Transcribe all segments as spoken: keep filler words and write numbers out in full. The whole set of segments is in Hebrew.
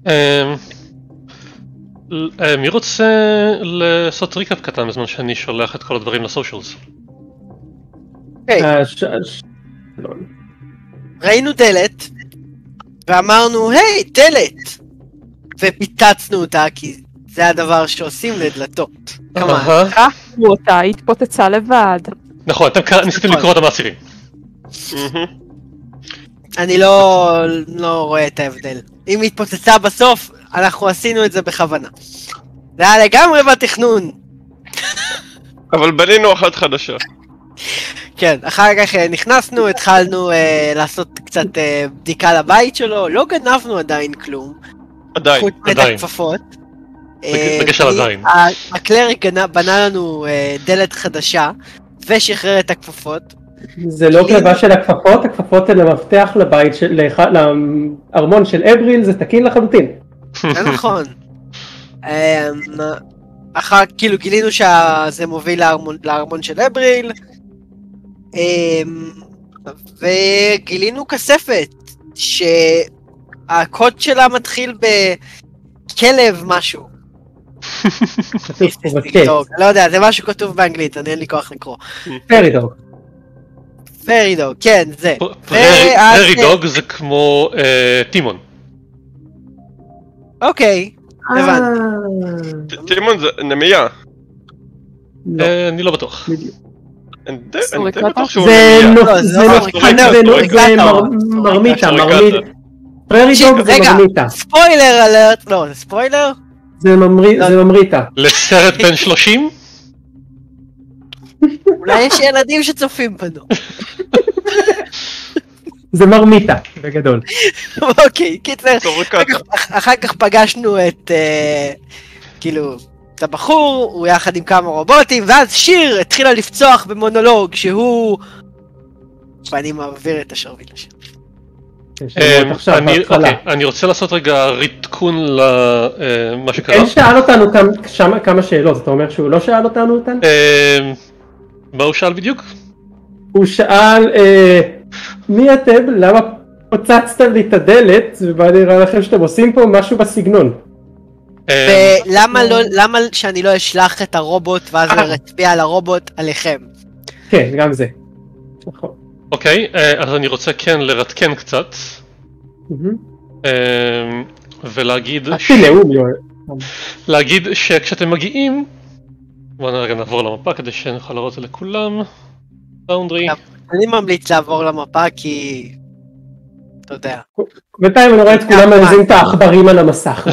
מי רוצה לעשות ריקאפ קטן בזמן שאני שולח את כל הדברים לסושיאלס? ראינו דלת ואמרנו היי דלת ופיתצנו אותה כי זה הדבר שעושים לדלתות. כמה? קחו אותה, היא התפוצצה לבד. נכון, אתם ניסיתם לקרוא אותה מהסירים. אני לא רואה את ההבדל. אם היא התפוצצה בסוף, אנחנו עשינו את זה בכוונה. זה היה לגמרי בתכנון. אבל בנינו אחת חדשה. כן, אחר כך נכנסנו, התחלנו לעשות קצת בדיקה לבית שלו, לא גנבנו עדיין כלום. עדיין, חוץ את הכפפות. בקש על עדיין. הקלריק בנה לנו דלת חדשה, ושחרר את הכפפות. זה לא גניבה של הכפפות, הכפפות הן המפתח לבית, לארמון של אבריל, זה תקין לחלוטין. זה נכון. אחר כאילו גילינו שזה מוביל לארמון של אבריל, וגילינו כספת שהקוד שלה מתחיל בכלב משהו. לא יודע, זה משהו כתוב באנגלית, אני אין לי כוח לקרוא. פרי דוג. פרי דוג, כן, זה. פרי דוג זה כמו טימון. אוקיי, הבנתי. טימון זה נמיה. אני לא בטוח. אני די בטוח שהוא נמיה. זה מרמיתה, מרמיתה. פרי דוג זה מרמיתה. רגע, ספוילר אלרט, לא, זה ספוילר? זה ממריתה. לסרט בן שלושים? אולי יש ילדים שצופים בנו. זה מרמיתה, בגדול. אוקיי, קיצר, אחר כך פגשנו את, כאילו, את הבחור, הוא יחד עם כמה רובוטים, ואז שיר התחילה לפצוח במונולוג, שהוא... ואני מעביר את השרביט לשם. אני רוצה לעשות רגע ריתקון למה שקרה. אין שאל אותנו כמה שאלות, אתה אומר שהוא לא שאל אותנו אותן? מה הוא שאל בדיוק? הוא שאל מי אתם? למה פוצצתם לי את הדלת? ומה נראה לכם שאתם עושים פה משהו בסגנון? ולמה שאני לא אשלח את הרובוט ואז נצביע על הרובוט עליכם? כן, גם זה. נכון. אוקיי, אז אני רוצה כן לרתקן קצת ולהגיד להגיד שכשאתם מגיעים, בואו נרגע נעבור למפה כדי שנוכל לראות את זה לכולם. פאונדרי, אני ממליץ לעבור למפה כי אתה יודע, בינתיים אני רואה את כולם מזים את העכברים על המסך.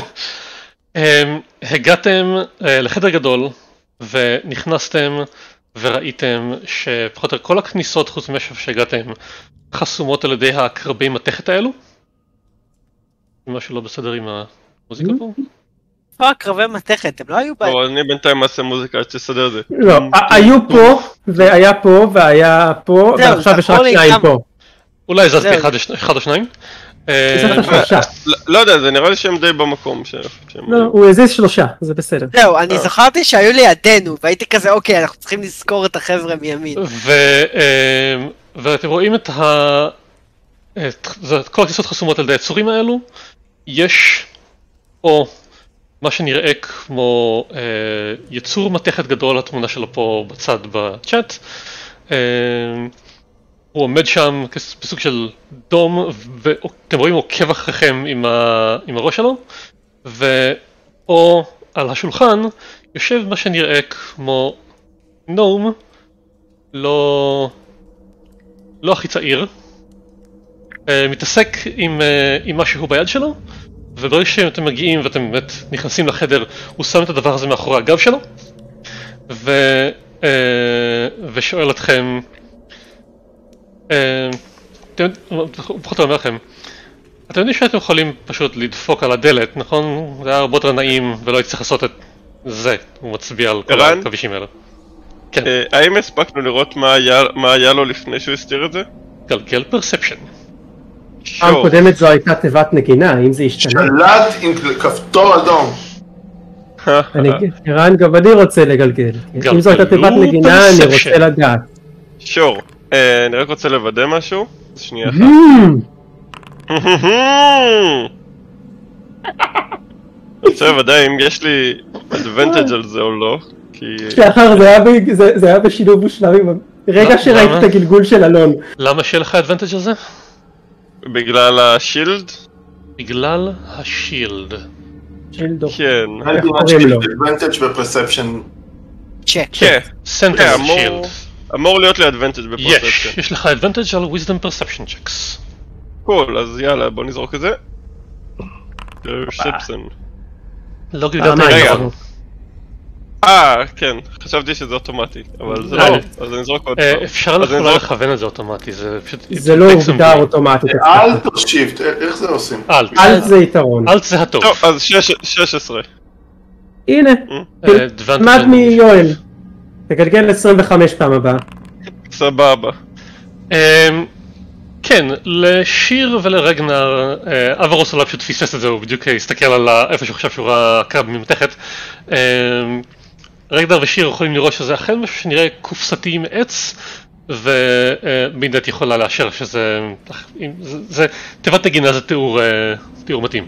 הגעתם לחדר גדול ונכנסתם וראיתם שפחות או יותר כל הכניסות חוץ משהו שהגעתם חסומות על ידי הקרבי מתכת האלו. משהו לא בסדר עם המוזיקה פה? פה הקרבי מתכת, הם לא היו בהם. אני בינתיים אעשה מוזיקה שתסדר את זה. לא, היו פה והיה פה והיה פה ועכשיו יש רק שניים פה. אולי זזתי אחד או שניים? לא יודע, זה נראה לי שהם די במקום. לא, הוא הזיז שלושה, זה בסדר. זהו, אני זכרתי שהיו לידינו והייתי כזה אוקיי, אנחנו צריכים לזכור את החבר'ה מימין. ואתם רואים את כל הכניסות חסומות על ידי היצורים האלו. יש פה מה שנראה כמו יצור מתכת גדול, התמונה שלו פה בצד בצ'אט. הוא עומד שם בסוג של דום, ואתם רואים הוא עוקב אחריכם עם, ה... עם הראש שלו, ופה על השולחן יושב מה שנראה כמו נום, לא, לא הכי צעיר, מתעסק עם, עם משהו ביד שלו, וברגע שאתם מגיעים ואתם באמת נכנסים לחדר, הוא שם את הדבר הזה מאחורי הגב שלו, ו... ושואל אתכם, פחות או אומר לכם, אתם יודעים שאתם יכולים פשוט לדפוק על הדלת, נכון? זה היה הרבה יותר נעים ולא יצטרך לעשות את זה, הוא מצביע על כל הכבישים האלה. כן. האם הספקנו לראות מה היה לו לפני שהוא הסתיר את זה? גלגל פרספשן. פעם קודמת זו הייתה תיבת נגינה, האם זה השתנה? שלט עם כפתור אדום. ערן, גם אני רוצה לגלגל. אם זו הייתה תיבת נגינה, אני רוצה לדעת. שור. אני רק רוצה לוודא משהו, שנייה אחת. עכשיו ודאי אם יש לי advantage על זה או לא, כי... שאחר זה היה בשילוב מושלם, רגע שראיתי את הגלגול של אלון. למה שיהיה לך advantage על זה? בגלל השילד? בגלל השילד. שילדו. כן. איך קוראים לו? advantage בפרספשן. צ'ק. כן. Sentinel shield. אמור להיות לי advantage בפרספשן. יש, יש לך advantage על wisdom perception checks. קול, אז יאללה בוא נזרוק את זה. פרספשן. לא גלגלת רגע. נכון. אה, כן, חשבתי שזה אוטומטי, אבל זה לא, אז אני אזרוק עוד פעם. אפשר אולי לכוון את זה אוטומטי, זה פשוט... זה לא הוגדר אוטומטית. אלט או שיפט, איך זה עושים? אלט. אלט זה יתרון. אלט זה הטוב. טוב, אז שש עשרה. הנה, תלמד מיואל. תגלגל עשרים וחמש פעם הבאה. סבבה. כן, לשיר ולרגנר, אברוס אולי פשוט פיסס את זה, הוא בדיוק הסתכל על איפה שהוא חשב שהוא ראה קרב ממתכת. רגנר ושיר יכולים לראות שזה אכן משהו שנראה קופסתי עם עץ, ומינדט יכולה לאשר שזה... זה, תיבת נגינה זה תיאור, תיאור מתאים.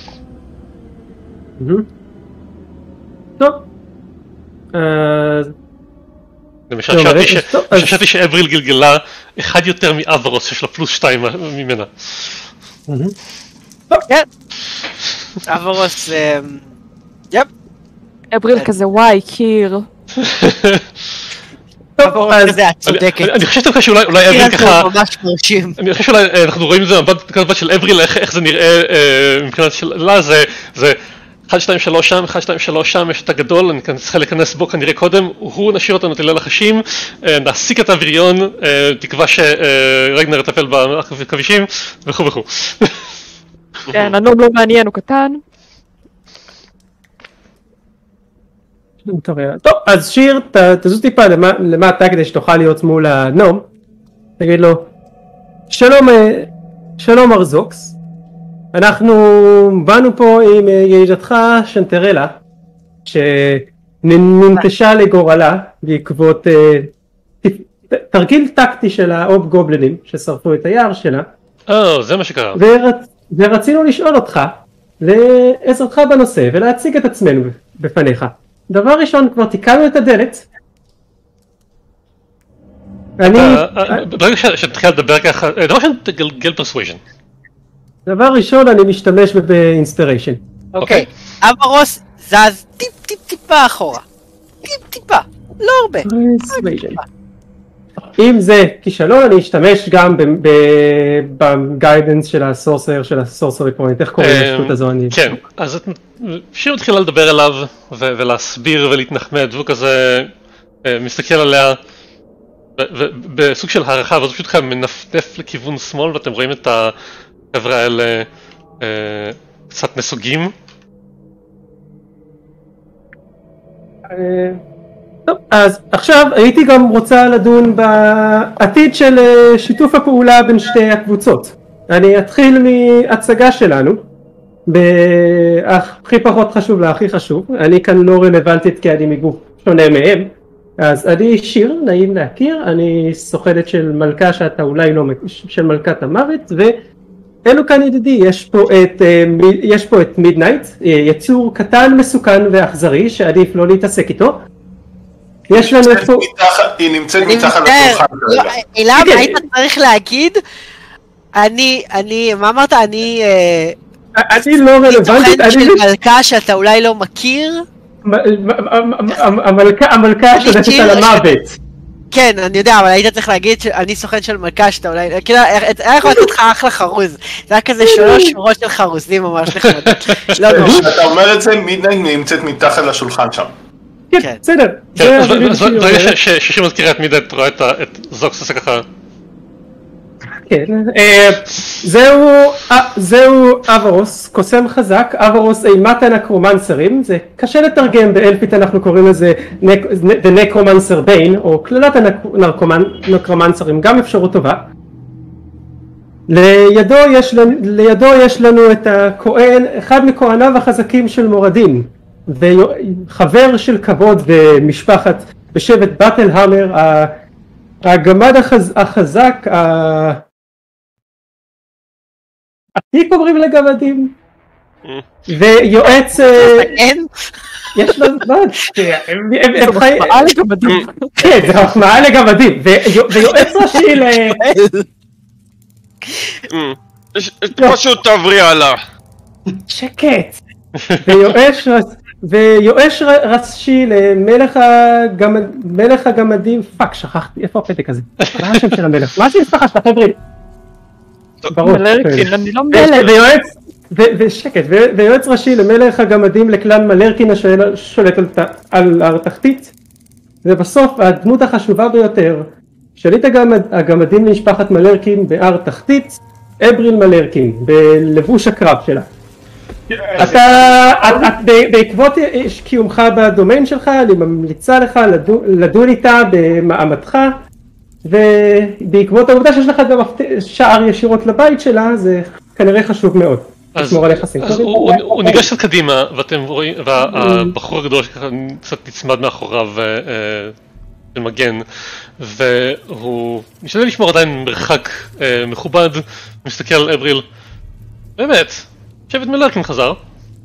טוב. למשל, חשבתי שאבריל גלגלה אחד יותר מאברוס שיש לה פלוס שתיים ממנה. כן. אברוס, יפ. אבריל כזה וואי, קיר. אברוס כזה, את צודקת. אני חושב דווקא שאולי אבריל ככה... ממש מרשים. אני חושב שאולי אנחנו רואים את זה במבט של אבריל, איך זה נראה מבחינת שלה, זה... אחד, שתיים, שלוש שם, אחד, שתיים, שלוש שם, יש את הגדול, אני צריך להיכנס בו כנראה קודם, הוא נשאיר אותנו תליל לחשים, נעסיק את האוויריון, תקווה שרגנר יטפל בכבישים, וכו' וכו'. כן, הנום לא מעניין, הוא קטן. טוב, אז שיר, תזוז טיפה למטה כדי שתוכל להיות מול הנום, תגיד לו, שלום, שלום ארזוקס, אנחנו באנו פה עם ידידתך שנטרלה, שננטשה לגורלה בעקבות תרגיל טקטי של האוב גובלנים ששרפו את היער שלה. או, זה מה שקרה. ורצינו לשאול אותך לעזרתך בנושא ולהציג את עצמנו בפניך. דבר ראשון, כבר תיקנו את הדלת. אני... ברגע שתתחיל לדבר ככה, דבר ראשון תגלגל פרסוויז'ן. דבר ראשון, אני משתמש באינספיריישן. אוקיי. אברוס זז טיפ טיפ טיפה אחורה. טיפ טיפה, לא הרבה. אם זה כישלון, אני אשתמש גם בגיידנס של הסורסר, של הסורסרי פוינט. איך קוראים לשטות הזו? כן, אז שיר מתחילה לדבר אליו ולהסביר ולהתנחמד, והוא כזה מסתכל עליה בסוג של הערכה, ואז פשוט ככה מנפנף לכיוון שמאל, ואתם רואים את החבר'ה האלה קצת נסוגים. טוב, אז עכשיו הייתי גם רוצה לדון בעתיד של שיתוף הפעולה בין שתי הקבוצות. אני אתחיל מהצגה שלנו, הכי פחות חשוב להכי חשוב. אני כאן לא רלוונטית כי אני מגוף שונה מהם. אז אני שיר, נעים להכיר, אני סוכנת של מלכה שאתה אולי לא, של מלכת המוות, ואלו כאן ידידי, יש פה את, יש פה את מידנייט, יצור קטן, מסוכן ואכזרי שעדיף לא להתעסק איתו. יש לנו פה... היא נמצאת מתחת לשולחן כרגע. אילם, היית צריך להגיד, אני, אני, מה אמרת, אני... אני לא רלוונטית, אני... סוכנת של מלכה שאתה אולי לא מכיר? המלכה שולטת על המוות. כן, אני יודע, אבל היית צריך להגיד שאני סוכן של מלכה שאתה אולי... כאילו, היה יכול לתת לך אחלה חרוז. זה היה כזה שלוש שורות של חרוזים ממש נחמדות. כשאתה אומר את זה, מידנייט נמצאת מתחת לשולחן שם. כן, בסדר. ברגע ששישים מזכירה את מידנייט, אתה רואה את זוקס עושה ככה. כן, זהו אברוס, קוסם חזק, אברוס אימת הנקרומנסרים, זה קשה לתרגם, באלפית אנחנו קוראים לזה The Necromancer Bane, או כללת הנקרומנסרים, גם אפשרות טובה. לידו יש, לידו יש לנו את הכהן, אחד מכהניו החזקים של מורדין, וחבר של כבוד במשפחת, בשבט באטל המר, הגמד החז, החזק, ה... עתיק אומרים לגמדים, ויועץ... אין? יש לו זמן. זו מחמאה לגמדים. כן, זה מחמאה לגמדים. ויועץ ראשי ל... פשוט תעברי הלאה. שקט. ויועץ ראשי למלך הגמדים, פאק, שכחתי, איפה הפתק הזה? מה השם של המלך? מה שהספחה שלך, חבר'ה? ברור. מלרקין, אני לא מלך. ויועץ, ושקט, ויועץ ראשי למלך הגמדים לכלן מלרקין השולט על הר תחתית, ובסוף הדמות החשובה ביותר, שליט הגמדים למשפחת מלרקין בהר תחתית, אבריל מלרקין, בלבוש הקרב שלה. אתה, בעקבות קיומך בדומיין שלך, אני ממליצה לך לדון איתה במעמדך, ובעקבות העובדה שיש לך גם שער ישירות לבית שלה, זה כנראה חשוב מאוד. לשמור על יחסים. אז הוא ניגש קצת קדימה, ואתם רואים, והבחור הגדול שככה קצת נצמד מאחוריו ומגן, והוא משתדל לשמור עדיין מרחק מכובד, מסתכל על אבריל. באמת, שבט מלרקין חזר.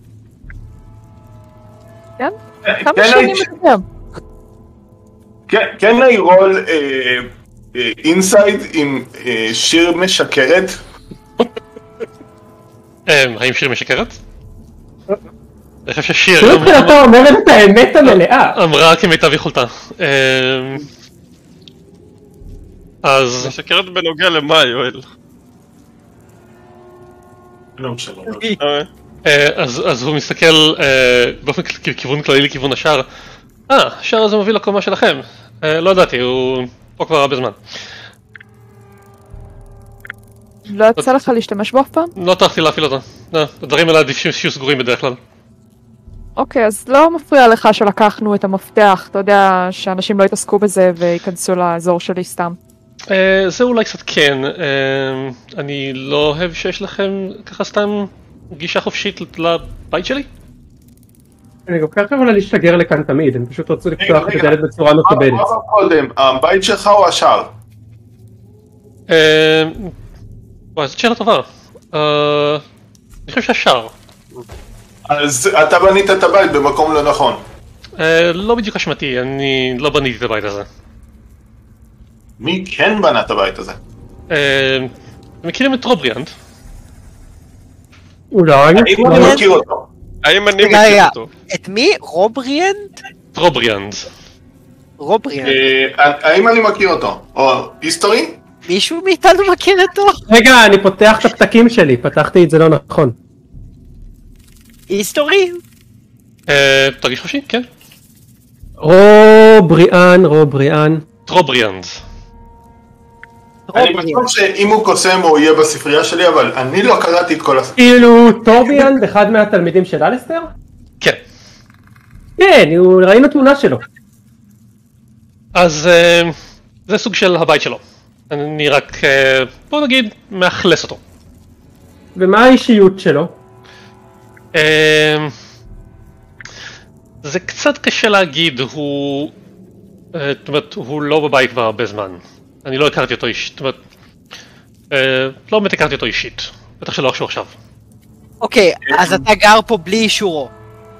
כן? כמה שנים מדבר? כן, אני רול אינסייד עם שיר משקרת. האם שיר משקרת? אני חושב ששיר... שיר מבחינתה אומרת את האמת המלאה. אמרה כמיטב יכולתה. אז... משקרת בנוגע למה, יואל? אז הוא מסתכל באופן כיוון כללי לכיוון השער. אה, השער הזה מוביל לקומה שלכם. לא ידעתי, הוא פה כבר הרבה זמן. לא יצא לך להשתמש בו אף פעם? לא טרחתי להפעיל אותו. הדברים האלה עדיף שיהיו סגורים בדרך כלל. אוקיי, אז לא מפריע לך שלקחנו את המפתח, אתה יודע שאנשים לא יתעסקו בזה וייכנסו לאזור שלי סתם. זה אולי קצת כן, אני לא אוהב שיש לכם ככה סתם גישה חופשית לבית שלי. אני גם ככה יכולה להשתגר לכאן תמיד, הם פשוט רצו לפתוח את הדלת בצורה מכבדת. מה קודם, הבית שלך או השער? וואי, זאת שאלה טובה. אני חושב שהשער. אז אתה בנית את הבית במקום לא נכון. לא בדיוק אשמתי, אני לא בניתי את הבית הזה. מי כן בנה את הבית הזה? אתם מכירים את טרובריאנד? אולי. האם אני מכיר אותו? האם אני מכיר אותו? את מי? רובריאנד? טרובריאנד. רובריאנד. האם אני מכיר אותו? או היסטורי? מישהו מאיתנו מכיר אותו? רגע, אני פותח את הפתקים שלי, פתחתי את זה לא נכון. היסטורי? תרגיש חופשי, כן. רובריאן, רובריאן. טרובריאנד. אני חושב שאם הוא קוסם הוא יהיה בספרייה שלי, אבל אני לא קראתי את כל הספר. כאילו טורביאנד, אחד מהתלמידים של אלסטר? כן. כן, ראינו תמונה שלו. אז זה סוג של הבית שלו. אני רק, בוא נגיד, מאכלס אותו. ומה האישיות שלו? זה קצת קשה להגיד, הוא... זאת אומרת, הוא לא בבית כבר הרבה זמן. אני לא הכרתי אותו אישית, זאת אומרת... לא באמת הכרתי אותו אישית. בטח שלא עכשיו עכשיו. אוקיי, אז אתה גר פה בלי אישורו.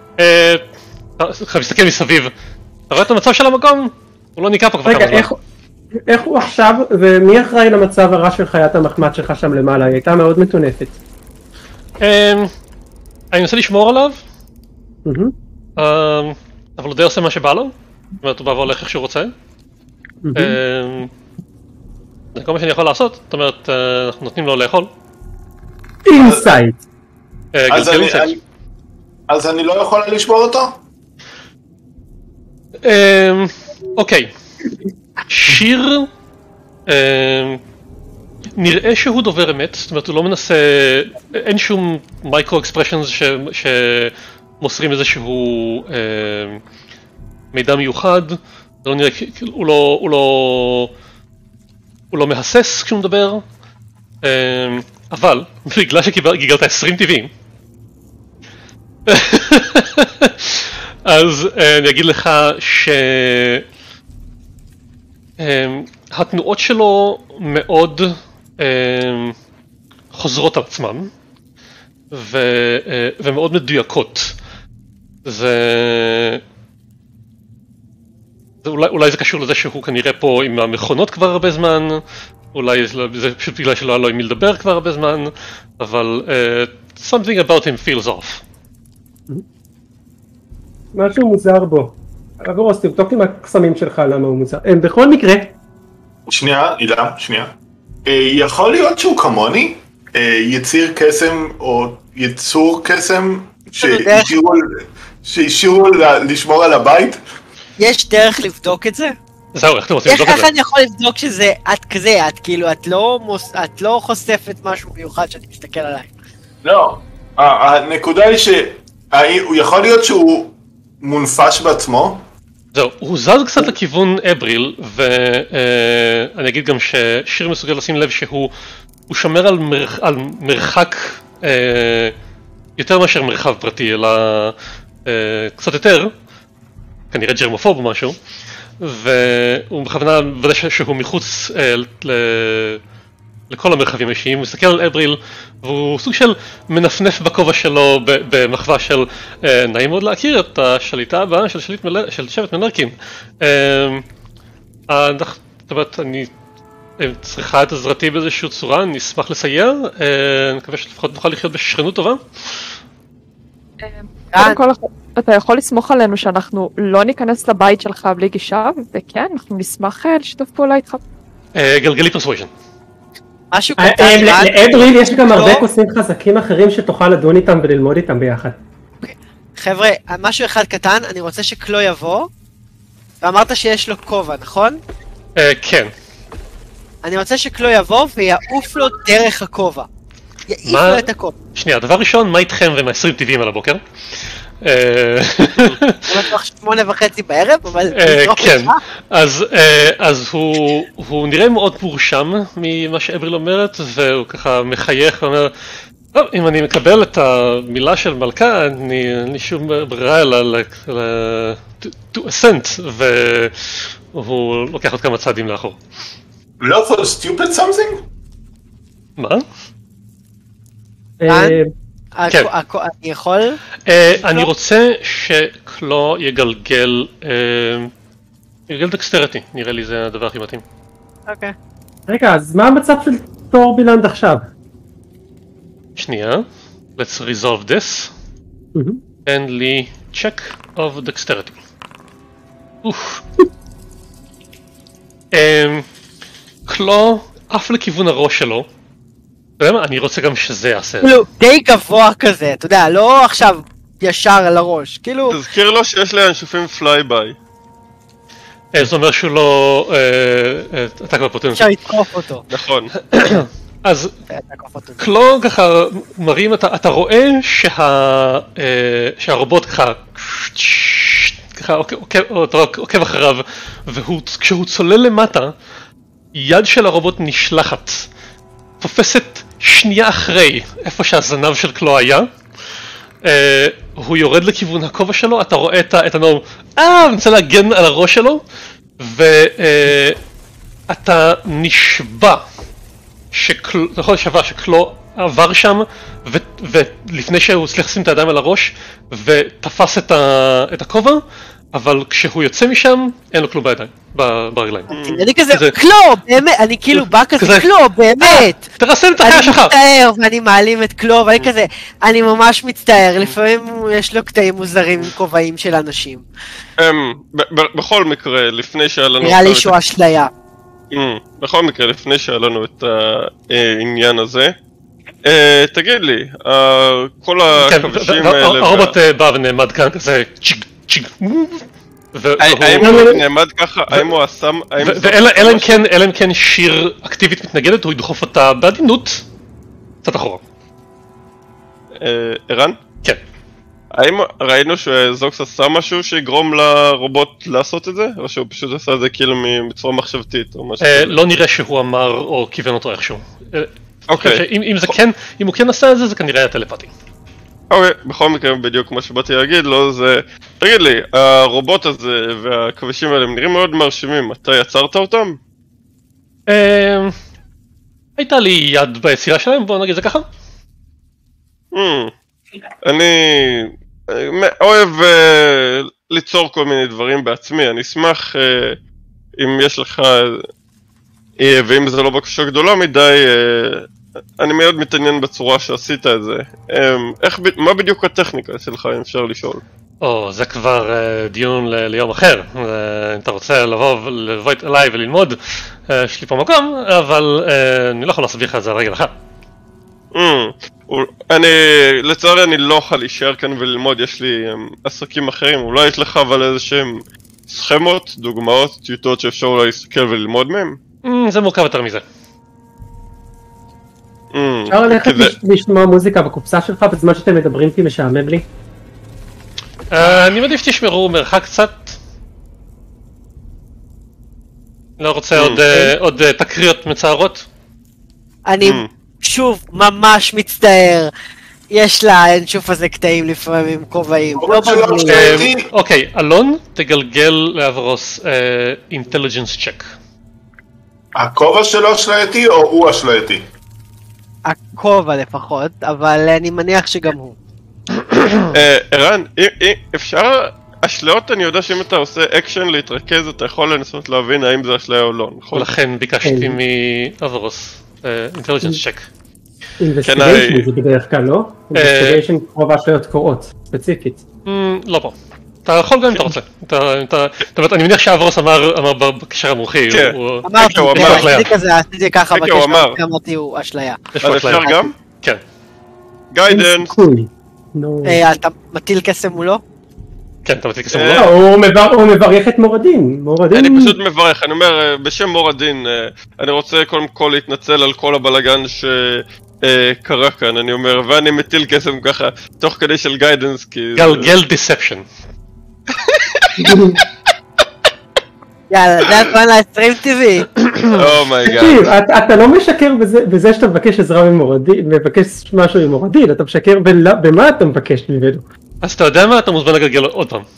אתה מסתכל מסביב. אתה רואה את המצב של המקום? הוא לא ניקה פה כבר כמה זמן. רגע, איך הוא עכשיו, ומי אחראי למצב הרע של חיית המחמד שלך שם למעלה? היא הייתה מאוד מטונפת. אני מנסה לשמור עליו. אבל הוא די עושה מה שבא לו. זאת אומרת, הוא בא והולך איך שהוא רוצה. זה כל מה שאני יכול לעשות. זאת אומרת, אנחנו נותנים לו לאכול. אינסייט. אז אני לא יכול לשמור אותו? אוקיי. שיר נראה שהוא דובר אמת, זאת אומרת הוא לא מנסה, אין שום מייקרו אקספרשנס שמוסרים איזשהו מידע מיוחד, זה לא נראה, הוא לא, הוא לא, הוא לא מהסס כשהוא מדבר, אבל בגלל שגיגלת עשרים טבעים, אז אני אגיד לך שהתנועות שלו מאוד חוזרות על עצמן, ומאוד מדויקות. זה... אולי, אולי זה קשור לזה שהוא כנראה פה עם המכונות כבר הרבה זמן, אולי זה פשוט בגלל שלא היה לו עם מי לדבר כבר הרבה זמן, אבל uh, something about him feels off. משהו מוזר בו. אברוס, תבדוק עם הקסמים שלך למה הוא מוזר. הם בכל מקרה... שנייה, אילה, שנייה. יכול להיות שהוא כמוני? יציר קסם או יצור קסם שהשאירו לשמור על הבית? יש דרך לבדוק את זה? זהו, איך אתם רוצים לבדוק את זה? איך אני יכול לבדוק שזה את כזה, את כאילו, את לא חושפת משהו מיוחד שאני מסתכל עליי? לא, הנקודה היא שהוא יכול להיות שהוא מונפש בעצמו? זהו, הוא זז קצת לכיוון אבריל, ואני אגיד גם ששיר מסוגל לשים לב שהוא שומר על מרחק יותר מאשר מרחב פרטי, אלא קצת יותר, כנראה ג'רמופוב או משהו, והוא בכוונה ודא שהוא מחוץ לכל המרחבים האישיים, הוא מסתכל על אבריל והוא סוג של מנפנף בכובע שלו במחווה של נעים מאוד להכיר את השליטה הבאה של שבט מנרקים. זאת אומרת, אני צריכה את עזרתי באיזושהי צורה, אני אשמח לסייע, אני מקווה שלפחות נוכל לחיות בשכנות טובה. קודם כל, אתה יכול לסמוך עלינו שאנחנו לא ניכנס לבית שלך בלי גישה, וכן, אנחנו נשמח לשיתוף פעולה איתך. גלגלי פרסוויז'ן. משהו קטן. לאדריל יש גם הרבה קוסמים חזקים אחרים שתוכל לדון איתם וללמוד איתם ביחד. חבר'ה, משהו אחד קטן, אני רוצה שקלו יבוא, ואמרת שיש לו כובע, נכון? כן. אני רוצה שקלו יבוא ויעוף לו דרך הכובע. יעיף לו את הכובע. שנייה, דבר ראשון, מה איתכם ועם ה-עשרים טבעים על הבוקר? אני בטוח שמונה וחצי בערב, אבל... כן, אז הוא נראה מאוד מורשם ממה שאבריל אומרת, והוא ככה מחייך ואומר, אם אני מקבל את המילה של מלכה, אין לי שום ברירה אלא to ascent, והוא לוקח עוד כמה צעדים לאחור. לא for stupid something? מה? כן. אני יכול? אני רוצה שקלו יגלגל, יגלגל דקסטריטי, נראה לי זה הדבר הכי מתאים. אוקיי. רגע, אז מה המצב של טורבילנד עכשיו? שנייה, let's resolve this. תן לי check of dexterity. אוף. קלו עף לכיוון הראש שלו. אתה יודע מה? אני רוצה גם שזה יעשה. כאילו, די גבוה כזה, אתה יודע, לא עכשיו ישר על הראש, כאילו... תזכיר לו שיש לי אנשופים פליי ביי. זה אומר שהוא לא... אתה כבר פוטנט. אפשר לתקוף אותו. נכון. אז קלו ככה מראים, אתה רואה שהרובוט ככה... ככה עוקב אחריו, וכשהוא צולל למטה, יד של הרובוט נשלחת. תופסת שנייה אחרי איפה שהזנב של קלו היה, uh, הוא יורד לכיוון הכובע שלו, אתה רואה את, את הנום, אה, אני רוצה להגן על הראש שלו, ואתה uh, נשבע שקלו, אתה יכול לשבע שקלו עבר שם, ו, ולפני שהוא הצליח לשים את הידיים על הראש, ותפס את, ה, את הכובע, אבל כשהוא יוצא משם, אין לו כלום בידיים, ברגליים. אני כזה, קלו, באמת, אני כאילו בא כזה, קלו, באמת. תרסן את החיה שלך. אני מצטער, ואני מעלים את קלו, ואני כזה, אני ממש מצטער, לפעמים יש לו קטעים מוזרים עם כובעים של אנשים. בכל מקרה, לפני שהיה לנו... נראה לי שהוא אשליה. בכל מקרה, לפני שהיה לנו את העניין הזה, תגיד לי, כל הכבשים האלה... הרובוט בא ונעמד כאן כזה צ'יק צ'יק. האם הוא נעמד ככה? האם הוא אסם? ואלא אם כן שיר אקטיבית מתנגדת, הוא ידחוף אותה בעדינות קצת אחורה. ערן? כן. האם ראינו שזוקס עשה משהו שיגרום לרובוט לעשות את זה? או שהוא פשוט עשה את זה כאילו בצורה מחשבתית או משהו כזה? לא נראה שהוא אמר או כיוון אותו איכשהו. אוקיי. אם הוא כן עשה את זה, זה כנראה היה טלפתי. אוקיי, בכל מקרה בדיוק כמו שבאתי להגיד לו זה... תגיד לי, הרובוט הזה והכבישים האלה הם נראים מאוד מרשימים, אתה יצרת אותם? הייתה לי יד ביצירה שלהם, בוא נגיד זה ככה. אני אוהב ליצור כל מיני דברים בעצמי, אני אשמח אם יש לך, ואם זה לא בקשה גדולה מדי, אני מאוד מתעניין בצורה שעשית את זה. איך, מה בדיוק הטכניקה שלך, אם אפשר לשאול? או, זה כבר דיון ליום אחר. אם אתה רוצה לבוא לבוא אליי וללמוד, יש לי פה מקום, אבל אני לא יכול להסביר לך את זה על רגל אחת. אני, לצערי אני לא יכול להישאר כאן וללמוד, יש לי עסקים אחרים, אולי יש לך אבל איזה שהם סכמות, דוגמאות, טיוטות שאפשר אולי להסתכל וללמוד מהם? זה מורכב יותר מזה. אפשר ללכת לשמוע מוזיקה בקופסה שלך בזמן שאתם מדברים כי משעמם לי? אני מעדיף שתשמרו מרחק קצת. לא רוצה עוד תקריות מצערות? אני שוב ממש מצטער. יש לאנשוף הזה קטעים לפעמים כובעים. אוקיי, אלון, תגלגל לאברוס אינטליג'נס צ'ק. הכובע שלו אשלייתי או הוא אשלייתי? הכובע לפחות, אבל אני מניח שגם הוא. ערן, אפשר... אשליות, אני יודע שאם אתה עושה אקשן להתרכז, אתה יכול לנסות להבין האם זה אשליה או לא, נכון? לכן ביקשתי מאברוס אינטליג'נס צ'ק. אינבסטיגיישן זה בדרך כלל, לא? אינבסטיגיישן רוב האשליות קורות, ספציפית. לא פה. אתה יכול גם אם אתה רוצה. אני מניח שאברוס אמר בקשר המומחי. אמרתי, עשיתי כזה, עשיתי ככה בקשר, אמרתי הוא אשליה. אז אפשר גם? כן. גיידנס. אתה מטיל קסם מולו? כן, אתה מטיל קסם מולו? הוא מברך את מורדין. אני פשוט מברך, אני אומר, בשם מורדין, אני רוצה קודם כל להתנצל על כל הבלגן שקרה כאן, אני אומר, ואני מטיל קסם ככה, תוך כדי של גיידנס, כי... גלגל דיספשן. יאללה, זה הזמן ל-עשרים טבעי. אומייגאד. תקשיב, אתה לא משקר בזה שאתה מבקש עזרה ממורדין, מבקש משהו ממורדין, אתה משקר במה אתה מבקש ממנו. אז אתה יודע מה? אתה מוזמן לגלגל עוד פעם.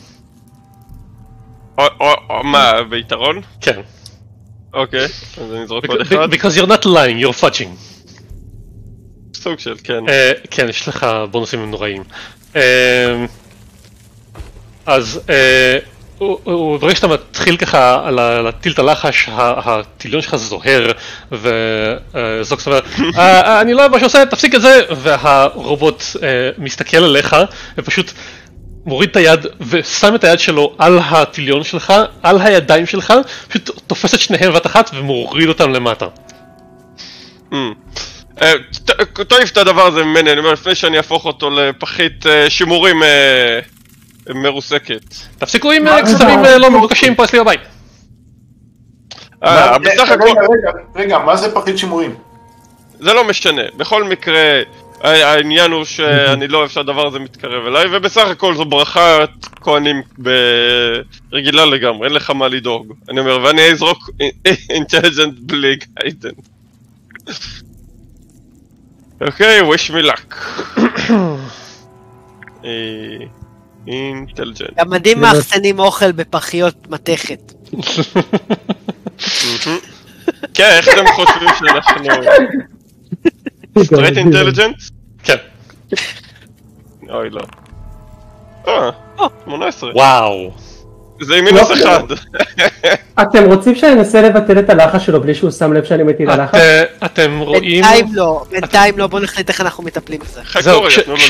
מה, ביתרון? כן. אוקיי, אז אני אזרוק עוד אחד. Because you're not lying, you're fudging. סוג של, כן. כן, יש לך בונוסים נוראים. אז ברגע שאתה מתחיל ככה להטיל את הלחש, הטיליון שלך זוהר, וזוקס אומר, אני לא אוהב מה שעושה, תפסיק את זה, והרובוט מסתכל עליך, ופשוט מוריד את היד, ושם את היד שלו על הטיליון שלך, על הידיים שלך, פשוט תופס את שניהם בת אחת, ומוריד אותם למטה. תעיף את הדבר הזה ממני, אני אומר, לפני שאני אהפוך אותו לפחית שימורים מרוסקת. תפסיקו עם קסמים לא מבוקשים פה אצלי בבית. בסך הכל... רגע, מה זה פחית שימורים? זה לא משנה, בכל מקרה העניין הוא שאני לא אוהב שהדבר הזה מתקרב אליי, ובסך הכל זו ברכת כהנים רגילה לגמרי, אין לך מה לדאוג. אני אומר, ואני אזרוק אינטליג'נט בלי גיידן. אוקיי, wish me luck. אינטליג'נט. גם מדהים מאחסנים אוכל בפחיות מתכת. כן, איך אתם חושבים שאנחנו... straight intelligence? כן. אוי לא. אה, שמונה עשרה. וואו. זה עם מינוס אחד. אתם רוצים שאני אנסה לבטל את הלחש שלו בלי שהוא שם לב שאני מטיל הלחש? אתם רואים... בינתיים לא, בינתיים לא, בואו נחליט איך אנחנו מטפלים בזה. זהו,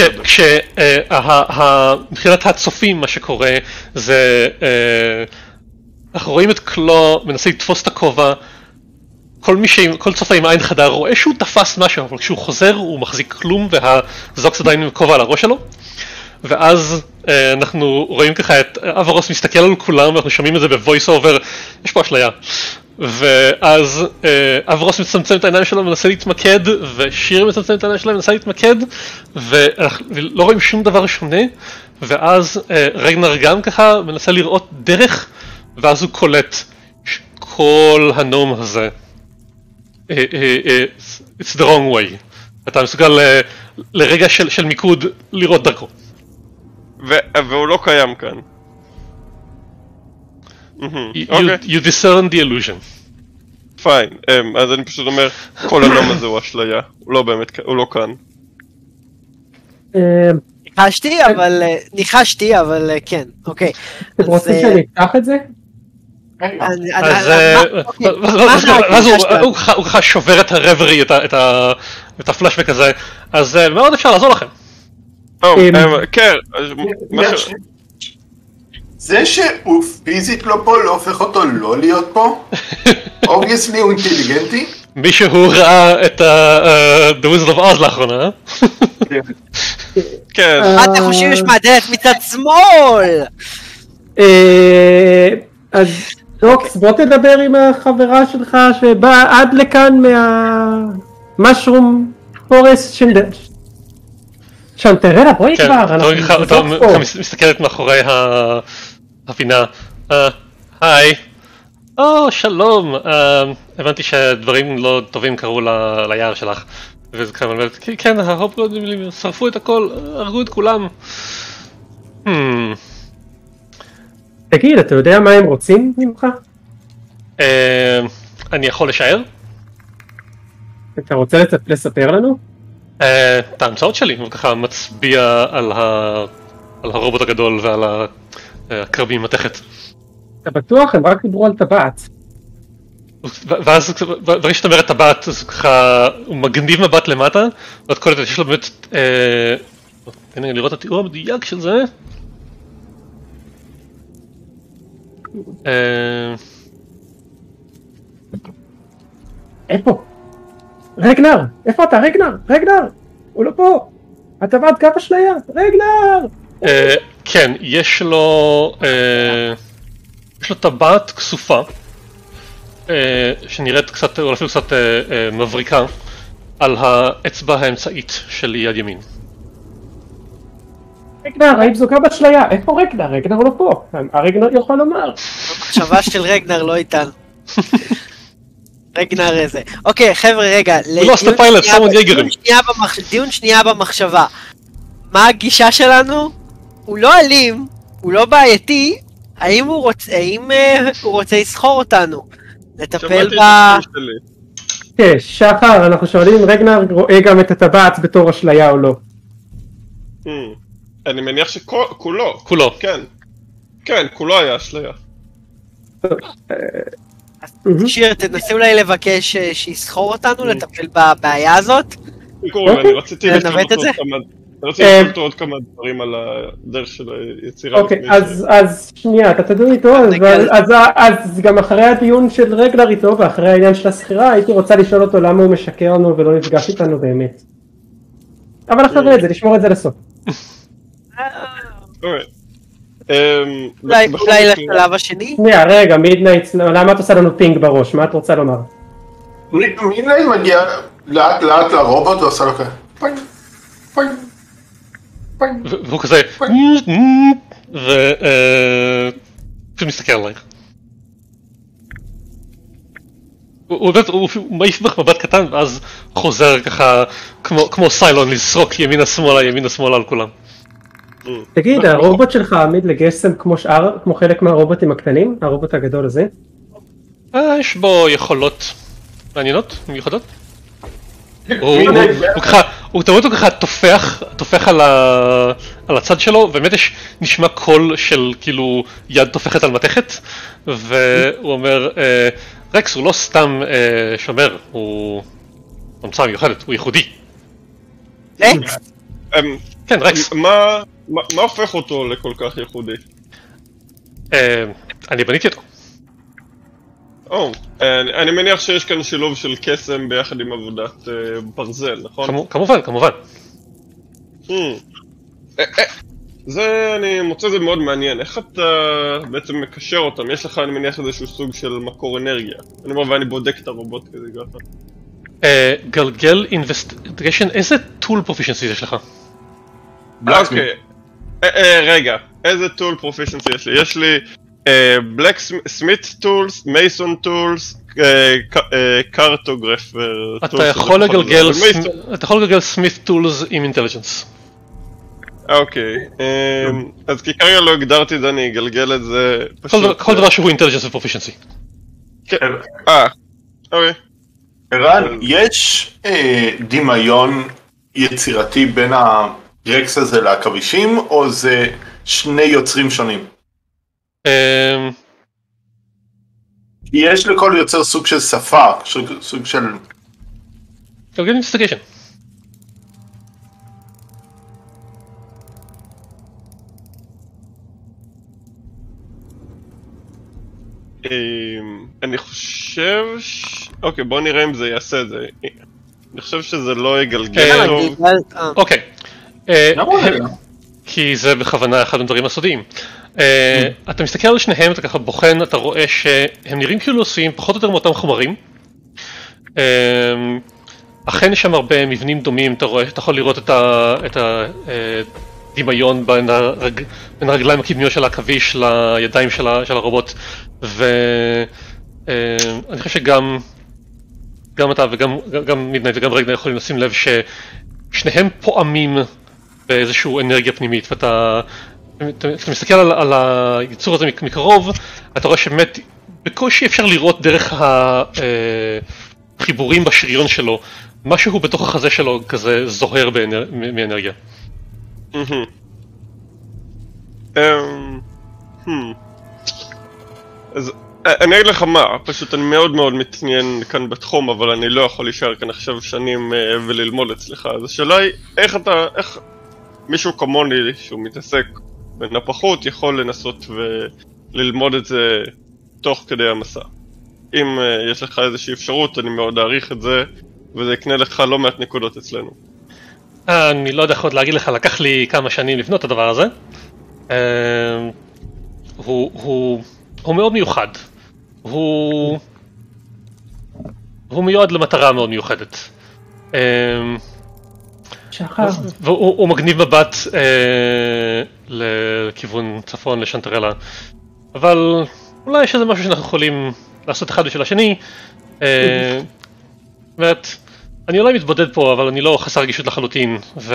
כשמבחינת הצופים מה שקורה זה... אנחנו רואים את קלו מנסה לתפוס את הכובע, כל צופה עם עין חדה רואה שהוא תפס משהו, אבל כשהוא חוזר הוא מחזיק כלום והזוקס עדיין עם כובע על הראש שלו. ואז אה, אנחנו רואים ככה את אברוס מסתכל על כולם ואנחנו שומעים את זה בוויס אובר, יש פה אשליה. ואז אה, אברוס מצמצם את העיניים שלו ומנסה להתמקד, ושיר מצמצם את העיניים שלו ומנסה להתמקד, ולא רואים שום דבר שונה, ואז אה, רגנר גם ככה מנסה לראות דרך, ואז הוא קולט כל הנום הזה. אה, אה, אה, it's the wrong way. אתה מסוגל ל, לרגע של, של מיקוד לראות דרכו. והוא לא קיים כאן. You discern the illusion. פיין, אז אני פשוט אומר, כל הנום הזה הוא אשליה, הוא לא באמת, הוא לא כאן. ניחשתי, אבל... ניחשתי, אבל כן, אוקיי. אתם רוצים שאני אפתח את זה? אז הוא ככה שובר את הרברי, את הפלאשבק הזה, אז מאוד אפשר לעזור לכם. כן. זה שהוא פיזית לא פה לא הופך אותו לא להיות פה? אובייסלי הוא אינטליגנטי? מישהו ראה את The Wizard of Oz לאחרונה? כן. מה אתם חושבים יש מהדלת מצד שמאל? אז דוקס, בוא תדבר עם החברה שלך שבאה עד לכאן מהמשרום פורסט שנטרלה, בואי כבר. אתה מסתכלת מאחורי הפינה. היי. או, שלום. הבנתי שדברים לא טובים קרו ליער שלך. וזה כמובן, כן, ההופגודים שרפו את הכל, הרגו את כולם. תגיד, אתה יודע מה הם רוצים ממך? אני יכול לשער? אתה רוצה לספר לנו? את ההמצאות שלי, הוא ככה מצביע על הרובוט הגדול ועל הקרבים עם מתכת. אתה בטוח? הם רק דיברו על טבעת. ואז ברגע שאתה אומר את טבעת, אז ככה הוא מגניב מבט למטה, ואת קולטת, יש לו באמת, הנה לראות את התיאור המדויק של זה. איפה? רגנר! איפה אתה? רגנר! רגנר! הוא לא פה! הטבעת קו אשליה! רגנר! כן, יש לו... יש לו טבעת כסופה, שנראית קצת, או אפילו קצת מבריקה, על האצבע האמצעית של יד ימין. רגנר, האם זו קו אשליה? איפה רגנר? רגנר לא פה. הרגנר יכול לומר. המחשבה של רגנר לא איתן. רגנר איזה. אוקיי, חבר'ה, רגע. הוא לא עשתה פיילוט, סמון יגרים. דיון שנייה במחשבה. מה הגישה שלנו? הוא לא אלים, הוא לא בעייתי. האם הוא רוצה, האם הוא רוצה לסחור אותנו? לטפל ב... כן, שחר, אנחנו שואלים אם רגנר רואה גם את הטבעת בתור אשליה או לא. אני מניח שכולו. כולו. כן. כן, כולו היה אשליה. שיר, תנסה אולי לבקש שיסחור אותנו, לטפל בבעיה הזאת? אני רציתי לנווט את זה? אני רוצה לשאול אותו עוד כמה דברים על הדרך של היצירה. אוקיי, אז שנייה, אתה תדעו איתו, אז גם אחרי הדיון של רגנר איתו ואחרי העניין של הסחירה, הייתי רוצה לשאול אותו למה הוא משקר לנו ולא נפגש איתנו באמת. אבל אחרי את זה, נשמור את זה לסוף. אולי לשלב השני? שנייה, רגע, מידנייט, למה את עושה לנו פינג בראש? מה את רוצה לומר? מידנייט מגיע לאט לאט לרובוט ועושה לו כאלה. פינג, פינג. והוא כזה, ופשוט מסתכל עלייך. הוא באמת, הוא מעיף בך מבט קטן, ואז חוזר ככה, כמו סיילון, לזרוק ימינה שמאלה, ימינה שמאלה על כולם. תגיד, הרובוט שלך עמיד לגשם כמו שאר, כמו חלק מהרובוטים הקטנים? הרובוט הגדול הזה? יש בו יכולות מעניינות, מיוחדות. הוא תמיד הוא ככה תופח, תופח על הצד שלו, ובאמת יש נשמע קול של כאילו יד תופחת על מתכת, והוא אומר, רקס הוא לא סתם שומר, הוא המצאה מיוחדת, הוא ייחודי. רקס? כן, רקס. מה הופך אותו לכל כך ייחודי? אני בניתי אותו. או, אני מניח שיש כאן שילוב של קסם ביחד עם עבודת ברזל, נכון? כמובן, כמובן. זה, אני מוצא זה מאוד מעניין, איך אתה בעצם מקשר אותם? יש לך, אני מניח, איזשהו סוג של מקור אנרגיה. אני אומר, ואני בודק את הרובוט כזה ככה. גלגל אינבסטיגיישן, איזה טול פרופישנסי יש לך? אוקיי, רגע, איזה טול פרופישנסי יש לי? יש לי blacksmith tools, mason tools, cartographer tools. אתה יכול לגלגל smith tools עם intelligence. אוקיי, אז כי כרגע לא הגדרתי את זה, אני אגלגל את זה פשוט. כל דבר שהוא intelligence ו-proficiency. אה, אוקיי. ערן, יש דמיון יצירתי בין הרקס הזה לעכבישים, או זה שני יוצרים שונים? יש לכל יוצר סוג של שפה, סוג של... תרגל אינסטיגיישן. אני חושב ש... אוקיי, בוא נראה אם זה יעשה את זה. אני חושב שזה לא יגלגל טוב. אוקיי. כי זה בכוונה אחד הדברים הסודיים. אתה מסתכל על שניהם, אתה ככה בוחן, אתה רואה שהם נראים כאילו עשויים פחות או יותר מאותם חומרים. אכן יש שם הרבה מבנים דומים, אתה רואה, אתה יכול לראות את הדמיון בין הרגליים הקדמיות של העכביש לידיים של הרובוט. ואני חושב שגם גם אתה וגם מידנייט וגם רגנר יכולים לשים לב ששניהם פועמים באיזושהי אנרגיה פנימית, ואתה אתה מסתכל על, על היצור הזה מקרוב, אתה רואה שבאמת בקושי אפשר לראות דרך החיבורים בשריון שלו, משהו בתוך החזה שלו כזה זוהר באנר... מאנרגיה. אז אני אגיד לך מה, פשוט אני מאוד מאוד מתעניין כאן בתחום, אבל אני לא יכול להישאר כאן עכשיו שנים וללמוד אצלך. אז השאלה היא, איך אתה, איך מישהו כמוני שהוא מתעסק בנפחות יכול לנסות וללמוד את זה תוך כדי המסע. אם יש לך איזושהי אפשרות, אני מאוד אעריך את זה, וזה יקנה לך לא מעט נקודות אצלנו. אני לא יודע איך עוד להגיד לך, לקח לי כמה שנים לבנות את הדבר הזה. הוא, הוא, הוא מאוד מיוחד. הוא, הוא מיועד למטרה מאוד מיוחדת. שחר. והוא מגניב מבט לכיוון צפון, לשנטרלה. אבל אולי יש איזה משהו שאנחנו יכולים לעשות אחד בשביל השני. באמת, אני אולי מתבודד פה, אבל אני לא חסר רגישות לחלוטין,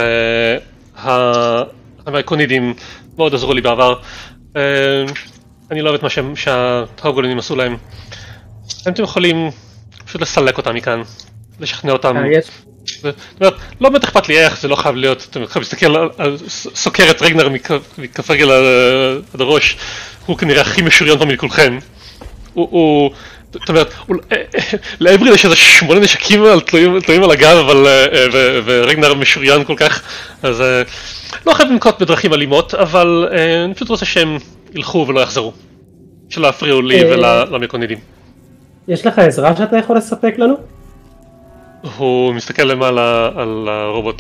והמאיקונידים מאוד עזרו לי בעבר. אני לא אוהב את מה שההוגולנים עשו להם. אתם יכולים פשוט לסלק אותם מכאן, לשכנע אותם. זאת אומרת, לא באמת אכפת לי איך, זה לא חייב להיות, אתם יכולים להסתכל על סוקרת רגנר מכף רגל עד הראש, הוא כנראה הכי משוריון פה מכולכם. הוא, זאת אומרת, לאבריל יש איזה שמונה נשקים תלויים על הגב, אבל ורגנר משוריין כל כך, אז לא חייב לנקוט בדרכים אלימות, אבל אני פשוט רוצה שהם ילכו ולא יחזרו, שלא יפריעו לי ולמקונידים. יש לך עזרה שאתה יכול לספק לנו? הוא מסתכל למעלה על הרובוט.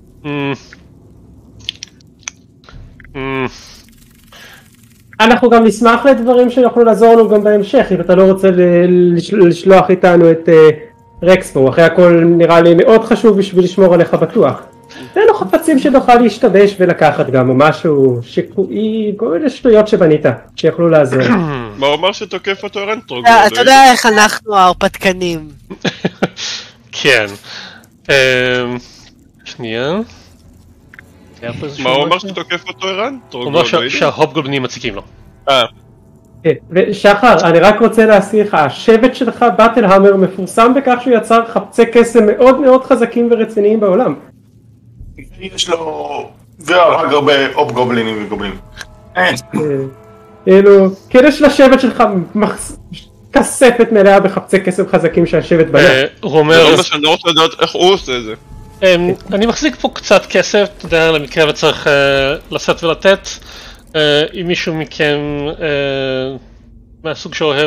אנחנו גם נשמח לדברים שיוכלו לעזור לנו גם בהמשך, אם אתה לא רוצה לשלוח איתנו את רקס פה, אחרי הכל נראה לי מאוד חשוב בשביל לשמור עליך בטוח. תן לו חפצים שנוכל להשתבש ולקחת גם, או משהו שקועי, כל מיני שטויות שבנית, שיוכלו לעזור. מה הוא אמר שתוקף אותו רנטרוג? אתה יודע איך אנחנו ההרפתקנים. כן. שנייה. מה הוא אמר שתוקף אותו רנטרוג? הוא אמר שההובגולנים מציקים לו. אה. שחר, אני רק רוצה להזכיר לך, השבט שלך, באטלהאמר, מפורסם בכך שהוא יצר חפצי קסם מאוד מאוד חזקים ורציניים בעולם. יש לו... והרג הרבה הובגובלינים וגובלים. כאילו, כדי שלשבט שלך כספת מלאה בחפצי קסם חזקים שהשבט בנה. הוא אומר... זה שאני לא רוצה לדעת איך הוא עושה את זה. אני מחזיק פה קצת כסף, אתה יודע, למקרה וצריך לשאת ולתת. אם מישהו מכם מהסוג שאוהב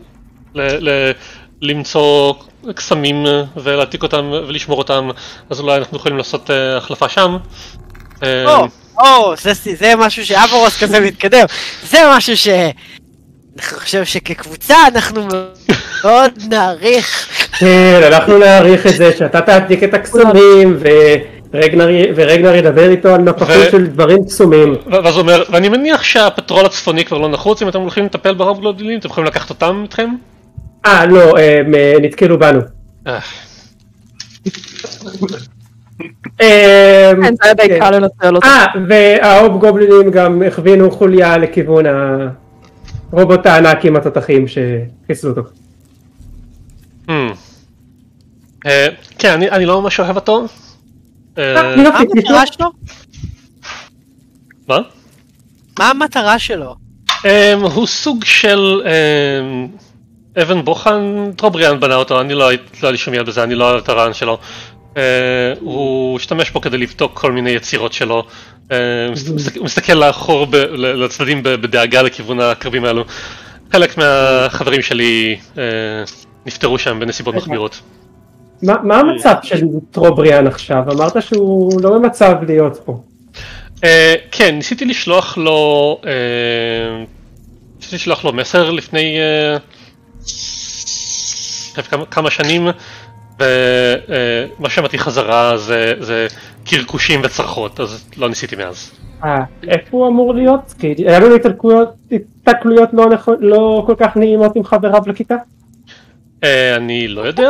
למצוא קסמים ולהעתיק אותם ולשמור אותם, אז אולי אנחנו יכולים לעשות החלפה שם. או, או, זה משהו שאברוס כזה מתקדם. זה משהו ש... אני חושב שכקבוצה אנחנו מאוד נעריך. כן, אנחנו נעריך את זה שאתה תעתיק את הקסמים ורגנר ידבר איתו על נפחות של דברים קסומים. ואז הוא אומר, ואני מניח שהפטרול הצפוני כבר לא נחוץ, אם אתם הולכים לטפל בהובגולנים, אתם יכולים לקחת אותם איתכם? אה, לא, נתקלו בנו. כן, זה היה די קל לנצל אותו. אה, וההובגולנים גם הכווינו חוליה לכיוון הרובוט הענק עם התותחים שחיסלו אותו. כן, אני לא ממש אוהב אותו. מה המטרה שלו? מה? מה המטרה שלו? הוא סוג של אבן בוחן, טרובריאן בנה אותו, אני לא היה לי שום יד בזה, אני לא אוהב את הרעיון שלו. הוא השתמש בו כדי לבדוק כל מיני יצירות שלו, הוא מסתכל לאחור לצדדים בדאגה לכיוון הקרבים האלו. חלק מהחברים שלי נפטרו שם בנסיבות מחמירות. מה המצב של טרובריאן עכשיו? אמרת שהוא לא במצב להיות פה. כן, ניסיתי לשלוח לו ניסיתי לשלוח לו מסר לפני כמה שנים, ומה שמעתי חזרה זה קרקושים וצרחות, אז לא ניסיתי מאז. אה, איפה הוא אמור להיות? כי היה לו התקלויות לא כל כך נעימות עם חבריו לכיתה? אני לא יודע.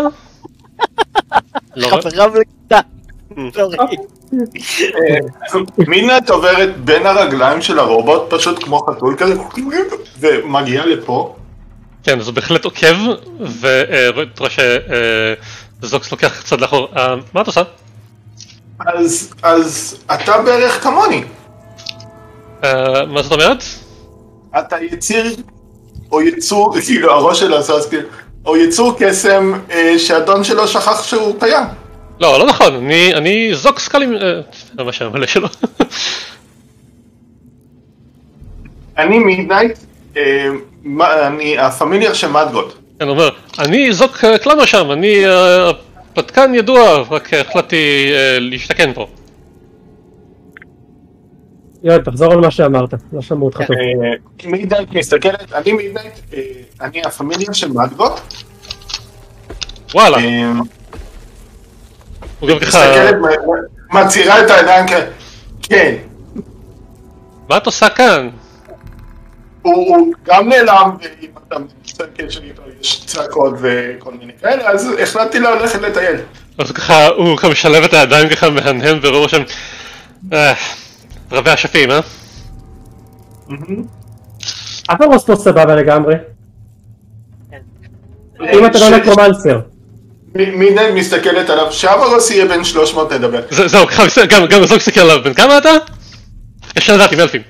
חבריו לכיתה. מינת עוברת בין הרגליים של הרובוט, פשוט כמו חתול כזה, ומגיעה לפה. כן, אז הוא בהחלט עוקב, ואתה רואה שזוקס לוקח קצת לאחור. מה את עושה? אז אתה בערך כמוני. מה זאת אומרת? אתה יציר, או יצור, כאילו הראש שלו עשה אז כאילו, או יצור קסם שהאדון שלו שכח שהוא קיים. לא, לא נכון, אני, אני זוקס קלים, זה מה שהמלא שלו. אני מידנייט, אני הפמיליאר של מדגות. אני אומר, אני זוק קלאמר שם, אני פתקן ידוע, רק החלטתי להשתכן פה. יואל, תחזור על מה שאמרת, לא שמעו אותך טוב. מידנייט מסתכלת, אני מידנייט, אני הפמיליאר של מדגות. וואלה. הוא גם ככה... מסתכלת, מצירה את הידיים כאלה, כן. מה את עושה כאן? הוא גם נעלם, ואם אתה מסתכל שאיתו יש צעקות וכל מיני כאלה, אז החלטתי ללכת לטייל. אז ככה, הוא ככה משלב את הידיים ככה מהנהן ורואה שם... רבי אשפים, אה? אברוס פה סבבה לגמרי. אם אתה לא נקרומנסר. מידנייט מסתכלת עליו, שאברוס יהיה בין שלוש מאות לדבר. זהו, גם זוג מסתכל עליו, בן כמה אתה? יש לדעת עם אלפים.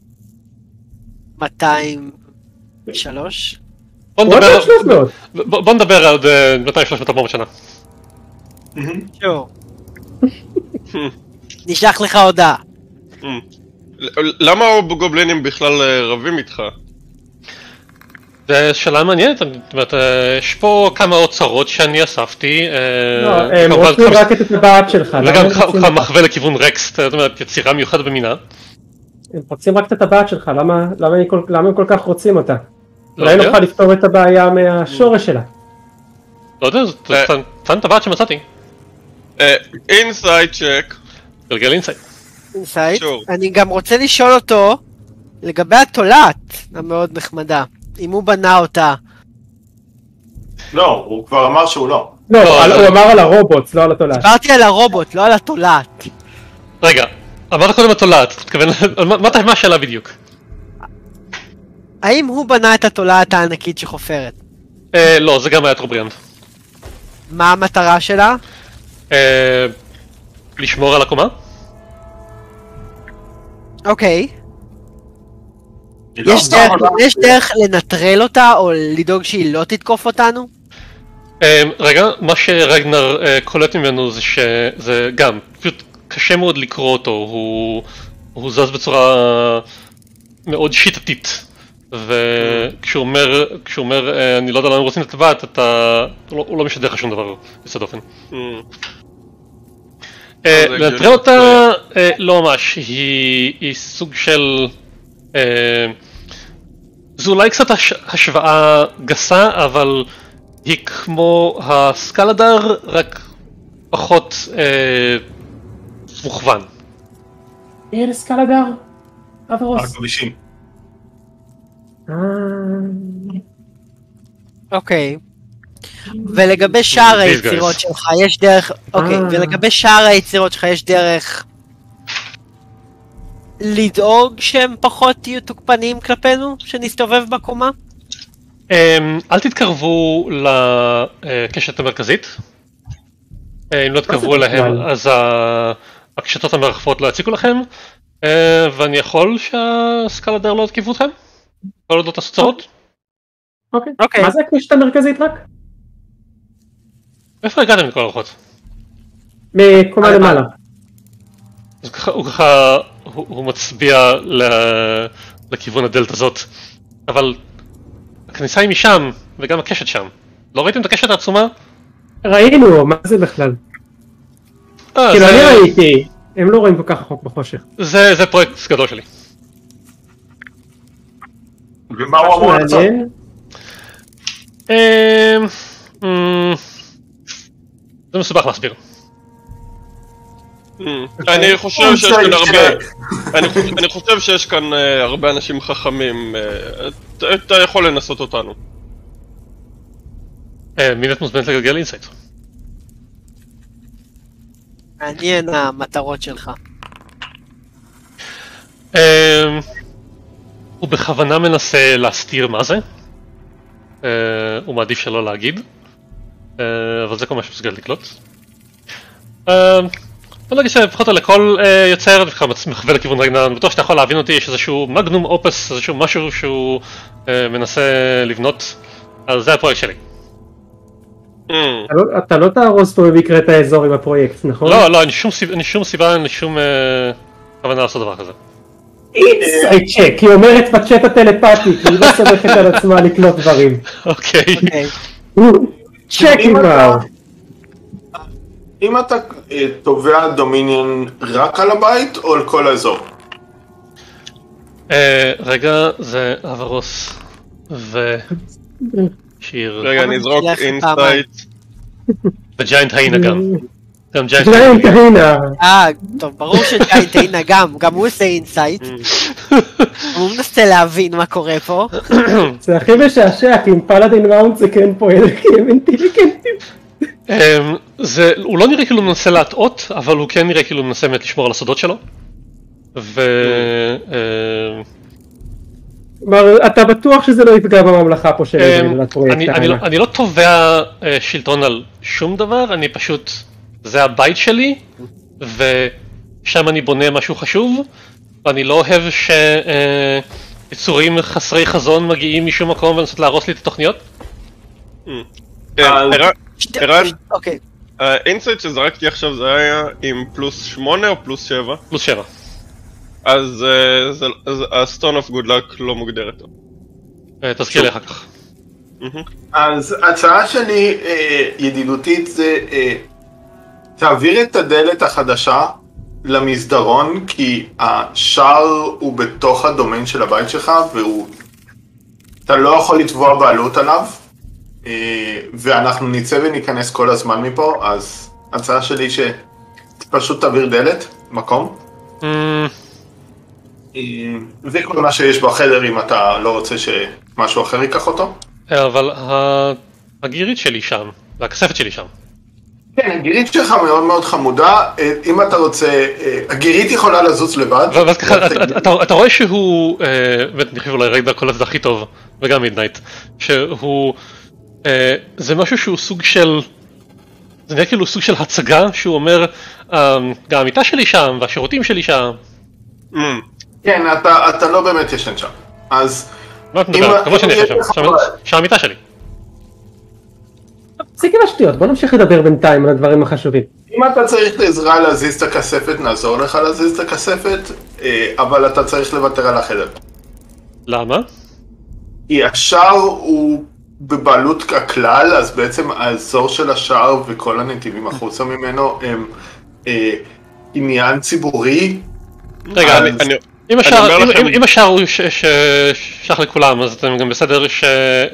מאתיים ושלוש? בוא נדבר על מאתיים שלוש מאות ארבע מאות שנה. שור. נשלח לך הודעה. למה הגובלינים בכלל רבים איתך? זו שאלה מעניינת, זאת אומרת, יש פה כמה אוצרות שאני אספתי. לא, הם רוצים רק את הטבעת שלך. וגם כמה מחווה לכיוון רקס, זאת אומרת, יצירה מיוחדת במינה. הם רוצים רק את הטבעת שלך, למה הם כל כך רוצים אותה? אולי נוכל לפתור את הבעיה מהשורש שלה. לא יודע, זאת טבעת שמצאתי. אינסייד צ'ק. גלגל אינסייד. אינסייד? אני גם רוצה לשאול אותו לגבי התולעת המאוד נחמדה. אם הוא בנה אותה. לא, הוא כבר אמר שהוא לא. לא, הוא אמר על הרובוט, לא על התולעת. דיברתי על הרובוט, לא על התולעת. רגע, אמרת קודם התולעת, תתכוון, מה השאלה בדיוק? האם הוא בנה את התולעת הענקית שחופרת? לא, זה גם היה טרובריאן. מה המטרה שלה? לשמור על הקומה? אוקיי. יש דרך לנטרל אותה או לדאוג שהיא לא תתקוף אותנו? רגע, מה שרגנר קולט ממנו זה שזה גם, פשוט קשה מאוד לקרוא אותו, הוא זז בצורה מאוד שיטתית, וכשהוא אומר אני לא יודע למה הם רוצים את הטבעת, הוא לא משדר לך שום דבר יוצא אופן. לנטרל אותה לא ממש, היא סוג של... זו אולי קצת השוואה גסה, אבל היא כמו הסקלדר, רק פחות מוכוון. יהיה לסקלדר? אברוס. חמישים. אוקיי. ולגבי שאר היצירות שלך יש דרך... אוקיי, ולגבי שאר היצירות שלך יש דרך... לדאוג שהם פחות יהיו תוקפניים כלפינו, שנסתובב בקומה? אל תתקרבו לקשת המרכזית. אם לא תתקרבו אליהם, אז הקשתות המרחפות לא יציקו לכם. ואני יכול שהסקלדר לא יתקיפו אתכם? כל עוד לא תעשו צרות? אוקיי. מה זה הקשת המרכזית רק? איפה הגעתם מכל הרוחות? מקומה למעלה. הוא ככה, הוא מצביע לכיוון הדלת הזאת, אבל הכניסה היא משם, וגם הקשת שם. לא ראיתם את הקשת העצומה? ראינו, מה זה בכלל? כאילו אני ראיתי, הם לא רואים כל כך רחוק בחושך. זה פרויקט גדול שלי. ומה הוא אמור לעשות? זה מסובך להסביר. אני חושב שיש כאן הרבה... אני חושב שיש כאן הרבה אנשים חכמים. אתה יכול לנסות אותנו. מי את מוזמנת לגלגל אינסייט? מעניין המטרות שלך. הוא בכוונה מנסה להסתיר מה זה. הוא מעדיף שלא להגיד. אבל זה כל מה שמסוגל לקלוט. בוא נגיד שלפחות לכל יוצר, אני מכוון לכיוון רגנן, אני בטוח שאתה יכול להבין אותי, יש איזשהו מגנום אופס, איזשהו משהו שהוא מנסה לבנות, אז זה הפרויקט שלי. אתה לא תהרוס פה במקרה את האזור עם הפרויקט, נכון? לא, לא, אין שום סיבה, אין שום כוונה לעשות דבר כזה. אינסייט צ'ק, היא אומרת בצ'אט הטלפתי, כי היא לא סומכת על עצמה לקלוט דברים. אוקיי. צ'ק אימאו. אם אתה תובע דומיניון רק על הבית או על כל האזור? רגע, זה אברוס ושיר. רגע, נזרוק אינסייט. וג'יינט היינה גם. גם ג'יינט היינה. אה, טוב, ברור שג'יינט היינה גם, גם הוא עושה אינסייט. הוא מנסה להבין מה קורה פה. זה הכי משעשע, כי אם פלאדין ראונד זה כן פועל, כי הם אינטליגנטים. הוא לא נראה כאילו הוא מנסה להטעות, אבל הוא כן נראה כאילו הוא מנסה באמת לשמור על הסודות שלו. ו... כלומר, אתה בטוח שזה לא יפגע בממלכה פה של הפרויקט? אני לא תובע שלטון על שום דבר, אני פשוט... זה הבית שלי, ושם אני בונה משהו חשוב, ואני לא אוהב שיצורים חסרי חזון מגיעים משום מקום ולנסות להרוס לי את התוכניות. ערן, האינסייט שזרקתי עכשיו זה היה עם פלוס שמונה או פלוס שבע? פלוס שבע. אז הסטון אוף גוד לק לא מוגדרת. תזכיר לי אחר כך. אז הצעה שלי ידידותית זה תעביר את הדלת החדשה למסדרון, כי השער הוא בתוך הדומיין של הבית שלך והוא... אתה לא יכול לתבוע בעלות עליו, ואנחנו נצא וניכנס כל הזמן מפה, אז הצעה שלי שפשוט תעביר דלת, מקום. זה כל מה שיש בחדר אם אתה לא רוצה שמשהו אחר ייקח אותו. אבל הגירית שלי שם, והכספת שלי שם. כן, הגירית שלך מאוד מאוד חמודה, אם אתה רוצה, הגירית יכולה לזוז לבד. ואז ככה, אתה רואה שהוא, באמת אני חושב אולי רגע קולט זה הכי טוב, וגם מידנייט, שהוא, זה משהו שהוא סוג של, זה נראה כאילו סוג של הצגה, שהוא אומר, גם המיטה שלי שם, והשירותים שלי שם. כן, אתה לא באמת ישן שם, אז... מה אתה מדבר? כמו שאני ישן שם, שם המיטה שלי. תפסיקי לשטויות, בוא נמשיך לדבר בינתיים על הדברים החשובים. אם אתה צריך לעזרה להזיז את הכספת, נעזור לך להזיז את הכספת, אבל אתה צריך לוותר על החדר. למה? כי השער הוא בבעלות הכלל, אז בעצם האזור של השער וכל הנתיבים החוצה ממנו הם עניין ציבורי. רגע, אם השער הוא שייך לכולם, אז אתם גם בסדר ש...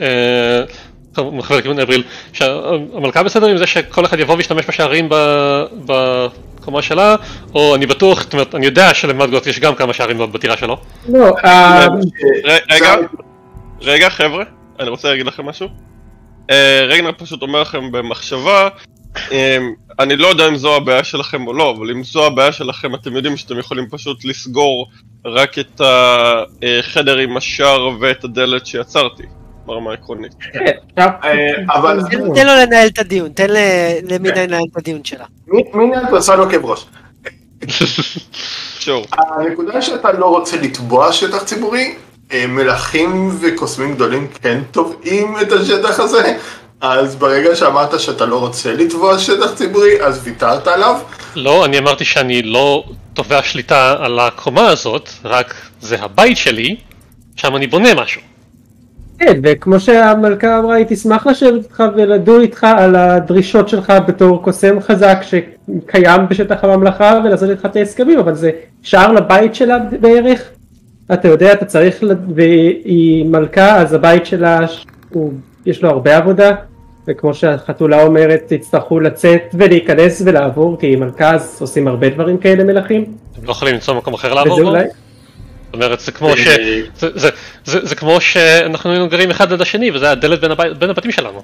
מחבר לכיוון אבריל, שהמלכה בסדר עם זה שכל אחד יבוא וישתמש בשערים בקומה שלה, או אני בטוח, זאת אומרת, אני יודע שלמדגות יש גם כמה שערים בטירה שלו. לא, רגע, רגע חבר'ה, אני רוצה להגיד לכם משהו. רגנר פשוט אומר לכם במחשבה, אני לא יודע אם זו הבעיה שלכם או לא, אבל אם זו הבעיה שלכם אתם יודעים שאתם יכולים פשוט לסגור רק את החדר עם השער ואת הדלת שיצרתי. ברמה עקרונית. אבל... תן לו לנהל את הדיון, תן למידי לנהל את הדיון שלה. מי נהל עושה לו כאב ראש? שור. הנקודה שאתה לא רוצה לתבוע שטח ציבורי, מלכים וקוסמים גדולים כן תובעים את השטח הזה, אז ברגע שאמרת שאתה לא רוצה לתבוע שטח ציבורי, אז ויתרת עליו. לא, אני אמרתי שאני לא תובע שליטה על הקומה הזאת, רק זה הבית שלי, שם אני בונה משהו. כן, וכמו שהמלכה אמרה, היא תשמח לשבת איתך ולדון איתך על הדרישות שלך בתור קוסם חזק שקיים בשטח הממלכה ולעשות איתך את ההסכמים, אבל זה שער לבית שלה בערך. אתה יודע, אתה צריך, והיא מלכה, אז הבית שלה, הוא, יש לו הרבה עבודה, וכמו שהחתולה אומרת, תצטרכו לצאת ולהיכנס ולעבור, כי היא מלכה, אז עושים הרבה דברים כאלה מלכים. אתם לא יכולים למצוא מקום אחר לעבור בו? אולי... זאת אומרת, זה כמו ש... זה, זה, זה, זה כמו שאנחנו היינו גרים אחד עד השני, וזה הדלת בין, הבית, בין הבתים שלנו.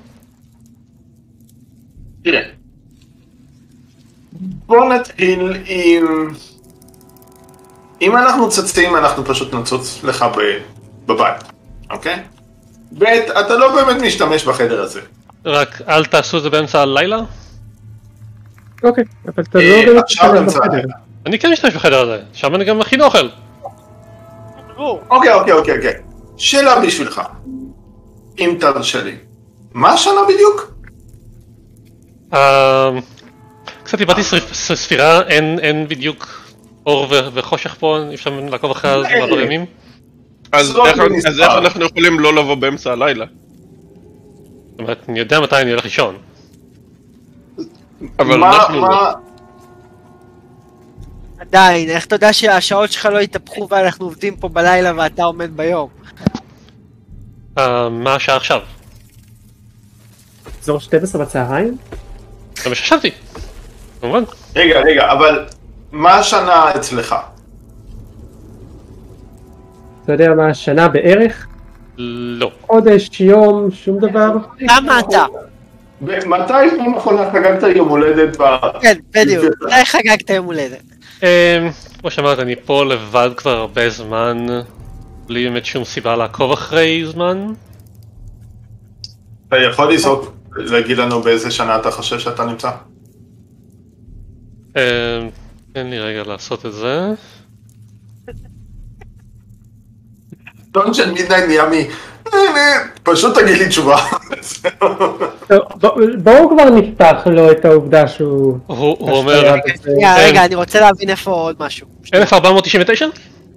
תראה. בוא נתחיל עם... אם אנחנו צצים, אנחנו פשוט נצוץ לך בבית, אוקיי? ב' אתה לא באמת משתמש בחדר הזה. רק אל תעשו את זה באמצע הלילה? אוקיי, אבל אתה לא באמת משתמש בחדר. אני כן משתמש בחדר הזה, שם אני גם מכין אוכל. אוקיי, אוקיי, אוקיי, אוקיי. שאלה בשבילך. אם תרשה לי. מה השנה בדיוק? קצת איבדתי ספירה, אין בדיוק אור וחושך פה, אי אפשר לעקוב אחרי המעברים. אז איך אנחנו יכולים לא לבוא באמצע הלילה? זאת אומרת, אני יודע מתי אני הולך לישון. אבל מה, אנחנו לא. מה... עדיין, איך אתה יודע שהשעות שלך לא יתהפכו ואנחנו עובדים פה בלילה ואתה עומד ביום? מה השעה עכשיו? אזור שתים עשרה בצהריים? זה מה שחשבתי, כמובן. רגע, רגע, אבל מה השנה אצלך? אתה יודע מה השנה בערך? לא. חודש, יום, שום דבר? כמה אתה? מתי פעם אחרונה חגגת יום הולדת ב... כן, בדיוק. מתי חגגת יום הולדת? כמו שאמרת, אני פה לבד כבר הרבה זמן, בלי באמת שום סיבה לעקוב אחרי זמן. אתה יכול לזרוק, להגיד לנו באיזה שנה אתה חושב שאתה נמצא? תן לי רגע לעשות את זה. טון של מידנייט נהיה מי... פשוט תגיד לי תשובה. בואו כבר נפתח לו את העובדה שהוא... הוא אומר... רגע, אני רוצה להבין איפה עוד משהו. אלף ארבע מאות תשעים ותשע?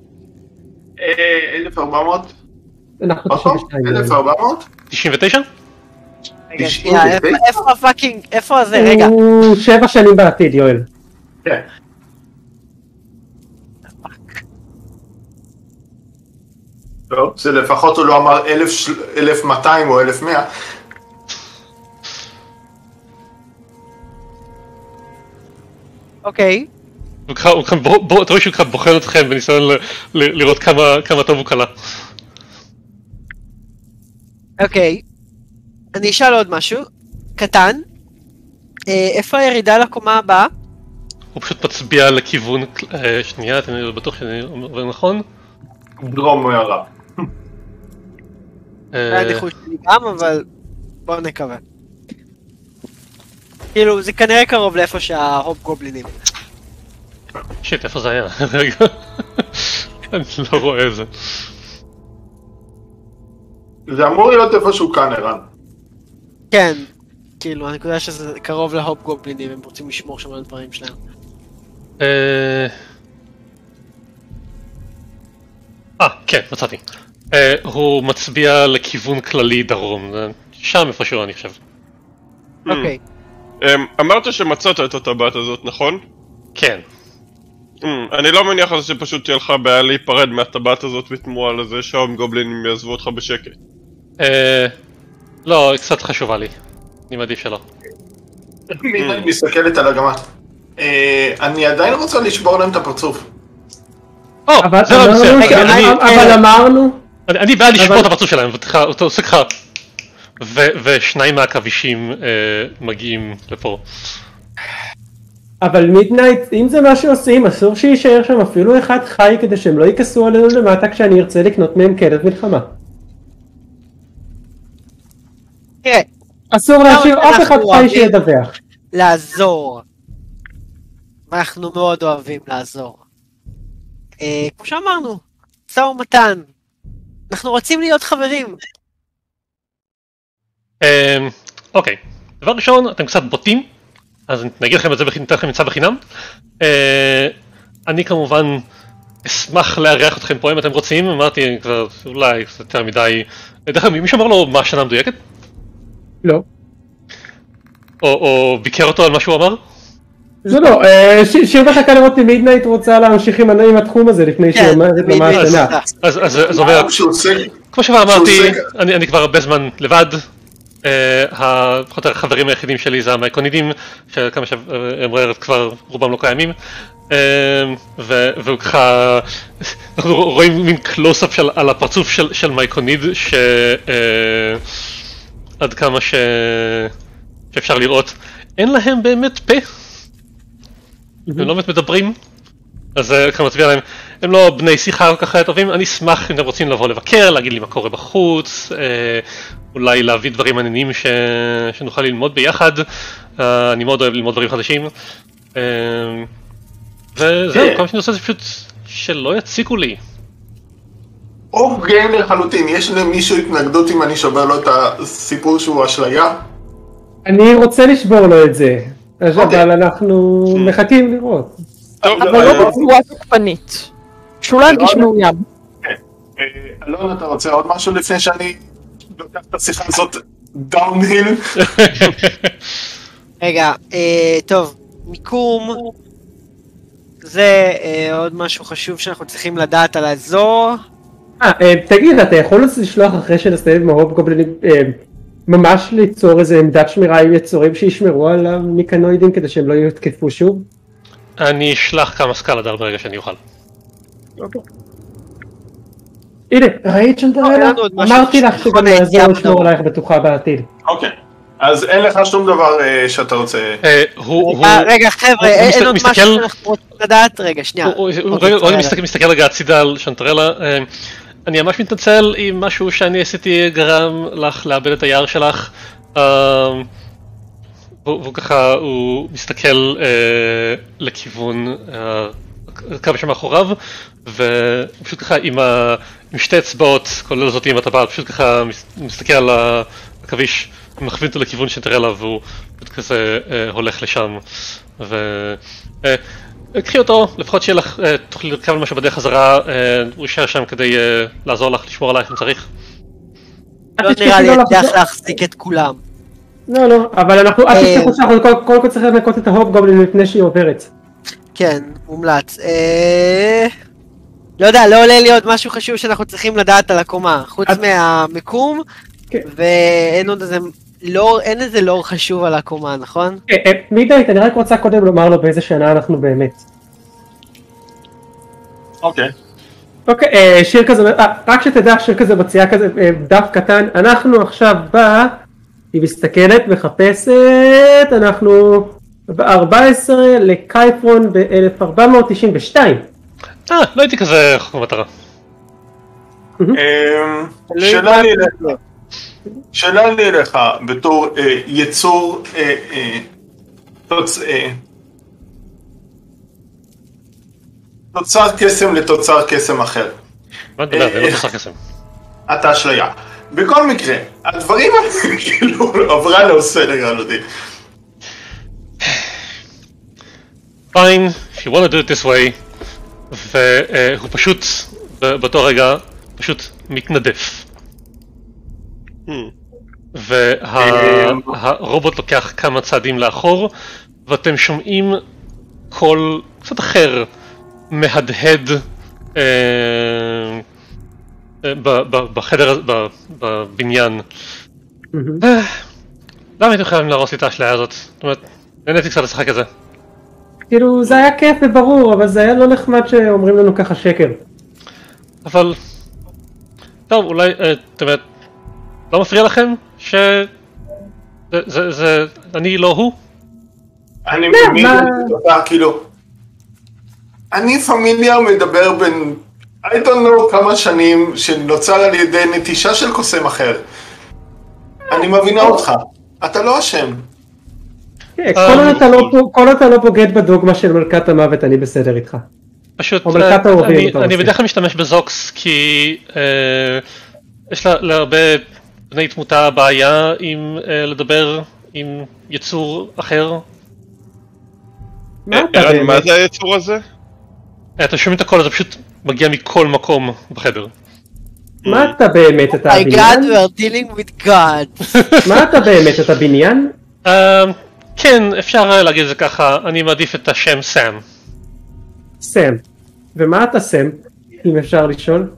אלף ארבע מאות? אנחנו תשעים ושתיים. אלף ארבע מאות? תשעים ותשע? רגע, שנייה, איפה הפאקינג, איפה זה, רגע. הוא שבע שנים בעתיד, יואל. כן. טוב, זה לפחות הוא לא אמר אלף מאתיים או אלף מאה. אוקיי. אתה רואה שהוא כאן בוחן אתכם בניסיון לראות כמה טוב הוא קלה. אוקיי. אני אשאל עוד משהו. קטן. איפה הירידה לקומה הבאה? הוא פשוט מצביע לכיוון... שנייה, אני בטוח שאני אומר נכון? דרום מערב. זה הדיחוש שלי גם, אבל בואו נקווה. כאילו, זה כנראה קרוב לאיפה שההופ גובלינים. שיט, איפה זה היה? רגע. אני לא רואה את זה. זה אמור להיות איפשהו כאן, ערן. כן. כאילו, אני יודע שזה קרוב להופ גובלינים, הם רוצים לשמור שם על הדברים שלהם. אה, כן, מצאתי. הוא מצביע לכיוון כללי דרום, שם איפשהו אני חושב. אוקיי. אמרת שמצאת את הטבעת הזאת, נכון? כן. אני לא מניח על זה שפשוט תהיה לך בעיה להיפרד מהטבעת הזאת בתמורה לזה שההום גובלינים יעזבו אותך בשקט. לא, היא קצת חשובה לי. אני מעדיף שלא. מידנייט מסתכלת על הגמל. אני עדיין רוצה לשבור להם את הפרצוף. אבל אמרנו... אני בעד לשבור את הפרצוף שלהם, אתה עושה ככה. ושניים מהעכבישים מגיעים לפה. אבל מידנייט, אם זה מה שעושים, אסור שישאר שם אפילו אחד חי כדי שהם לא ייכסו עלינו למטה כשאני ארצה לקנות מהם כלב מלחמה. תראה. אסור להשאיר אף אחד חי שידווח. לעזור. ואנחנו מאוד אוהבים לעזור. אה, כמו שאמרנו, משא ומתן. אנחנו רוצים להיות חברים. אה, אוקיי, דבר ראשון, אתם קצת בוטים, אז נגיד לכם את זה, ניתן לכם מצא בחינם. אה, אני כמובן אשמח לארח אתכם פה אם אתם רוצים, אמרתי כבר אולי קצת יותר מדי. דרך אגב, מישהו אמר לו מה השנה המדויקת? לא. או, או ביקר אותו על מה שהוא אמר? זה לא, שיר מחכה לראות אם מידנייט רוצה להמשיך עם התחום הזה לפני שהיא אומרת למה השנה. אז זה אומר, כמו שכבר אמרתי, אני כבר הרבה זמן לבד, החברים היחידים שלי זה המייקונידים, שכמה שהם כבר רובם לא קיימים, והוא ככה, אנחנו רואים מין קלוס-אפ על הפרצוף של מייקוניד, שעד כמה שאפשר לראות, אין להם באמת פה. הם לא באמת מדברים, אז כמה מצביע להם, הם לא בני שיחה כל כך טובים, אני אשמח אם אתם רוצים לבוא לבקר, להגיד לי מה קורה בחוץ, אולי להביא דברים מעניינים שנוכל ללמוד ביחד, אני מאוד אוהב ללמוד דברים חדשים, וזהו, כל מה שאני עושה זה פשוט שלא יציקו לי. אוקיי לחלוטין, יש למישהו התנגדות אם אני שובר לו את הסיפור שהוא אשליה? אני רוצה לשבור לו את זה. אבל אנחנו מחכים לראות. אבל לא בצורה תוקפנית. שהוא לא ירגיש מאוים. אלון, אתה רוצה עוד משהו לפני שאני לוקח את השיחה הזאת דאונהיל? רגע, טוב, מיקום. זה עוד משהו חשוב שאנחנו צריכים לדעת על האזור. אה, תגיד, אתה יכול לשלוח אחרי שנסיים עם הרוב גובלינים, ממש ליצור איזה עמדת שמירה עם יצורים שישמרו על המיקנואידים כדי שהם לא יותקפו שוב? אני אשלח כמה סקלדר ברגע שאני אוכל. אוקיי. הנה, ראית שנדרלה? אמרתי לך שגם נעזור לשמור עלייך בטוחה בעתיד. אוקיי, אז אין לך שום דבר שאתה רוצה... רגע חבר'ה, אין עוד משהו שאנחנו רוצים לדעת? רגע, שנייה. רגע, מסתכל רגע הצידה על שנדרלה. אני ממש מתנצל אם משהו שאני עשיתי גרם לך לאבד את היער שלך. והוא ככה, הוא מסתכל לכיוון הקו שמאחוריו, ופשוט ככה עם שתי אצבעות, כולל זאת עם הטבעת, פשוט ככה מסתכל על הכביש, מכווין אותו לכיוון שנדרלה, והוא פשוט כזה הולך לשם. קחי אותו, לפחות שיהיה לך, תוכלי לרכב על משהו בדרך חזרה, הוא יישאר שם כדי לעזור לך, לשמור עלייך אם צריך. לא נראה לי הצליח להחזיק את כולם. לא, לא, אבל אנחנו, אל תשכחו שאנחנו קודם כל צריכים לנקות את ההופ גובלין לפני שהיא עוברת. כן, מומלץ. לא יודע, לא עולה לי עוד משהו חשוב שאנחנו צריכים לדעת על הקומה, חוץ מהמיקום, ואין עוד איזה... לא, אין איזה לור חשוב על הקומה, נכון? מידייט, אני רק רוצה קודם לומר לו באיזה שנה אנחנו באמת. אוקיי. אוקיי, שיר כזה, רק שתדע, שיר כזה מציעה כזה דף קטן, אנחנו עכשיו בה, היא מסתכלת, מחפשת, אנחנו ב-ארבע עשרה לקייפרון ב-אלף ארבע מאות תשעים ושתיים. אה, לא הייתי כזה חכם מטרה. שאלה לי לך. שאלה לי לך בתור יצור תוצר קסם לתוצר קסם אחר. מה אתה זה לא תוצר קסם. אתה אשליה. בכל מקרה, הדברים האלה כאילו עברה לעושה לגמרי. Fine, if you want to do it this way, והוא פשוט, באותו רגע, פשוט מתנדף. והרובוט לוקח כמה צעדים לאחור, ואתם שומעים קול קצת אחר מהדהד בחדר, בבניין. למה הייתם חייבים להרוס לי את האשליה הזאת? זאת אומרת, נהניתי קצת לשחק את זה. כאילו, זה היה כיף וברור, אבל זה היה לא נחמד שאומרים לנו ככה שקר. אבל... טוב, אולי, זאת אומרת, לא מפריע לכם ש... זה, זה, אני לא הוא? אני מבין, כאילו... אני פמיליאר מדבר בין... I don't know כמה שנים שנוצר על ידי נטישה של קוסם אחר. אני מבינה אותך. אתה לא אשם. כל עוד אתה לא בוגד בדוגמה של מלכת המוות, אני בסדר איתך. פשוט, או מלכת האהובים, אני, אתה אני רוצה. בדרך כלל משתמש בזוקס כי אה, יש לה, להרבה בני תמותה בעיה עם אה, לדבר עם יצור אחר. מה אתה ערן, מה באמת? זה היצור הזה? אה, אתה שומעים את הקול הזה פשוט מגיע מכל מקום בחדר. מה אתה באמת? אתה My God, הבניין? we are dealing with God. מה אתה באמת? אתה בניין? אה, כן, אפשר להגיד את זה ככה, אני מעדיף את השם סאם. סם. ומה אתה סם? אם אפשר לשאול?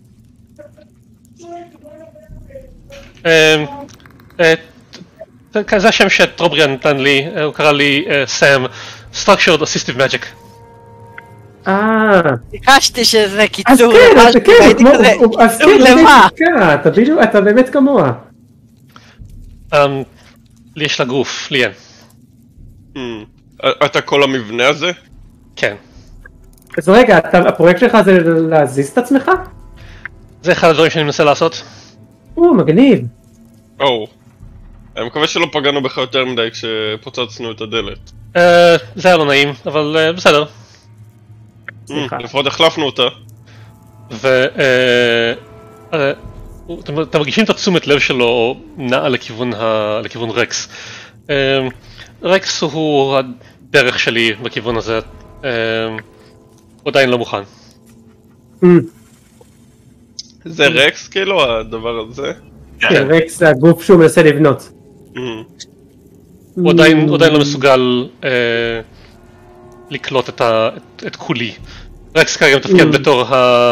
אה, אה, זה השם שטרובריאן נתן לי, אה, הוא קרא לי אה, סאם, Structured Assistive Magic. אה, ביקשתי שזה אז קיצור, כן, אז למשהו, כן, והייתי כמו- כזה, אז קיצור כן, למה? כן, אתה בדיוק, אתה באמת כמוה. אה, לי יש לה גוף, לי אין. Hmm. אתה כל המבנה הזה? כן. אז רגע, אתה- הפרויקט שלך זה להזיז את עצמך? זה אחד הדברים שאני מנסה לעשות. או, מגניב. או. אני מקווה שלא פגענו בך יותר מדי כשפוצצנו את הדלת. אה, זה היה לא נעים, אבל אה, בסדר. סליחה. Hmm, לפחות החלפנו אותה. ו... אה, אה, אתם אתם מרגישים את התשומת לב שלו נעה לכיוון, ה... לכיוון רקס. אה, רקס הוא הדרך שלי בכיוון הזה. אה, הוא עדיין לא מוכן. אמ, זה רקס כאילו, הדבר הזה? כן, רקס זה הגוף שהוא מנסה לבנות. Hmm. הוא עדיין, הוא עדיין לא מסוגל אה, לקלוט את, ה... את, את כולי. רקס כרגע מתפקד בתור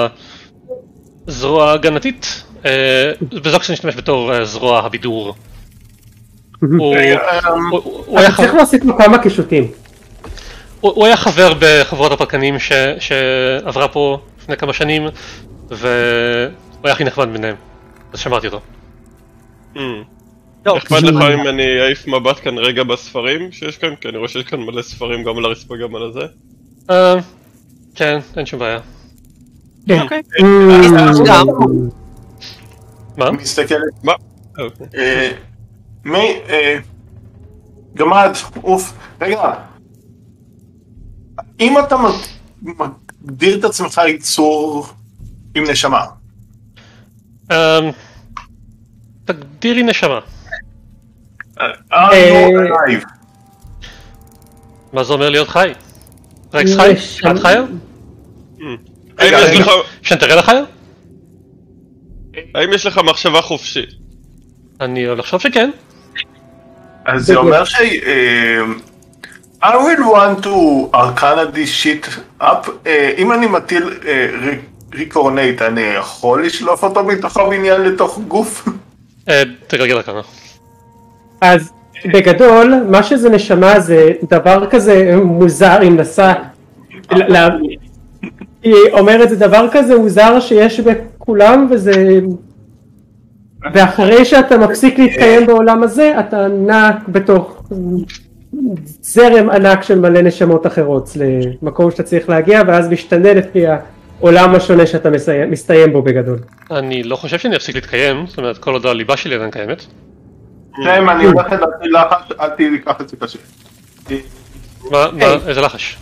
הזרוע ההגנתית. אה, בזוקס נשתמש בתור אה, זרוע הבידור. הוא, הוא, הוא, היה אתה צריך חבר, להוסיף לו כמה קישוטים. הוא, הוא היה חבר בחבורת הפרקנים ש, שעברה פה לפני כמה שנים, והוא היה הכי נחמד ביניהם, אז שמרתי אותו. Hmm. טוב, אכפת לך אם אני אעיף מבט כאן רגע בספרים שיש כאן? כי אני רואה שיש כאן מלא ספרים גם על הרצפה גם על הזה. אה, כן, אין שום בעיה. אוקיי. אמ, גם. מה? מסתכל, מה? אוקיי. אה, מי, אה, גמד, אוף, רגע, אם אתה מגדיר את עצמך יצור עם נשמה, אה, תגדירי נשמה. are you alive? מה זה אומר להיות חי? רקס חי? נשמה. את חיה? האם יש לך- שנתראה לחיה? האם יש לך מחשבה חופשית? אני הולך לחשוב שכן. אז זה אומר ש... אה, I will want to arcana this shit up, אה, אם אני מטיל ריקורנייט, אני יכול לשלוף אותו מתוך הבניין לתוך גוף? אה, תגלגל לכאן. אז בגדול, מה שזה נשמה זה דבר כזה מוזר, אם נסע... ל- ל- היא אומרת זה דבר כזה מוזר שיש בכולם וזה... ואחרי שאתה מפסיק להתקיים בעולם הזה, אתה נע בתוך זרם ענק של מלא נשמות אחרות למקום שאתה צריך להגיע, ואז משתנה לפי העולם השונה שאתה מסיים, מסתיים בו בגדול. אני לא חושב שאני אפסיק להתקיים, זאת אומרת כל עוד הליבה שלי עדיין קיימת. ראם, אני הולך לדעתי לחש, אל תיקח את זה קשה. מה, מה, איזה לחש?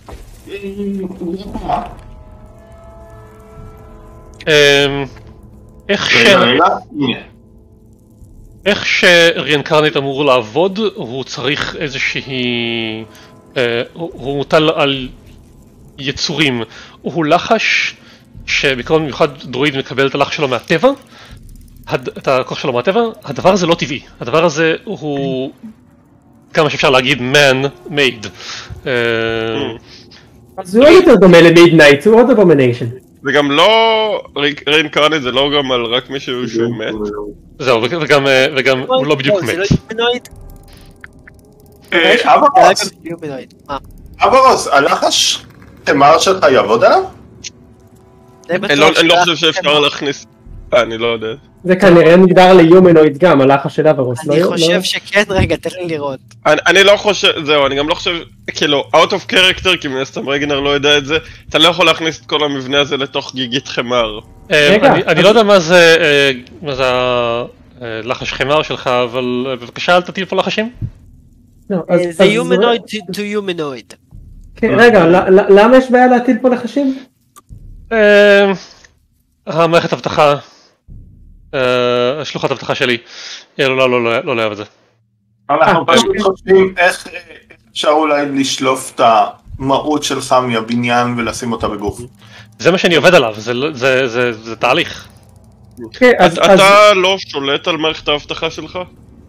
אמ, איך ש... רגע, רגע, הנה. איך שריאנקרנט אמור לעבוד, הוא צריך איזושהי... אה, הוא הוא מוטל על יצורים. הוא לחש שבעיקרון במיוחד דרואיד מקבל את הלחש שלו מהטבע, הד... את הכוח שלו מהטבע. הדבר הזה לא טבעי. הדבר הזה הוא... כמה שאפשר להגיד man made. אה, אז הוא עוד יותר דומה למידנייט, הוא עוד אבומניישן. זה גם לא... ריינקרנט זה לא גם על רק מישהו שהוא מת. זהו, וג- וגם, אה, וגם הוא לא בדיוק זה לא מת. יומנואיד? אה, זה אברוס, היה יומנואיד. מה? אברוס, הלחש תמר שלך יעבוד עליו? די בטוח אני לא- אני לא שאתה- חושב שאפשר להכניס... אה, אני לא יודע. זה כנראה נגדר ליומנויד גם, הלחש של אברוס. אני לא- חושב לא- שכן, רגע, תן לי לראות. אני, אני לא חושב, זהו, אני גם לא חושב, כאילו, out of character, כי מן הסתם רגנר לא יודע את זה, אתה לא יכול להכניס את כל המבנה הזה לתוך גיגית חמר. אה, רגע, אני, אני אז- לא יודע מה זה, אה, מה זה הלחש חמר שלך, אבל אה, בבקשה אל תטיל פה לחשים. זה humanoid to humanoid. רגע, למה יש בעיה להטיל פה לחשים? המערכת אבטחה, שלוחת אבטחה שלי, לא לאהב את זה. אנחנו פשוט חושבים איך אפשר אולי לשלוף את המהות שלך מהבניין ולשים אותה בגוף. זה מה שאני עובד עליו, זה תהליך. אתה לא שולט על מערכת האבטחה שלך?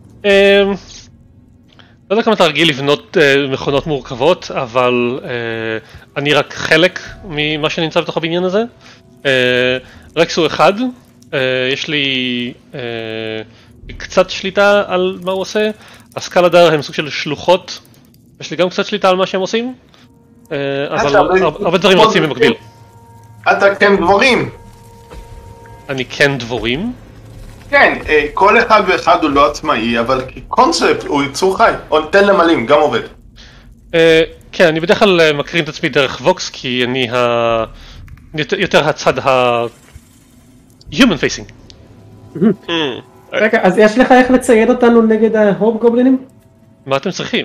לא יודע כמה אתה רגיל לבנות מכונות מורכבות, אבל אני רק חלק ממה שנמצא בתוך הבניין הזה. רקס הוא אחד, יש לי קצת שליטה על מה הוא עושה. הסקלדר הם סוג של שלוחות, יש לי גם קצת שליטה על מה שהם עושים, אבל הרבה דברים רוצים במקביל. אתה כן דבורים. אני כן דבורים? כן, כל אחד ואחד הוא לא עצמאי, אבל קונספט הוא יצור חי, או תן למלים, גם עובד. כן, אני בדרך כלל מקרין את עצמי דרך ווקס, כי אני יותר הצד ה-human facing. רגע, אז יש לך איך לצייד אותנו נגד ההוב גובלינים? מה אתם צריכים?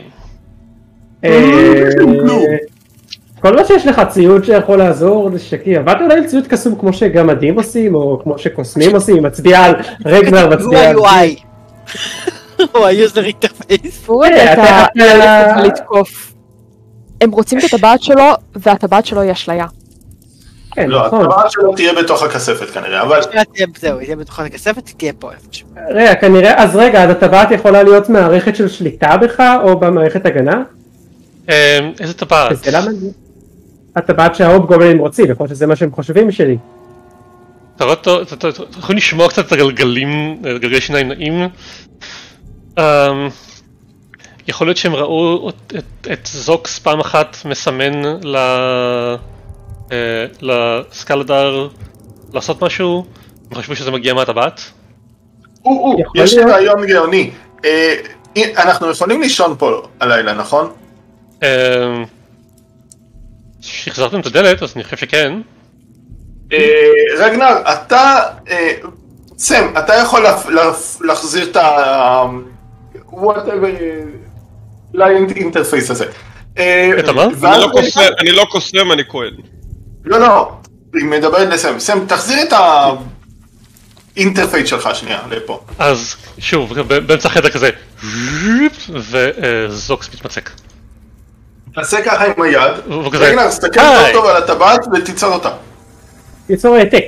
כל מה שיש לך ציוד שיכול לעזור זה שקי, עבדת אולי על ציוד קסום כמו שגמדים עושים, או כמו שקוסמים עושים, מצביע על רגנר, מצביע על... הוא ה-יו איי. הוא ה-user interface. הוא יודע את לתקוף. הם רוצים את הטבעת שלו, והטבעת שלו היא אשליה. לא, הטבעת שלו תהיה בתוך הכספת כנראה, אבל... זהו, היא תהיה בתוך הכספת, תהיה פה איפשהו. רגע, כנראה, אז רגע, אז הטבעת יכולה להיות מערכת של שליטה בך, או במערכת הגנה? איזה טבעת? הטבעת שההוב גובלים רוצים, יכול שזה מה שהם חושבים שלי. אתה יכול לשמוע קצת את הגלגלים, גלגלי שיניים נעים. יכול להיות שהם ראו את זוקס פעם אחת מסמן לסקלדר לעשות משהו, הם חשבו שזה מגיע מהטבעת? יש לי רעיון גאוני. אנחנו יכולים לישון פה הלילה, נכון? שחזרתם את הדלת, אז אני חושב שכן. רגנר, אתה... סם, אתה יכול להחזיר את ה... whatever... לאינטרפייס הזה. את מה? אני לא קוסם, אני כהן. לא, לא, היא מדברת לסם. סם, תחזיר את האינטרפייס שלך שנייה, לפה. אז שוב, באמצע החדר כזה, וזוקס מתמצק. תעשה ככה עם היד, רגנר, תסתכל טוב טוב על הטבעת ותיצור אותה. תיצור העתק.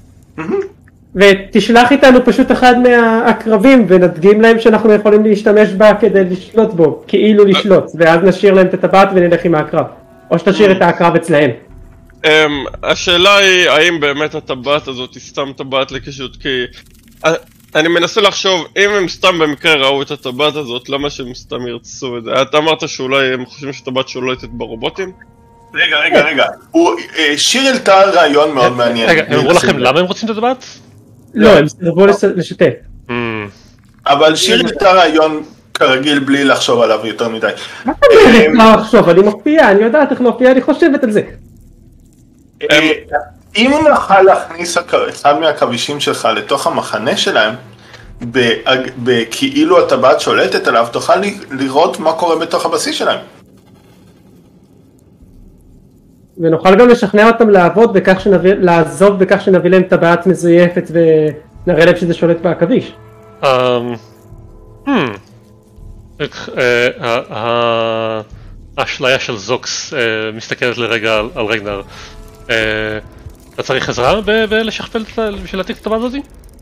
ותשלח איתנו פשוט אחד מהעקרבים ונדגים להם שאנחנו יכולים להשתמש בה כדי לשלוט בו, כאילו לשלוט, ואז נשאיר להם את הטבעת ונלך עם העקרב. או שתשאיר את העקרב אצלהם. השאלה היא, האם באמת הטבעת הזאת היא סתם טבעת לקישוט? כי אני מנסה לחשוב, אם הם סתם במקרה ראו את הטבעת הזאת, למה שהם סתם ירצו את זה? אתה אמרת שאולי הם חושבים שהטבעת שולטת ברובוטים? רגע, רגע, רגע. שיר העלתה רעיון מאוד מעניין. רגע, הם אמרו לכם למה הם רוצים את הטבעת? לא, הם סירבו לשתף. אבל שיר העלתה רעיון כרגיל בלי לחשוב עליו יותר מדי. מה אתה אומרת מה לחשוב? אני מופיע, אני יודעת איך מופיע, אני חושבת על זה. אם נוכל להכניס אחד מהכבישים שלך לתוך המחנה שלהם, כאילו הטבעת שולטת עליו, תוכל לראות מה קורה בתוך הבסיס שלהם. ונוכל גם לשכנע אותם לעבוד בכך שנביא, לעזוב בכך שנביא להם טבעת מזויפת ונראה להם שזה שולט בעכביש. האשליה של זוקס מסתכלת לרגע על רגנר. אתה צריך עזרה בלשכפל בשביל להעתיק את הטבעת הזאתי?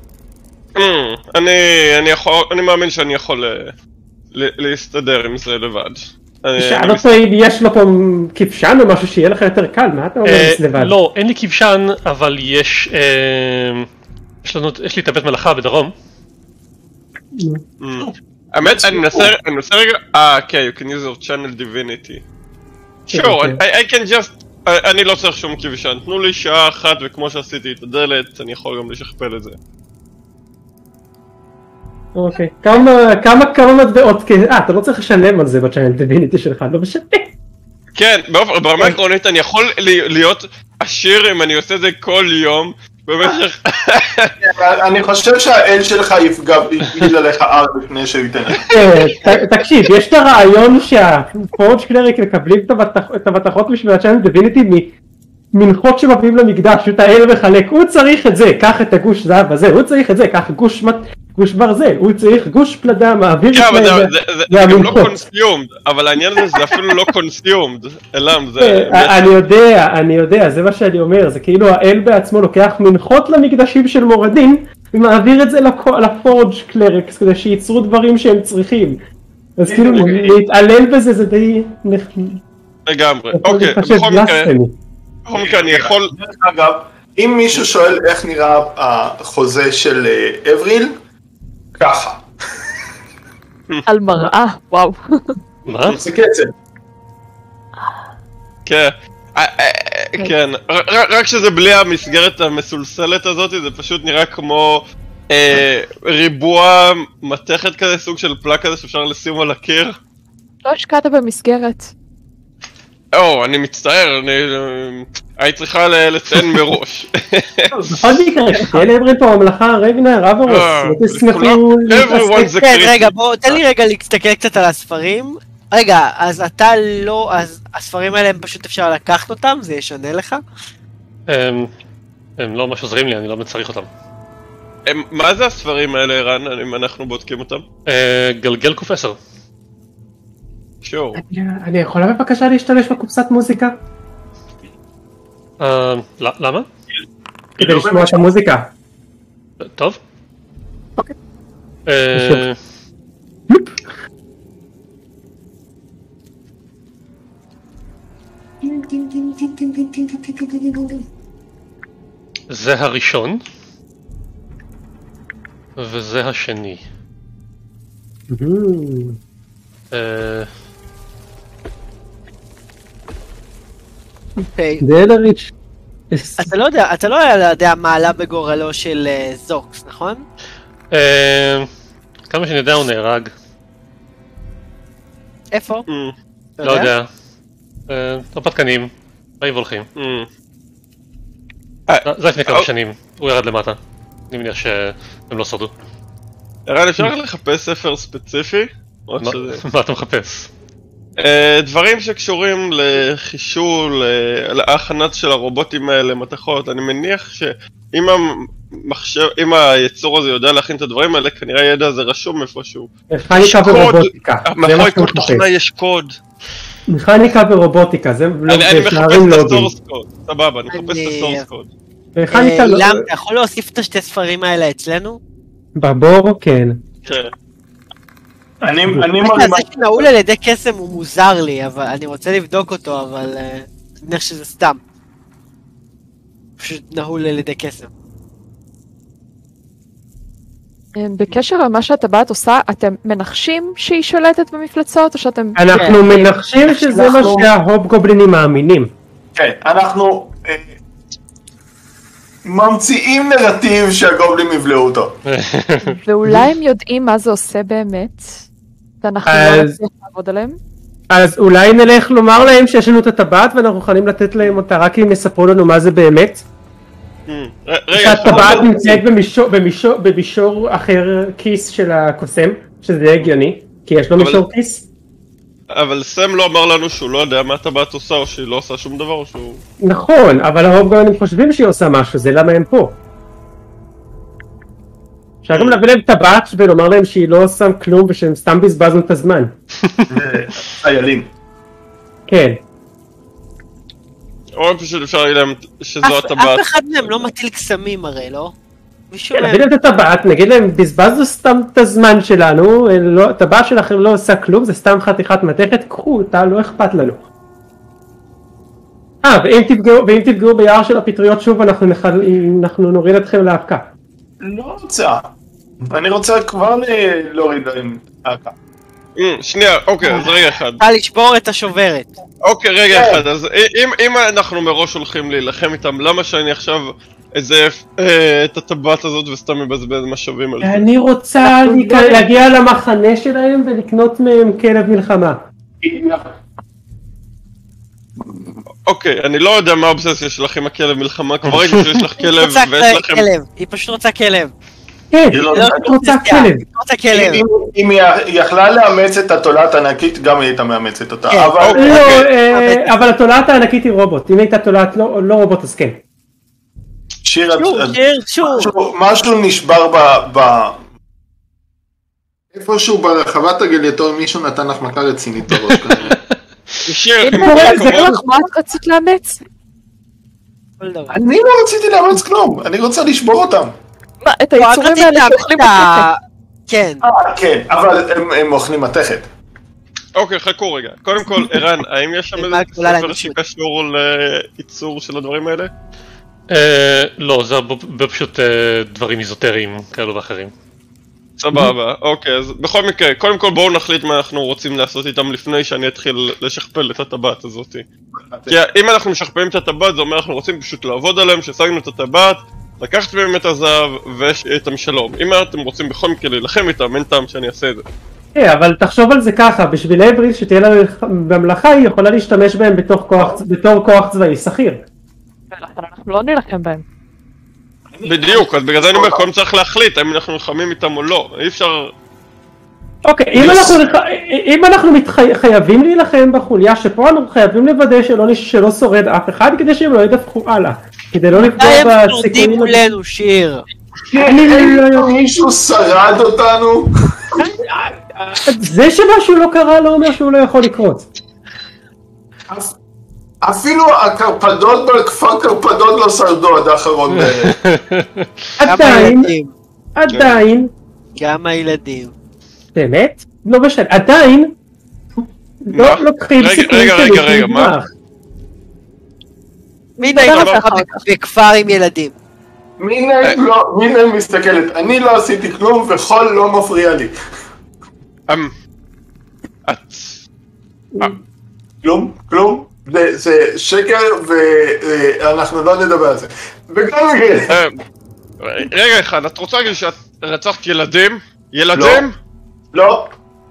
אני מאמין שאני יכול להסתדר עם זה לבד. שאל אותו אם יש לו פה כבשן או משהו שיהיה לך יותר קל, מה אתה אומר לבד? לא, אין לי כבשן, אבל יש... יש לי את הבית מלאכה בדרום. האמת, אני מנסה רגע... אה, כן, you can use your channel divinity. sure, I can just... אני לא צריך שום כבשן, תנו לי שעה אחת וכמו שעשיתי את הדלת, אני יכול גם לשכפל את זה. אוקיי, כמה, כמה, כמה מטבעות, אה, אתה לא צריך לשלם על זה בצ'אנל דיביניטי שלך, לא משנה. כן, ברמה עקרונית אני יכול להיות עשיר אם אני עושה את זה כל יום, במשך... אני חושב שהאל שלך יפעיל עליך אר לפני שהוא ייתן לך. תקשיב, יש את הרעיון שהפורג' קלריק מקבלים את המתכות בשביל הצ'אנל דיביניטי מנחות שמביאים למקדש, את האל מחלק, הוא צריך את זה, קח את הגוש זהב הזה, הוא צריך את זה, קח גוש ברזל, הוא צריך גוש פלדה, מעביר את זה, זה גם לא קונסיומד, אבל העניין הזה זה אפילו לא קונסיומד, אלם זה... אני יודע, אני יודע, זה מה שאני אומר, זה כאילו האל בעצמו לוקח מנחות למקדשים של מורדים, ומעביר את זה לפורג' קלריקס, כדי שייצרו דברים שהם צריכים, אז כאילו להתעלל בזה זה די... לגמרי, אוקיי, בכל מקרה, בכל מקרה אני יכול... אגב, אם מישהו שואל איך נראה החוזה של אבריל, ככה. על מראה, וואו. מה? זה קצב. כן, כן, רק שזה בלי המסגרת המסולסלת הזאת, זה פשוט נראה כמו ריבוע מתכת כזה, סוג של פלאק כזה שאפשר לשים על הקיר. לא השקעת במסגרת. או, אני מצטער, אני... היית צריכה לציין מראש. בכל מקרה, שתהיה לאברין פה המלאכה, רגנר, אברוס, ותשמחו... כן, רגע, בוא, תן לי רגע להסתכל קצת על הספרים. רגע, אז אתה לא... אז הספרים האלה הם פשוט אפשר לקחת אותם? זה ישנה לך? הם לא ממש עוזרים לי, אני לא מצריך אותם. מה זה הספרים האלה, ערן, אם אנחנו בודקים אותם? גלגל קוף עשר. שור. אני יכולה בבקשה להשתמש בקופסת מוזיקה? למה? כדי לשמוע את המוזיקה. טוב. אוקיי. זה הראשון. וזה השני. דלריץ'. אתה לא יודע, אתה לא יודע מה עלה בגורלו של זוקס, נכון? כמה שאני יודע הוא נהרג. איפה? לא יודע. הרפתקנים, באים והולכים. זה לפני כמה שנים, הוא ירד למטה. אני מניח שהם לא שרדו. ערן, אפשר לחפש ספר ספציפי? מה אתה מחפש? דברים שקשורים לחישול, להכנת של הרובוטים האלה, מתכות. אני מניח שאם המחשב, אם היצור הזה יודע להכין את הדברים האלה, כנראה הידע הזה רשום איפשהו. מכניקה ורובוטיקה. מאחורי כל תוכנה יש קוד. מכניקה ורובוטיקה, זה אני מחפש את הסורס קוד, סבבה, אני מחפש את הסורס קוד. למה, אתה יכול להוסיף את השתי ספרים האלה אצלנו? בבור, כן. כן. אני מרגיש... זה שנעול על ידי קסם הוא מוזר לי, אבל אני רוצה לבדוק אותו, אבל אני מניח שזה סתם. פשוט נעול על ידי קסם. בקשר למה שהטבעת עושה, אתם מנחשים שהיא שולטת במפלצות, או שאתם... אנחנו מנחשים שזה מה שההופ גובלינים מאמינים. כן, אנחנו ממציאים נרטיב שהגובלים יבלעו אותו. ואולי הם יודעים מה זה עושה באמת, ואנחנו לא נצליח לעבוד עליהם? אז אולי נלך לומר להם שיש לנו את הטבעת, ואנחנו יכולים לתת להם אותה רק אם יספרו לנו מה זה באמת. שהטבעת נמצאת במישור אחר כיס של הקוסם, שזה הגיוני, כי יש לו מישור כיס. אבל סם לא אמר לנו שהוא לא יודע מה הטבעת עושה, או שהיא לא עושה שום דבר, או שהוא... נכון, אבל הרוב גם הם חושבים שהיא עושה משהו, זה למה הם פה. אפשר גם להביא להם טבעת ולומר להם שהיא לא עושה כלום, ושהם סתם בזבזנו את הזמן. חיילים. כן. או פשוט אפשר להגיד להם שזו הטבעת. אף אחד מהם לא מטיל קסמים הרי, לא? כן, נביא להם את הטבעת, נגיד להם, בזבזנו סתם את הזמן שלנו, הטבעת שלכם לא עושה כלום, זה סתם חתיכת מתכת, קחו אותה, לא אכפת לנו. אה, ואם תפגעו ביער של הפטריות שוב, אנחנו נוריד אתכם להאבקה. לא רוצה. אני רוצה כבר להוריד להם להאבקה. שנייה, אוקיי, אז רגע אחד. בא לשבור את השוברת. אוקיי, רגע אחד, אז אם אנחנו מראש הולכים להילחם איתם, למה שאני עכשיו אזייף את הטבעת הזאת וסתם מבזבז משאבים על זה? אני רוצה להגיע למחנה שלהם ולקנות מהם כלב מלחמה. אוקיי, אני לא יודע מה האובססיה שלך עם הכלב מלחמה, כבר ראיתי שיש לך כלב ויש לכם... היא פשוט רוצה כלב. כן, היא לא- היא רוצה כלב. היא רוצה כלב. אם- אם היא יכלה לאמץ את התולעת הענקית, גם היא הייתה מאמצת אותה. כן. אבל לא, אה, אבל התולעת הענקית היא רובוט, אם הייתה תולעת לא לא רובוט אז כן. שיר, שור, את- שיר, שור. משהו- משהו נשבר ב... ב- איפשהו ברחבת הגליאטור מישהו נתן לך מכה רצינית בראש כנראה. שיר, הנה, עם כל זה הכבוד, לך, מה את רצית לאמץ? כל דבר. אני לא רציתי לאמץ כלום, אני רוצה לשבור אותם. מה, את לא, את היצורים רצית האלה לאמץ שאוכלים את מתכת. ה... כן. אה, כן, אבל הם- הם אוכלים מתכת. אוקיי, חכו רגע. קודם כל, ערן, האם יש שם מה איזה גדולה ספר לאנושות? שקשור לייצור של הדברים האלה? אה, לא, זה הרבה פשוט אה, דברים איזוטריים כאלו ואחרים. סבבה, אוקיי, אז בכל מקרה, קודם כל בואו נחליט מה אנחנו רוצים לעשות איתם לפני שאני אתחיל לשכפל את הטבעת הזאת. כי אם אנחנו משכפלים את הטבעת, זה אומר אנחנו רוצים פשוט לעבוד עליהם, שהשגנו את הטבעת, לקחת מהם את הזהב ושיהיה איתם שלום. אם אתם רוצים בכל מקרה להילחם איתם, אין טעם שאני אעשה את זה. כן, אבל תחשוב על זה ככה, בשביל אברil שתהיה לנו במלאכה היא יכולה להשתמש בהם בתור כוח- בתור כוח צבאי שכיר. ולכן אנחנו לא נילחם בהם. בדיוק, אז בגלל זה אני אומר, קודם צריך להחליט האם אנחנו נלחמים איתם או לא. אי אפשר... אוקיי, אם אנחנו נח- אם אנחנו מתחי- חייבים להילחם בחוליה שפה אנחנו חייבים לוודא שלא נש- שלא שורד אף אחד כדי שהם לא ידווחו הלאה. כדי לא לפגוע הם שורדים בסיכונים. מולנו, שיר. אני לא יודע. מישהו שרד אותנו? זה שמשהו לא קרה לא אומר שהוא לא יכול לקרות. אפ- אפילו הקרפדות בכפר קרפדות לא שרדו עד האחרון בערך. גם עדיין, הילדים. עדיין, גם הילדים. באמת? לא משנה, עדיין מה? לא לוקחים רגע, סיכוי רגע, של רגע, רגע, מה? מטבח. מי נדבר על זה נגיד אחר כך. בכפר עם ילדים? מי נעים לא- מי נעים מסתכלת, אני לא עשיתי כלום וחול לא מפריע לי. אמ... את... כלום, כלום, זה- זה שקר ואנחנו לא נדבר על זה. בכל מקרה, אמ, רגע אחד, את רוצה להגיד שאת רצחת ילדים? ילדים? לא,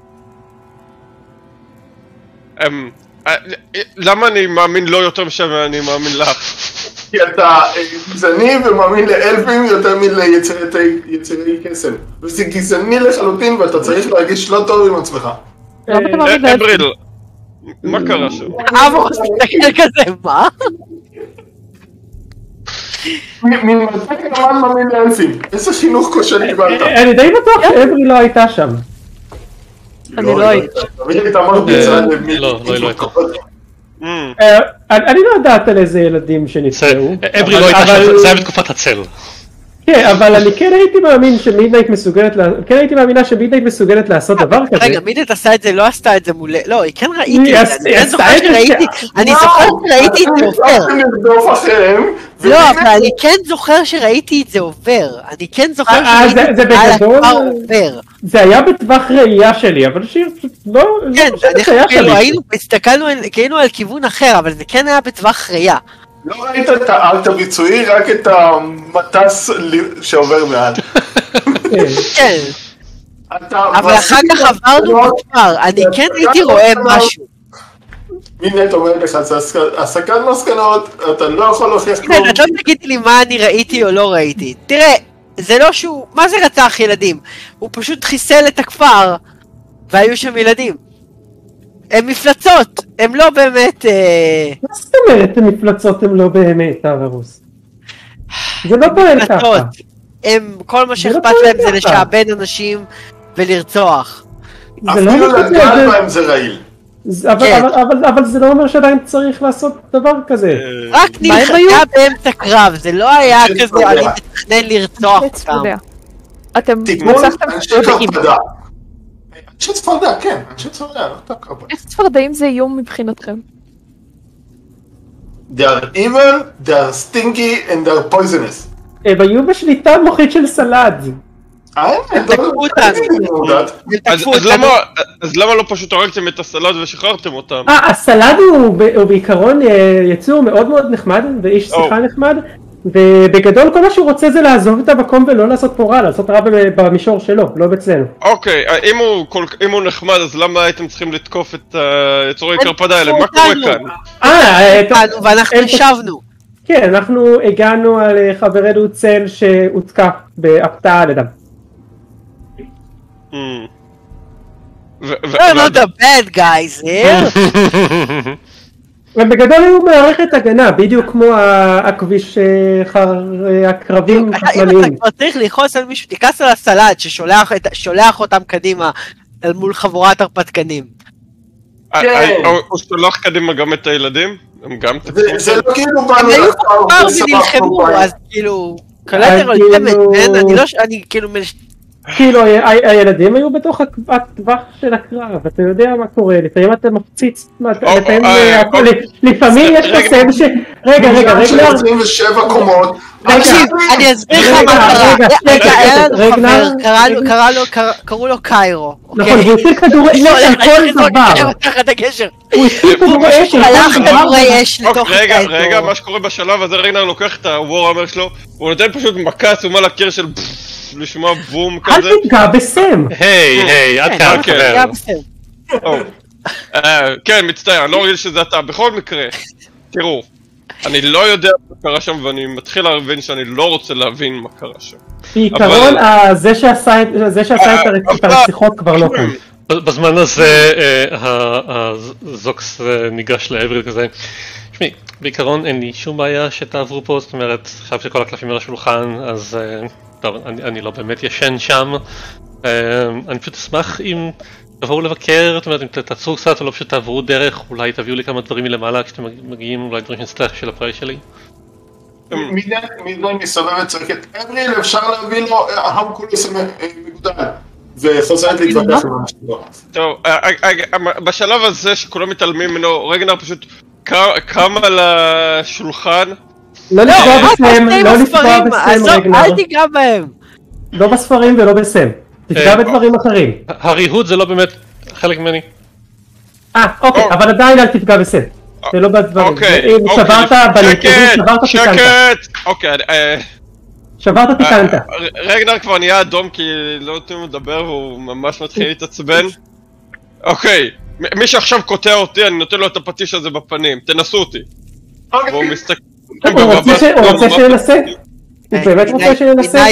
אמ... אה, למה אני מאמין לא יותר משאני מאמין לך? כי אתה אה, גזעני ומאמין לאלפים יותר מליצירי קסם. וזה גזעני לחלוטין ואתה צריך להרגיש לא טוב עם עצמך. למה אתה מאמין אה, לאלפים? אבריל, מה קרה שם? אבו מסתכל כזה, מה? ממתי כמובן מאמין לאלפים? איזה חינוך כושל קיבלת? אני די בטוח שאברי לא הייתה שם. אני לא הייתי. היא הייתה מרביצה למי. לא, לא, היא לא הייתה. אמ, אה, אני לא יודעת על איזה ילדים שנפגעו. אברי אבל- לא הייתה אבל- שם, זה היה בתקופת הצל. כן, אבל אני כן הייתי מאמין שמידנייט מסוגלת, לה- כן הייתי מאמינה שמידנייט מסוגלת לעשות דבר כזה. רגע, מידית עשה את זה, לא עשתה את זה מול... לא, היא כן ראיתי היא את זה, עשתה- אני כן עשתה זוכר את זה שראיתי, ש- אני זוכר שראיתי את זה עובר. הצלחתם לרדוף אחריהם. לא, והנה- אבל אני כן זוכר שראיתי את זה עובר. אני כן זוכר אה, שראיתי זה- את זה זה על בגדול- הכפר עובר. זה היה בטווח ראייה שלי, אבל שיר פשוט לא... כן, לא חושבת אני שהיה כאילו שם היינו, הסתכלנו על- כאילו על כיוון אחר, אבל זה כן היה בטווח ראייה. לא ראית את הארט הביצועי, רק את המטס ל- שעובר מעל. מישהו. כן, אתה אבל אחר כך עברנו בכפר, אני כן הייתי רואה משהו. מינט אומרת לך, זה הסק- הסקת מסקנות, אתה לא יכול להוכיח כן, כלום. את לא תגידי לי מה אני ראיתי או לא ראיתי. תראה, זה לא שהוא, מה זה רצח ילדים? הוא פשוט חיסל את הכפר, והיו שם ילדים. הם מפלצות, הם לא באמת... אה, מה זאת אומרת המפלצות הן לא באמת, הרוס? זה לא פועל ככה. מפלצות. הם, כל מה שאכפת לא להם זה ככה. לשעבד אנשים ולרצוח. זה לא אפילו מתכתב, לגעת זה- בהם זה רעיל. זה- אבל- כן. אבל- אבל- אבל זה לא אומר שעדיין צריך לעשות דבר כזה. רק מה הם היו? נלחמה באמצע קרב, זה לא היה אנשי כזה, צפרדע. אני מתכנן לרצוח אנשי אותם. צפרדע. אתם תגמול מצחתם אנשי צפרדעים. צפרדע. אנשי צפרדע, כן, אנשי צפרדע, לא אתה קרבן. איך צפרדעים זה איום מבחינתכם? They are evil, they are stinky and they are poisonous. הם היו בשליטה מוחית של סלד. אה, הם תקפו אותנו. אותנו. הם אז תקפו אז אותנו. למה אז למה לא פשוט הרגתם את הסלט ושחררתם אותם? אה, הסלד הוא ב- הוא בעיקרון אה, יצור מאוד מאוד נחמד ואיש או. שיחה נחמד, ובגדול כל מה שהוא רוצה זה לעזוב את המקום ולא לעשות פה רע, לעשות רע במישור שלו, לא אצלנו. אוקיי, אם הוא, כל, אם הוא נחמד, אז למה הייתם צריכים לתקוף את היצורי קרפדה האלה? מה קורה כאן? אה, ואנחנו ישבנו. כן, אנחנו הגענו על חברנו צל שהותקף בהפתעה לדם. We're not the bad guys here. ובגדול הוא מערכת הגנה, בדיוק כמו הכביש הקרבים חשמליים. אם אתה כבר צריך לכעוס על מישהו, תיכנס על הסלט ששולח אותם קדימה אל מול חבורת הרפתקנים. הוא שולח קדימה גם את הילדים? הם גם תקפו? זה לא כאילו באנו הם היו כבר ונלחמו, אז כאילו... קלטר על תמת, אני כאילו... כאילו הילדים היו בתוך הטווח של הקרב, אתה יודע מה קורה, לפעמים אתה מפציץ, לפעמים יש לסם ש... רגע, רגע, רגע, עשרים ושבע קומות. תקשיב, אני אסביר לך מה קרה, היה לנו חבר, קראו לו קיירו. נכון, הוא השיג כדורי אש על כל דבר. תחת הגשר. הוא השיג כדורי אש על הלך כל דבר. כדורי אש לתוך רגע, רגע, מה שקורה בשלב הזה, רגנר לוקח את הוורהמר שלו, הוא נותן פשוט מכה עצומה לקיר של לשמוע בום כזה. אל תפגע בסם. היי, היי, עד כאן חבר. כן, מצטער, אני לא רגיל שזה אתה. בכל מקרה, תראו, אני לא יודע מה קרה שם ואני מתחיל להבין שאני לא רוצה להבין מה קרה שם. בעיקרון, זה שעשה את הרציחות כבר לא קורה. בזמן הזה הזוקס ניגש לעבר כזה. תשמעי, בעיקרון אין לי שום בעיה שתעברו פה, זאת אומרת, חייב שכל הקלפים על השולחן, אז טוב, אני לא באמת ישן שם. אני פשוט אשמח אם תבואו לבקר, זאת אומרת, אם תעצרו קצת או לא פשוט תעברו דרך, אולי תביאו לי כמה דברים מלמעלה כשאתם מגיעים, אולי דברים שנצטרך של הפרק שלי. מידי מסובב את צרקת, אבריל, אפשר להביא לו המקולוס מגודל, וחוזרת להתווכח עם המשתגור. טוב, בשלב הזה שכולם מתעלמים ממנו, רגנר פשוט קם על השולחן. לא לפגוע בסם, לא לפגוע בסם רגנר. אל תיגע בהם. לא בספרים ולא בסם. תפגע בדברים אחרים. הריהוט זה לא באמת חלק ממני. אה, אוקיי, אבל עדיין אל תפגע בסם. זה לא בדברים. אוקיי, שברת בנתונים, שברת תיקנת. שקט! אוקיי, שברת תיקנת. רגנר כבר נהיה אדום כי לא נותנים לו לדבר והוא ממש מתחיל להתעצבן. אוקיי, מי שעכשיו קוטע אותי, אני נותן לו את הפטיש הזה בפנים. תנסו אותי. והוא מסתכל... הוא רוצה שננסה? הוא באמת רוצה שננסה?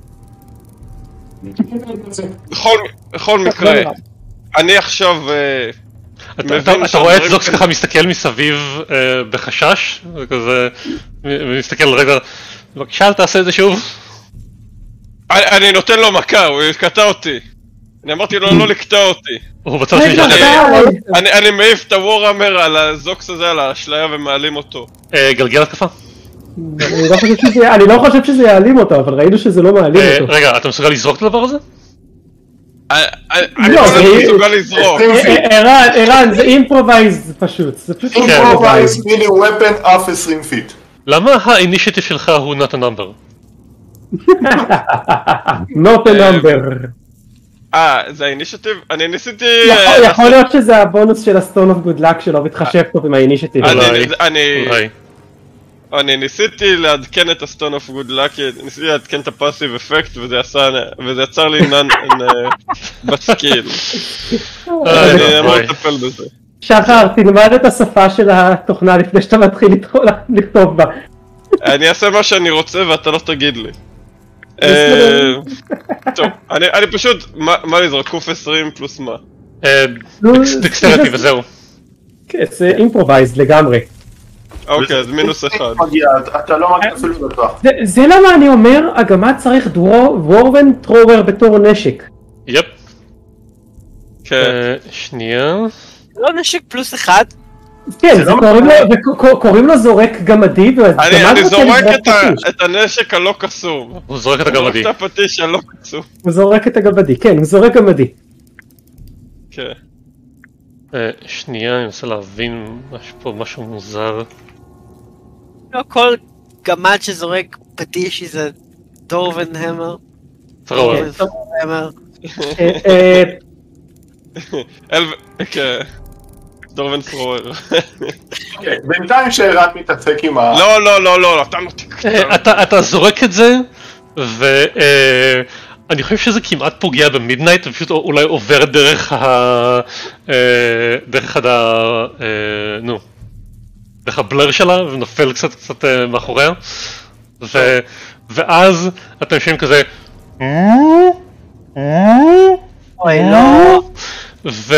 בכל מקרה, אני עכשיו... אתה רואה את זוקס ככה מסתכל מסביב בחשש, וכזה מסתכל רגע, בבקשה אל תעשה את זה שוב. אני נותן לו מכה, הוא קטע אותי. אני אמרתי לו לא לקטע אותי. הוא בצד שלי שלך. אני מעיף את הוורהמר על הזוקס הזה, על האשליה ומעלים אותו. גלגל התקפה. אני לא חושב שזה יעלים אותו, אבל ראינו שזה לא מעלים אותו. רגע, אתה מסוגל לזרוק את הדבר הזה? אני לא מסוגל לזרוק. ערן, ערן, זה אימפרובייז פשוט. אימפרובייז מיני ופן אף עשרים פיט. למה האינישיטיב שלך הוא not a number? not a number. אה, זה האינישיטיב? אני ניסיתי... יכול להיות שזה הבונוס של הסטון אוף גוד לק שלו, מתחשב טוב עם האינישיטיב. אני ניסיתי לעדכן את הסטון אוף גוד לק, ניסיתי לעדכן את הפאסיב אפקט וזה יצר לי נאן בסקיל. אני אמור לטפל בזה. שחר, תלמד את השפה של התוכנה לפני שאתה מתחיל לכתוב בה. אני אעשה מה שאני רוצה ואתה לא תגיד לי. טוב, אני פשוט, מה לזרוק? קוף עשרים פלוס מה? דקסטרטי וזהו. כן, זה אימפרובייז לגמרי. אוקיי, אז מינוס אחד. אתה לא מגיע אפילו בטוח. זה למה אני אומר, הגמד צריך וורבן טרוור בתור נשק. יפ. שנייה. לא נשק פלוס אחד? כן, קוראים לו זורק גמדי. אני זורק את הנשק הלא קסום. הוא זורק את הגמדי. את הפטיש הלא קסום. הוא זורק את הגמדי, כן, הוא זורק גמדי. כן. שנייה, אני מנסה להבין, יש פה משהו מוזר. לא כל גמד שזורק פטיש זה דורבן המר. טרוור. המר. כן. דורבן פרואר. בינתיים שרק מתעסק עם ה... לא, לא, לא, לא, אתה לא תקטע. אתה זורק את זה, ואני חושב שזה כמעט פוגע במידנייט, ופשוט אולי עובר דרך ה... דרך ה... נו... דרך הבלר שלה, ונופל קצת קצת מאחוריה. ואז אתם שומעים כזה... אוי לא. ו...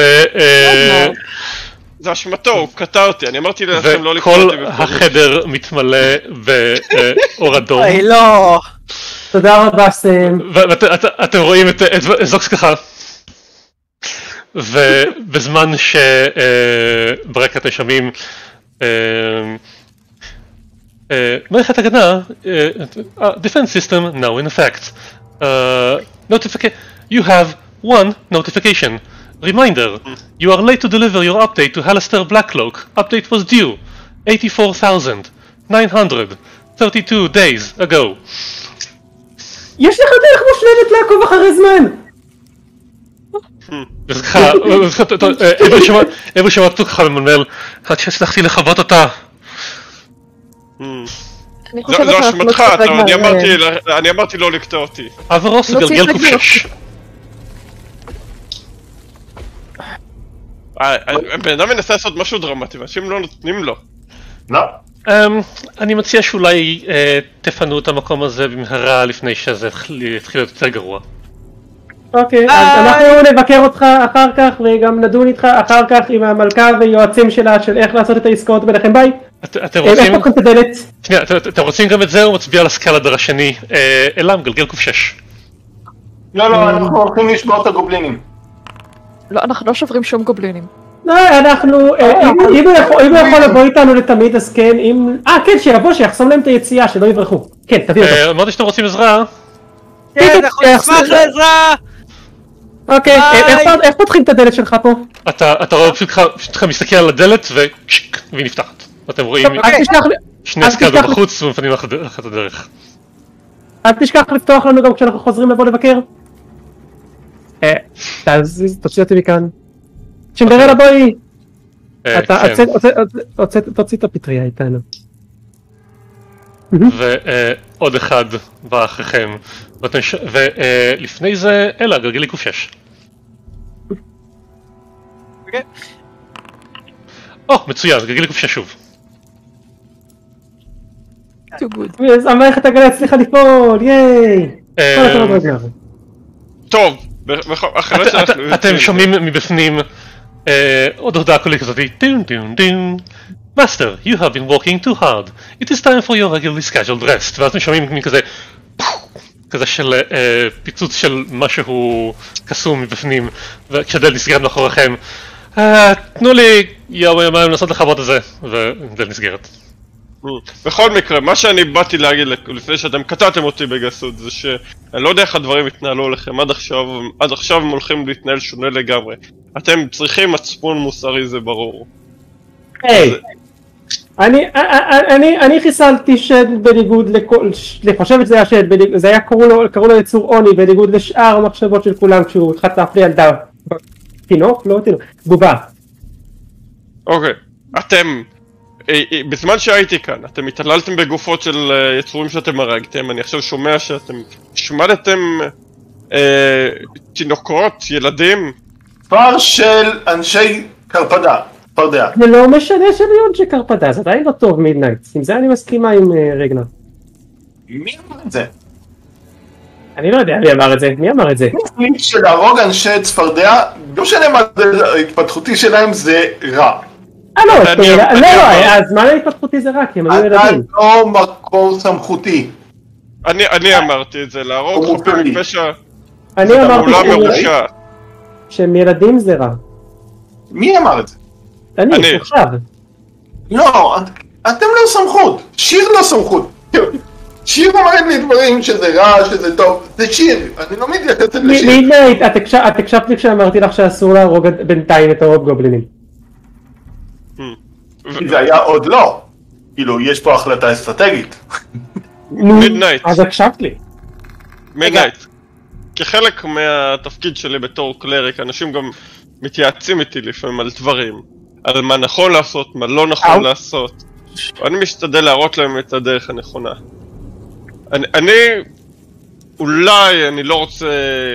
זה אשמתו, הוא קטע אותי, אני אמרתי לכם לא לקטוע אותי. וכל החדר מתמלא באור אדום. אוי לא. תודה רבה סם. ואתם רואים את זוקס ככה. ובזמן שברקע אתם שומעים מערכת הגנה, defense system now in effect. Notification, you have one notification. Reminder, you are late to deliver your update to Halaster Blackcloak. Update was due eighty-four thousand nine hundred thirty-two days ago. יש לך דרך מושלמת לעקוב אחרי זמן! אז ככה, אברי שמעת אותו ככה ממלמל, עד שהצלחתי לכבות אותה. זו אשמתך, אני אמרתי לא לקטוע אותי. אברוס גלגל קופשש. בן אדם מנסה לעשות משהו דרמטי, ואנשים לא נותנים לו. לא. אני מציע שאולי תפנו את המקום הזה במהרה לפני שזה יתחיל להיות יותר גרוע. אוקיי, אז אנחנו נבקר אותך אחר כך וגם נדון איתך אחר כך עם המלכה ויועצים שלה של איך לעשות את העסקאות ביניכם. ביי. אתם רוצים... איך פותחים את הדלת? שנייה, אתם רוצים גם את זה? הוא מצביע על הסקלדר השני. אלם, גלגל קופשש. לא, לא, אנחנו הולכים לשבור את הגובלינים. לא, אנחנו לא שוברים שום גובלינים. לא, אנחנו... אם הוא יכול לבוא איתנו לתמיד, אז כן, אם... אה, כן, שיבוא, שיחסום להם את היציאה, שלא יברחו. כן, תביא אותו. אמרתי שאתם רוצים עזרה. כן, אנחנו נשמח לעזרה! אוקיי, איך פותחים את הדלת שלך פה? אתה רואה פשוט מסתכל על הדלת והיא נפתחת. אתם רואים שני סקלדר בחוץ ומפנים לך את הדרך. אל תשכח לפתוח לנו גם כשאנחנו חוזרים לבוא לבקר. תוציא אותי מכאן. צ'ינדרלה בואי! תוציא את הפטריה איתנו. ועוד אחד בא אחריכם. ולפני זה, אלה, גלגלי קופשש. או, מצוין, גלגלי קופשש שוב. too good. המערכת הגנה הצליחה לפעול, ייי! כל הכבוד רגע. טוב, אחרי שאנחנו... אתם שומעים מבפנים עוד הודעה קולית כזאת, דין דין דין. Master, you have been working too hard. It is time for your regularly scheduled rest. ואז אתם שומעים כזה, כזה של פיצוץ של משהו קסום מבפנים, וכשהדלת נסגרת מאחוריכם, תנו לי יום יומיים לנסות לכבות את זה, והדלת נסגרת. בכל מקרה, מה שאני באתי להגיד לפני שאתם קטעתם אותי בגסות, זה שאני לא יודע איך הדברים התנהלו לכם עד עכשיו, עד עכשיו הם הולכים להתנהל שונה לגמרי. אתם צריכים מצפון מוסרי, זה ברור. היי, אני חיסלתי שד בניגוד לכל, אני חושב שזה היה שד, זה היה קראו לו יצור עוני בניגוד לשאר המחשבות של כולם כשהוא חטף לי ילדה. תינוק? לא תינוק, בובה. אוקיי, אתם... בזמן שהייתי כאן, אתם התעללתם בגופות של יצורים שאתם הרגתם, אני עכשיו שומע שאתם השמדתם תינוקות, ילדים. כפר של אנשי קרפדה, פרדיה. זה לא משנה של אנשי קרפדה, זה עדיין לא טוב מידנייט, עם זה אני מסכימה עם רגנר. מי אמר את זה? אני לא יודע מי אמר את זה, מי אמר את זה? מי שלהרוג אנשי צפרדע, לא משנה מה ההתפתחותי שלהם זה רע. אה לא, לא, לא, הזמן ההתפתחותי זה רק, הם היו ילדים. אתה לא מקור סמכותי. אני אמרתי את זה, להרוג חופי מפשע. אני אמרתי שהם ילדים זה רע. מי אמר את זה? אני, עכשיו. לא, אתם לא סמכות, שיר לא סמכות. שיר אומרת לי דברים שזה רע, שזה טוב, זה שיר, אני לא מתייחסת לשיר. מידנייט, את הקשבת לי כשאמרתי לך שאסור להרוג בינתיים את הרוב גובלינים. זה היה עוד לא, כאילו יש פה החלטה אסטרטגית. מידנייט. אז הקשבת לי. מידנייט. כחלק מהתפקיד שלי בתור קלריק, אנשים גם מתייעצים איתי לפעמים על דברים. על מה נכון לעשות, מה לא נכון לעשות. אני משתדל להראות להם את הדרך הנכונה. אני, אני אולי, אני לא רוצה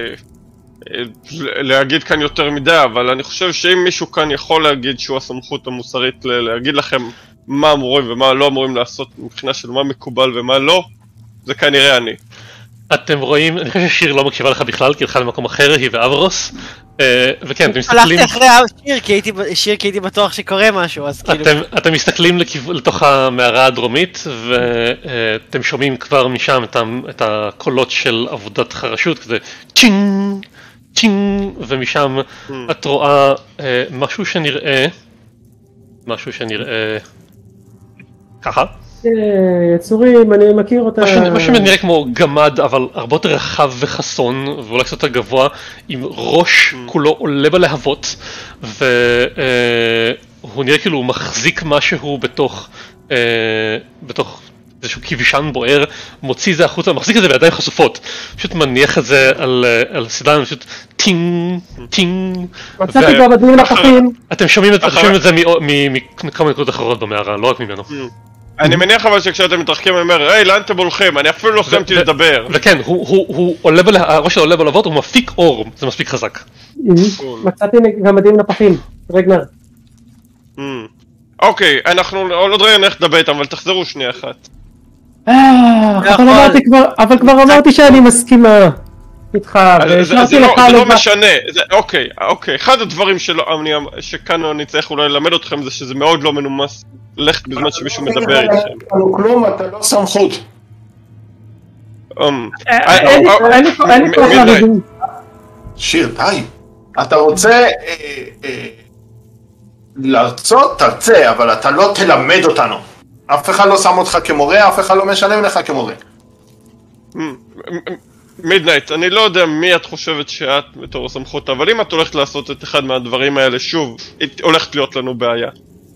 להגיד כאן יותר מדי, אבל אני חושב שאם מישהו כאן יכול להגיד שהוא הסמכות המוסרית להגיד לכם מה אמורים ומה לא אמורים לעשות מבחינה של מה מקובל ומה לא, זה כנראה אני. אתם רואים, אני חושב ששיר לא מקשיבה לך בכלל, כי הלכה למקום אחר, היא ואברוס. וכן, אתם מסתכלים... הלכתי אחרי שיר, כי הייתי, שיר, כי הייתי בטוח שקורה משהו, אז כאילו... אתם, אתם מסתכלים לכיו... לתוך המערה הדרומית, ואתם שומעים כבר משם את, ה... את הקולות של עבודת חרשות, כזה צ'ינג, צ'ינג, ומשם את רואה משהו שנראה, משהו שנראה ככה. יצורים, אני מכיר אותה... מה שנראה כמו גמד, אבל הרבה יותר רחב וחסון, ואולי קצת יותר גבוה, עם ראש כולו עולה בלהבות, והוא נראה כאילו הוא מחזיק משהו בתוך, בתוך איזשהו כיבישן בוער, מוציא זה החוצה, מחזיק את זה בידיים חשופות, פשוט מניח את זה על, על סידן, פשוט טינג, טינג. מצאתי גם בדיון הפכים. אתם שומעים את זה מכמה נקודות אחרות במערה, לא רק ממנו. אני מניח אבל שכשאתם מתרחקים אני אומר, היי, לאן אתם הולכים? אני אפילו לא סיימתי לדבר. וכן, הוא עולה, הראש שלו עולה בלהבות, הוא מפיק אור, זה מספיק חזק. מצאתי גם בדיון הפכים, רגנר. אוקיי, אנחנו עוד רגע נלך לדבר איתם, אבל תחזרו שנייה אחת. אבל כבר אמרתי שאני מסכימה איתך, זה לא משנה, אוקיי, אוקיי, אחד הדברים שכאן אני צריך אולי ללמד אתכם זה שזה מאוד לא מנומס ללכת בזמן שמישהו מדבר איתכם. כלום, אתה לא סמכות. אין לי כוח לריבים. שיר, די. אתה רוצה להרצות, תרצה, אבל אתה לא תלמד אותנו. אף אחד לא שם אותך כמורה, אף אחד לא משלם לך כמורה. מידנייט, אני לא יודע מי את חושבת שאת בתור הסמכות, אבל אם את הולכת לעשות את אחד מהדברים האלה שוב, הולכת להיות לנו בעיה.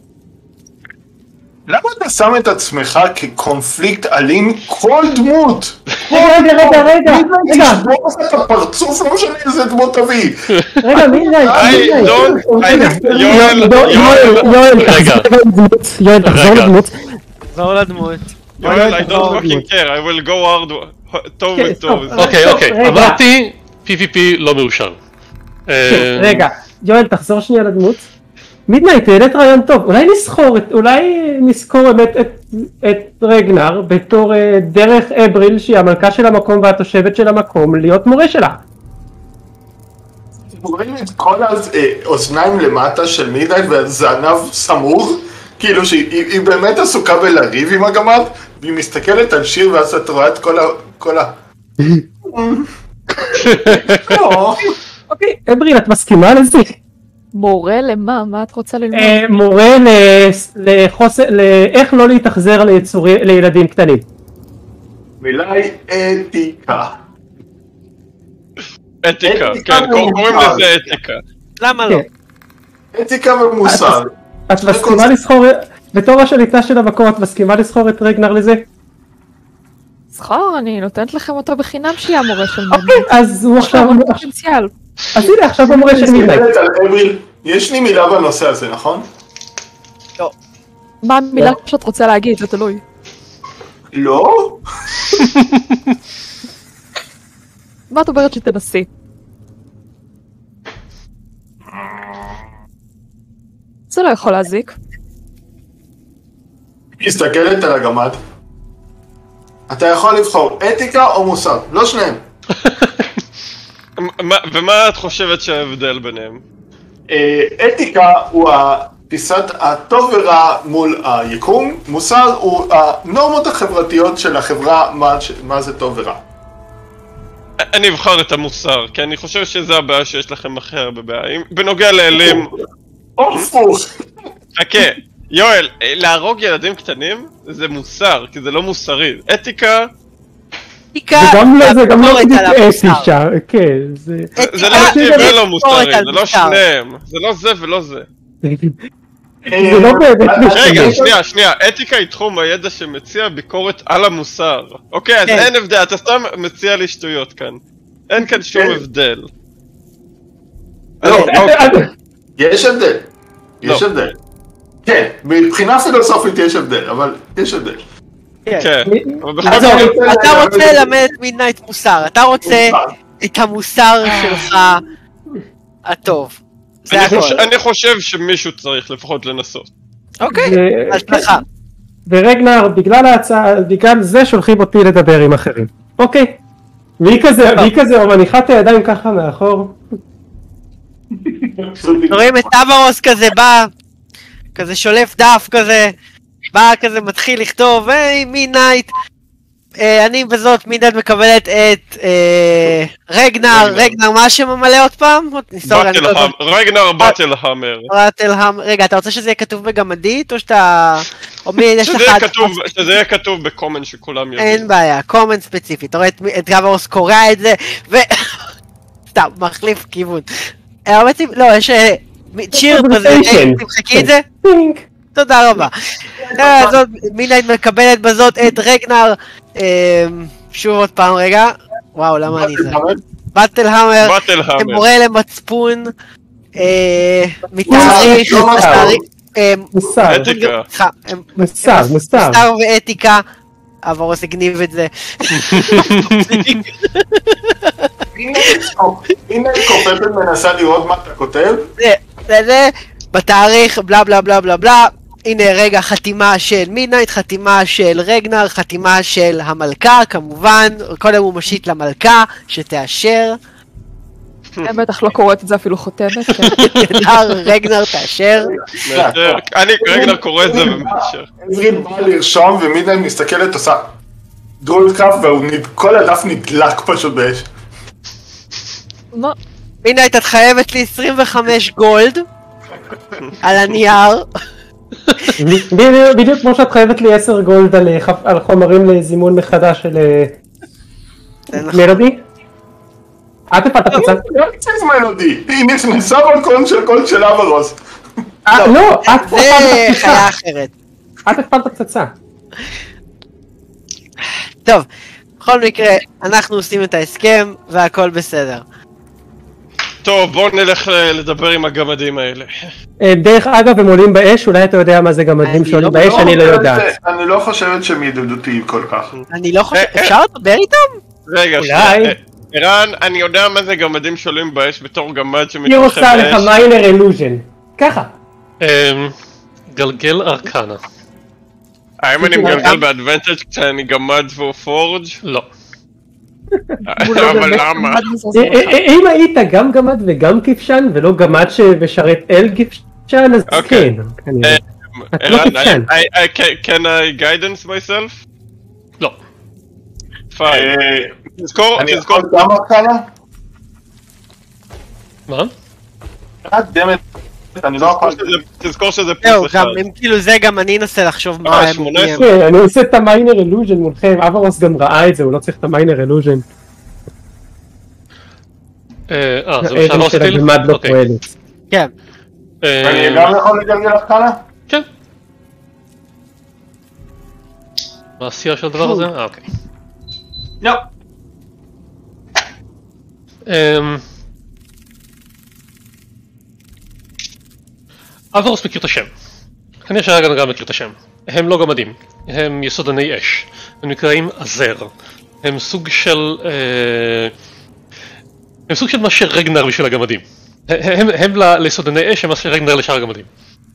למה אתה שם את עצמך כקונפליקט אלים כל דמות? רגע, רגע, רגע, רגע. תשבור את הפרצוף, לא משנה איזה דמות תביא. רגע, מידנייט, מידנייט. יואל, יואל, תחזור לדמות. תחזור לדמות. יואל, I don't fucking care, I will go hard, טוב וטוב. אוקיי, אוקיי, אמרתי, פי וי פי לא מאושר. רגע, יואל, תחזור שנייה לדמות. מידנייט, העלית רעיון טוב, אולי נזכור, אולי נזכור את רגנר בתור דרך אבריל שהיא המלכה של המקום והתושבת של המקום להיות מורה שלה. רואים את כל האוזניים למטה של מידנייט והזנב סמור, כאילו שהיא באמת עסוקה בלריב עם הגמד, והיא מסתכלת על שיר ואז את רואה את כל ה... אוקיי, אבריל, את מסכימה לזה? מורה למה? מה את רוצה ללמוד? מורה לאיך לא להתאכזר לילדים קטנים. מילה היא אתיקה. אתיקה, כן, קוראים לזה אתיקה. למה לא? אתיקה ומוסר. את מסכימה לזכור, בתור השליטה של המקום, את מסכימה לזכור את רגנר לזה? זכור, אני נותנת לכם אותו בחינם שיהיה המורה של מידנייט. אוקיי, אז הוא עכשיו... פוטנציאל. אז הנה, עכשיו המורה של מידנייט. יש לי מילה בנושא הזה, נכון? לא. מה המילה שאת רוצה להגיד? זה תלוי. לא? מה את אומרת שתנסי? זה לא יכול להזיק. מסתכלת על הגמד. אתה יכול לבחור אתיקה או מוסר, לא שניהם. ומה את חושבת שההבדל ביניהם? אתיקה הוא פיסת הטוב ורע מול היקום, מוסר הוא הנורמות החברתיות של החברה, מה זה טוב ורע. אני אבחר את המוסר, כי אני חושב שזה הבעיה שיש לכם הכי הרבה בעיה. בנוגע לאלים... אופוך! חכה, יואל, להרוג ילדים קטנים זה מוסר, כי זה לא מוסרי. אתיקה... זה גם לא אתיקה, כן. זה לא אתי ולא מוסרי, זה לא שניהם. זה לא זה ולא זה. זה לא באמת משנה. רגע, שנייה, שנייה, אתיקה היא תחום הידע שמציע ביקורת על המוסר. אוקיי, אז אין הבדל, אתה סתם מציע לי שטויות כאן. אין כאן שום הבדל. יש הבדל. יש הבדל. כן, מבחינה פילוסופית יש הבדל, אבל יש הבדל. כן. אתה רוצה ללמד מידנייט מוסר, אתה רוצה את המוסר שלך הטוב. אני חושב שמישהו צריך לפחות לנסות. אוקיי, הצלחה. ורגנר, בגלל ההצעה, בגלל זה שולחים אותי לדבר עם אחרים. אוקיי. והיא כזה, והיא כזה, או מניחה את הידיים ככה מאחור. רואים את טאברוס כזה בא, כזה שולף דף כזה, בא כזה מתחיל לכתוב, היי מידנייט, אני בזאת מידנייט מקבלת את רגנר, רגנר מה השם המלא עוד פעם? רגנר באטלהאמר. רגע, אתה רוצה שזה יהיה כתוב בגמדית או שאתה... שזה יהיה כתוב בקומן שכולם יודעים. אין בעיה, קומן ספציפי, אתה רואה את טאברוס קורא את זה ו... סתם, מחליף כיוון. לא, יש... צ'יר בזה, תמחקי את זה? תודה רבה. מידנייט מקבלת בזאת את רגנר, שוב עוד פעם רגע, וואו למה אני זה? באטלהאמר, מורה למצפון, מתאריך, מוסר, מוסר, מוסר ואתיקה, אברוס הגניב את זה. הנה קופפת מנסה לראות מה אתה כותב. זה זה, בתאריך בלה בלה בלה בלה בלה, הנה רגע חתימה של מידנייט, חתימה של רגנר, חתימה של המלכה כמובן, קודם הוא מושיט למלכה שתאשר. הם בטח לא קוראת את זה אפילו חותמת. רגנר תאשר. אני רגנר קורא את זה ומאשר. עזרין בא לרשום ומידנייט מסתכלת עושה גולד קאפ וכל הדף נדלק פשוט באש. מה? מידנייט את חייבת לי עשרים וחמש גולד על הנייר. בדיוק כמו שאת חייבת לי עשר גולד על חומרים לזימון מחדש של מלודי. את הפעת הפצצה? לא קצת מלודי, היא נכנסה בקון של קול של אברוס. לא, את הפעת זה חיה אחרת. את הפעת הפצצה. טוב, בכל מקרה אנחנו עושים את ההסכם והכל בסדר. טוב, בואו נלך לדבר עם הגמדים האלה. דרך אגב, הם עולים באש, אולי אתה יודע מה זה גמדים שעולים באש, אני לא יודעת. אני לא חושבת שהם ידידותיים כל כך. אני לא חושבת, אפשר לדבר איתם? רגע, שנייה. ערן, אני יודע מה זה גמדים שעולים באש בתור גמד שמתרחב באש. היא עושה לך מיינר אלוז'ן. ככה. גלגל ארקנה. האם אני מגלגל באדוונטג' כשאני גמד והוא פורג'? לא. אבל למה? אם היית גם גמד וגם כבשן ולא גמד שמשרת אל כבשן אז כן. את לא כבשן. Can I guidance myself? לא. פיין. תזכור, אני תזכור. יכול גם ארקנה? מה? דמת, אני לא יכול... תזכור שזה זהו, פלוס אחד. גם אם כאילו זה גם אני אנסה לחשוב מה הם... שמונה עשרה. כן, אני עושה את המיינר אלוז'ן מולכם, אברוס גם ראה את זה, הוא לא צריך את המיינר אלוז'ן. אה, זה מה שאני של הגמד לא פועלת. כן. אני גם יכול לגלגל ארקנה? כן. מה הסיוע של הדבר הזה? אה, אוקיי. לא. אברוס מכיר את השם. כנראה שהרגע גם מכיר את השם. הם לא גמדים, הם יסודני אש. הם נקראים עזר. הם סוג של... הם סוג של מה שרגנר בשביל הגמדים. הם ליסודני אש, הם מה שרגנר לשאר הגמדים.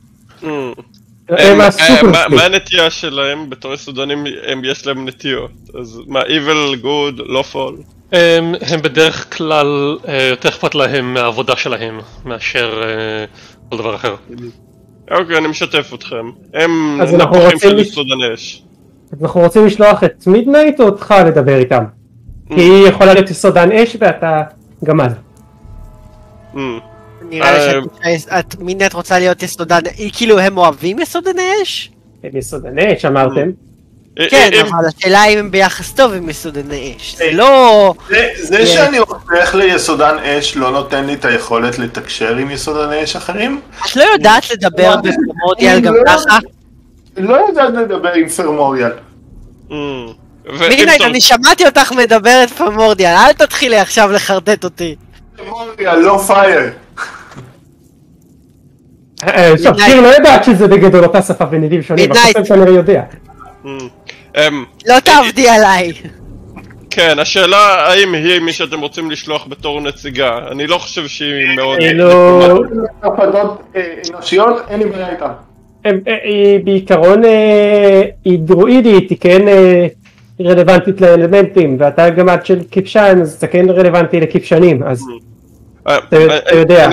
מה הנטייה שלהם? בתור יסודנים יש להם נטיות. אז מה, evil, good, lawful? הם בדרך כלל יותר אכפת להם מהעבודה שלהם מאשר כל דבר אחר. אוקיי, אני משתף אתכם. הם נפוחים של יסודני אש. אנחנו רוצים לשלוח את מידנייט או אותך לדבר איתם? כי היא יכולה להיות יסודן אש ואתה גמד. נראה לי שאת מידנייט רוצה להיות יסודן, כאילו הם אוהבים יסודני אש? הם יסודני אש אמרתם. כן, אבל השאלה אם הם ביחס טוב עם יסודני אש, זה לא... זה שאני הופך ליסודן אש לא נותן לי את היכולת לתקשר עם יסודני אש אחרים? את לא יודעת לדבר בפרמודיאל גם ככה? לא יודעת לדבר עם פרמודיאל. מידנייט, אני שמעתי אותך מדברת פרמודיאל, אל תתחילי עכשיו לחרטט אותי. פרמודיאל, לא פייר. טוב, שיר לא יודעת שזה בגדול אותה שפה ונידים שונים, אבל כנראה יודע. לא תעבדי עליי. כן, השאלה האם היא מי שאתם רוצים לשלוח בתור נציגה, אני לא חושב שהיא מאוד... לא... הפרדות אנושיות, אין לי בעיה איתה. היא בעיקרון, היא דרואידית, היא כן רלוונטית לאלמנטים, ואתה גם עד של כבשן, אז זה כן רלוונטי לכבשנים, אז אתה יודע.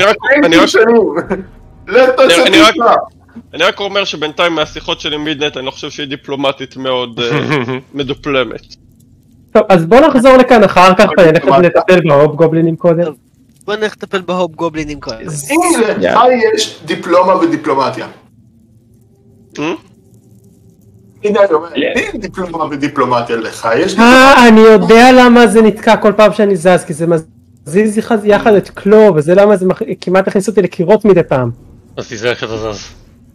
אני רק אומר שבינתיים מהשיחות שלי עם מידנט, אני לא חושב שהיא דיפלומטית מאוד מדופלמת. טוב, אז בוא נחזור לכאן אחר כך ונלך לטפל בהופ גובלינים קודם. בוא נלך לטפל בהופ גובלינים קודם. הנה, לך יש דיפלומה בדיפלומטיה. הנה אני אומר, אין דיפלומה בדיפלומטיה לך, יש... אה, אני יודע למה זה נתקע כל פעם שאני זז, כי זה מזיז יחד את קלו, וזה למה זה כמעט הכניס אותי לקירות מדי פעם. אז תיזהר כשאתה זז.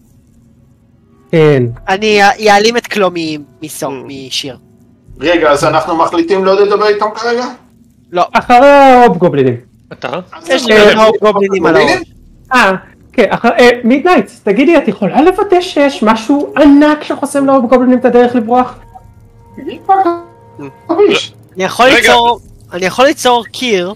כן. אני אעלים את קלו משיר. רגע, אז אנחנו מחליטים לא לדבר איתם כרגע? לא. אחרי ההופ גובלינים. אתה? יש לי ההופ גובלינים על הראש. אה, כן, מידנייט, תגידי, את יכולה לוודא שיש משהו ענק שחוסם להופ גובלינים את הדרך לברוח? אני יכול ליצור, אני יכול ליצור קיר.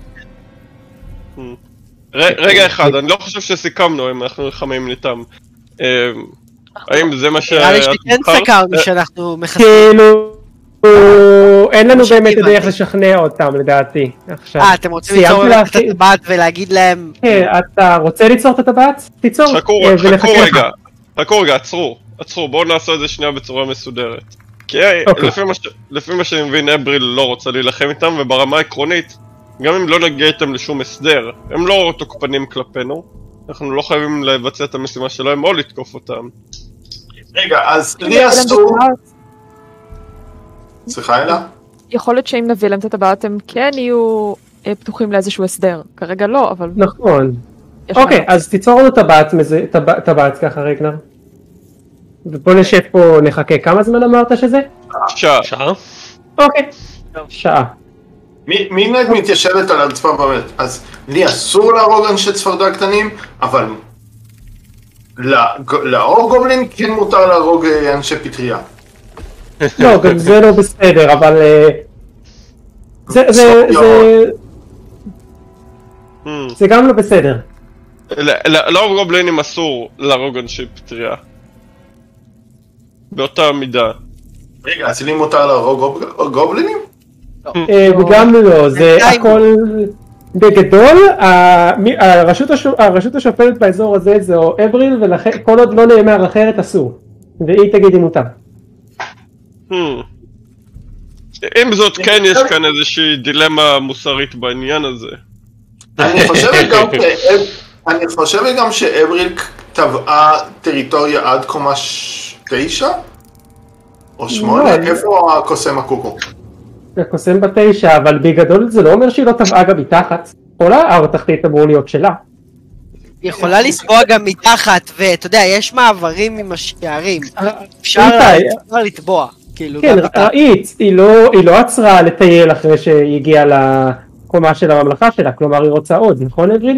רגע אחד, אני לא חושב שסיכמנו אם אנחנו נלחמים איתם. האם זה מה ש... נראה לי שכן סקרנו שאנחנו מחסים. כאילו... אין לנו באמת דרך לשכנע אותם לדעתי. אה, אתם רוצים ליצור את הטבעת ולהגיד להם... כן, אתה רוצה ליצור את הטבעת? תיצור. חכו רגע, חכו רגע, עצרו, עצרו, בואו נעשה את זה שנייה בצורה מסודרת. כי לפי מה שאני מבין, אבריל לא רוצה להילחם איתם, וברמה העקרונית, גם אם לא נגיע איתם לשום הסדר, הם לא תוקפנים כלפינו, אנחנו לא חייבים לבצע את המשימה שלהם או לתקוף אותם. רגע, אז לי אסור... סליחה אלה? יכול להיות שאם נביא להם את הטבעת הם כן יהיו פתוחים לאיזשהו הסדר. כרגע לא, אבל... נכון. אוקיי, אז תיצור לנו טבעת ככה רגנר. ובוא נשב פה נחכה. כמה זמן אמרת שזה? שעה. שעה? אוקיי. שעה. מי נד מתיישבת על הרצפה באמת? אז לי אסור להרוג אנשי צפרדע קטנים, אבל לאור גובלין כן מותר להרוג אנשי פטריה. לא, גם זה לא בסדר, אבל... זה... זה... זה... זה גם לא בסדר. לאור גובלינים אסור להרוג אנשי פטריה. באותה מידה. רגע, אז לי מותר להרוג גובלינים? וגם לא, זה הכל... בגדול, הרשות השופטת באזור הזה זה אבריל, וכל עוד לא נאמר אחרת אסור. והיא תגיד אם מותר. עם זאת כן יש כאן איזושהי דילמה מוסרית בעניין הזה. אני חושב גם שאבריל טבעה טריטוריה עד קומה תשע? או שמונה? איפה הקוסם הקוקו? הקוסם בתשע, אבל בגדול זה לא אומר שהיא לא טבעה גם מתחת. כל ההר התחתית אמור להיות שלה. היא יכולה לסבוע גם מתחת, ואתה יודע, יש מעברים עם השערים. אפשר לטבוע. כן, ראית, היא לא עצרה לטייל אחרי שהיא הגיעה לקומה של הממלכה שלה, כלומר היא רוצה עוד, נכון אבריל?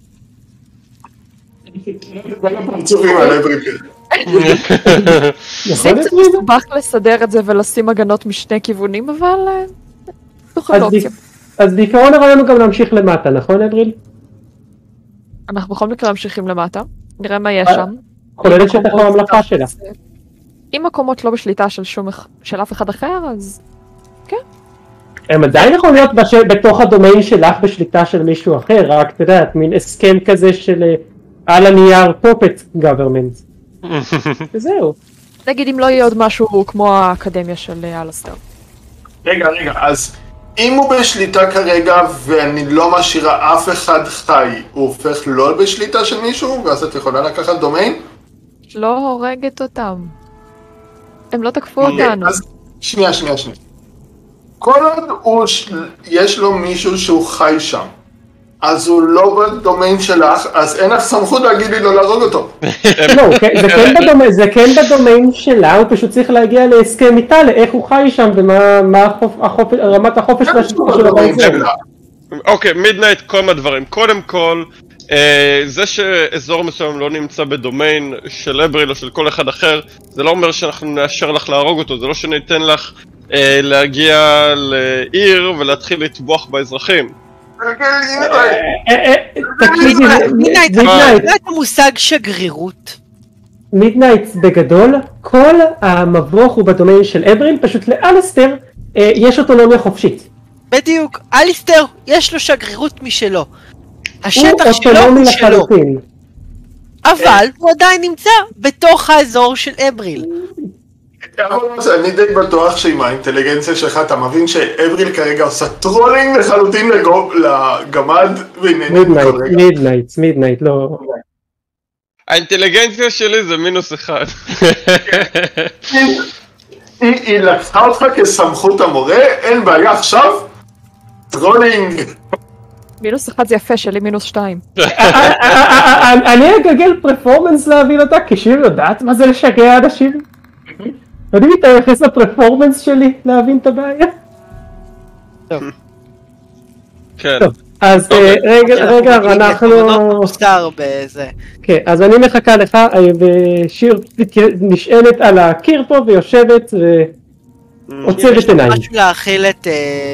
זה קצת מסובך לסדר את זה ולשים הגנות משני כיוונים, אבל תוכל אופציה. אז בעיקרון הרעיון הוא גם להמשיך למטה, נכון אבריל? אנחנו בכל מקרה ממשיכים למטה, נראה מה יש שם. כוללת שטח הממלכה שלה. אם מקומות לא בשליטה של שום של אף אחד אחר, אז כן. הם עדיין יכול להיות בתוך הדומיין שלך בשליטה של מישהו אחר, רק אתה יודעת, מין הסכם כזה של על הנייר פופט גוברמנט. וזהו. נגיד אם לא יהיה עוד משהו כמו האקדמיה של אלסטר. רגע, רגע, אז אם הוא בשליטה כרגע ואני לא משאירה אף אחד חי, הוא הופך לא בשליטה של מישהו, ואז את יכולה לקחת דומיין? לא הורגת אותם. הם לא תקפו אותנו. שנייה, שנייה, שנייה. כל עוד יש לו מישהו שהוא חי שם, אז הוא לא בדומיין שלך, אז אין לך סמכות להגיד לי לא להרוג אותו. לא, זה כן בדומיין שלה, הוא פשוט צריך להגיע להסכם איתה, לאיך הוא חי שם, ומה רמת החופש והשיטה שלו. אוקיי, מידנייט, כל הדברים. קודם כל, זה שאזור מסוים לא נמצא בדומיין של אבריל או של כל אחד אחר, זה לא אומר שאנחנו נאשר לך להרוג אותו, זה לא שניתן לך להגיע לעיר ולהתחיל לטבוח באזרחים. תקשיבי, מידנייט, את המושג שגרירות? מידנייט בגדול, כל המבוך הוא בדומיין של אבריל, פשוט לאליסטר יש אוטונומיה חופשית. בדיוק, אליסטר יש לו שגרירות משלו. השטח שלו הוא שלו. אבל הוא עדיין נמצא בתוך האזור של אבריל. אני די בטוח שעם האינטליגנציה שלך אתה מבין שאבריל כרגע עושה טרולינג לחלוטין לגמד מידנייט, מידנייט, מידנייט, לא... האינטליגנציה שלי זה מינוס אחד. היא לקחה אותך כסמכות המורה, אין בעיה עכשיו, טרולינג. מינוס אחד זה יפה, שלי מינוס שתיים. אני אגגל פרפורמנס להבין אותה, כי שיר יודעת מה זה לשגע אנשים. אני מתייחס לפרפורמנס שלי להבין את הבעיה. טוב. כן. אז רגע, רגע, אנחנו... כן, אז אני מחכה לך, ושיר נשענת על הקיר פה ויושבת ועוצבת עיניים. יש משהו להאכיל את